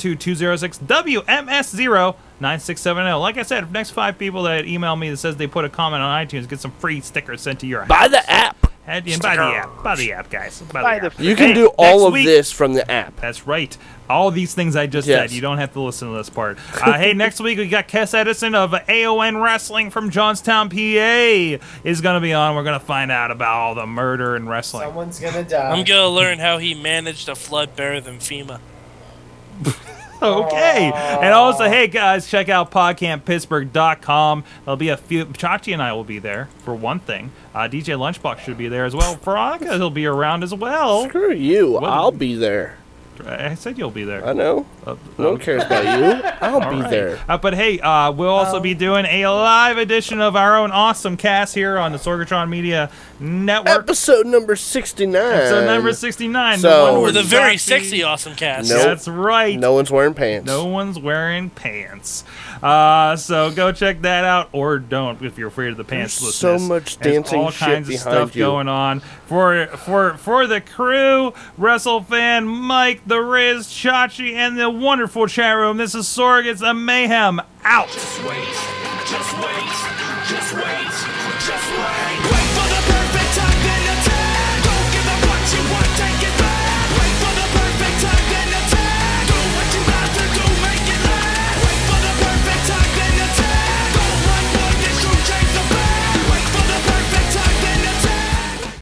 412-206-WMS0-9670. Like I said, next 5 people that email me that says they put a comment on iTunes get some free stickers sent to your house. Buy the app. And buy the app. Buy the app, guys. Buy the app. You can Hey, do all next of week- this from the app. That's right. All these things I just Yes. said. You don't have to listen to this part. Hey, next week we got Kes Edison of AON Wrestling from Johnstown, PA is going to be on. We're going to find out about all the murder in wrestling. Someone's gonna die. I'm gonna learn how he managed a flood better than FEMA. Okay. And also, hey, guys, check out podcamppittsburgh.com. There'll be a few. Chachi and I will be there, for one thing. DJ Lunchbox should be there as well. Veronica, he'll be around as well. Screw you. What- I'll be there. I said you'll be there. I know. No one cares about you. I'll be All right. there. But hey, we'll also be doing a live edition of our own awesome cast here on the Sorgatron Media Network. Episode number 69. Episode number 69. So- the one where With a very Chachi- sexy, awesome cast. Nope. That's right. No one's wearing pants. No one's wearing pants. So go check that out, or don't if you're afraid of the There's pantslessness. so much There's dancing all shit kinds of behind stuff you. going on for the crew, Wrestlefan, Mike, the Rizz, Chachi, and the wonderful chat room. This is Sorg. It's a Mayhem out. Just wait,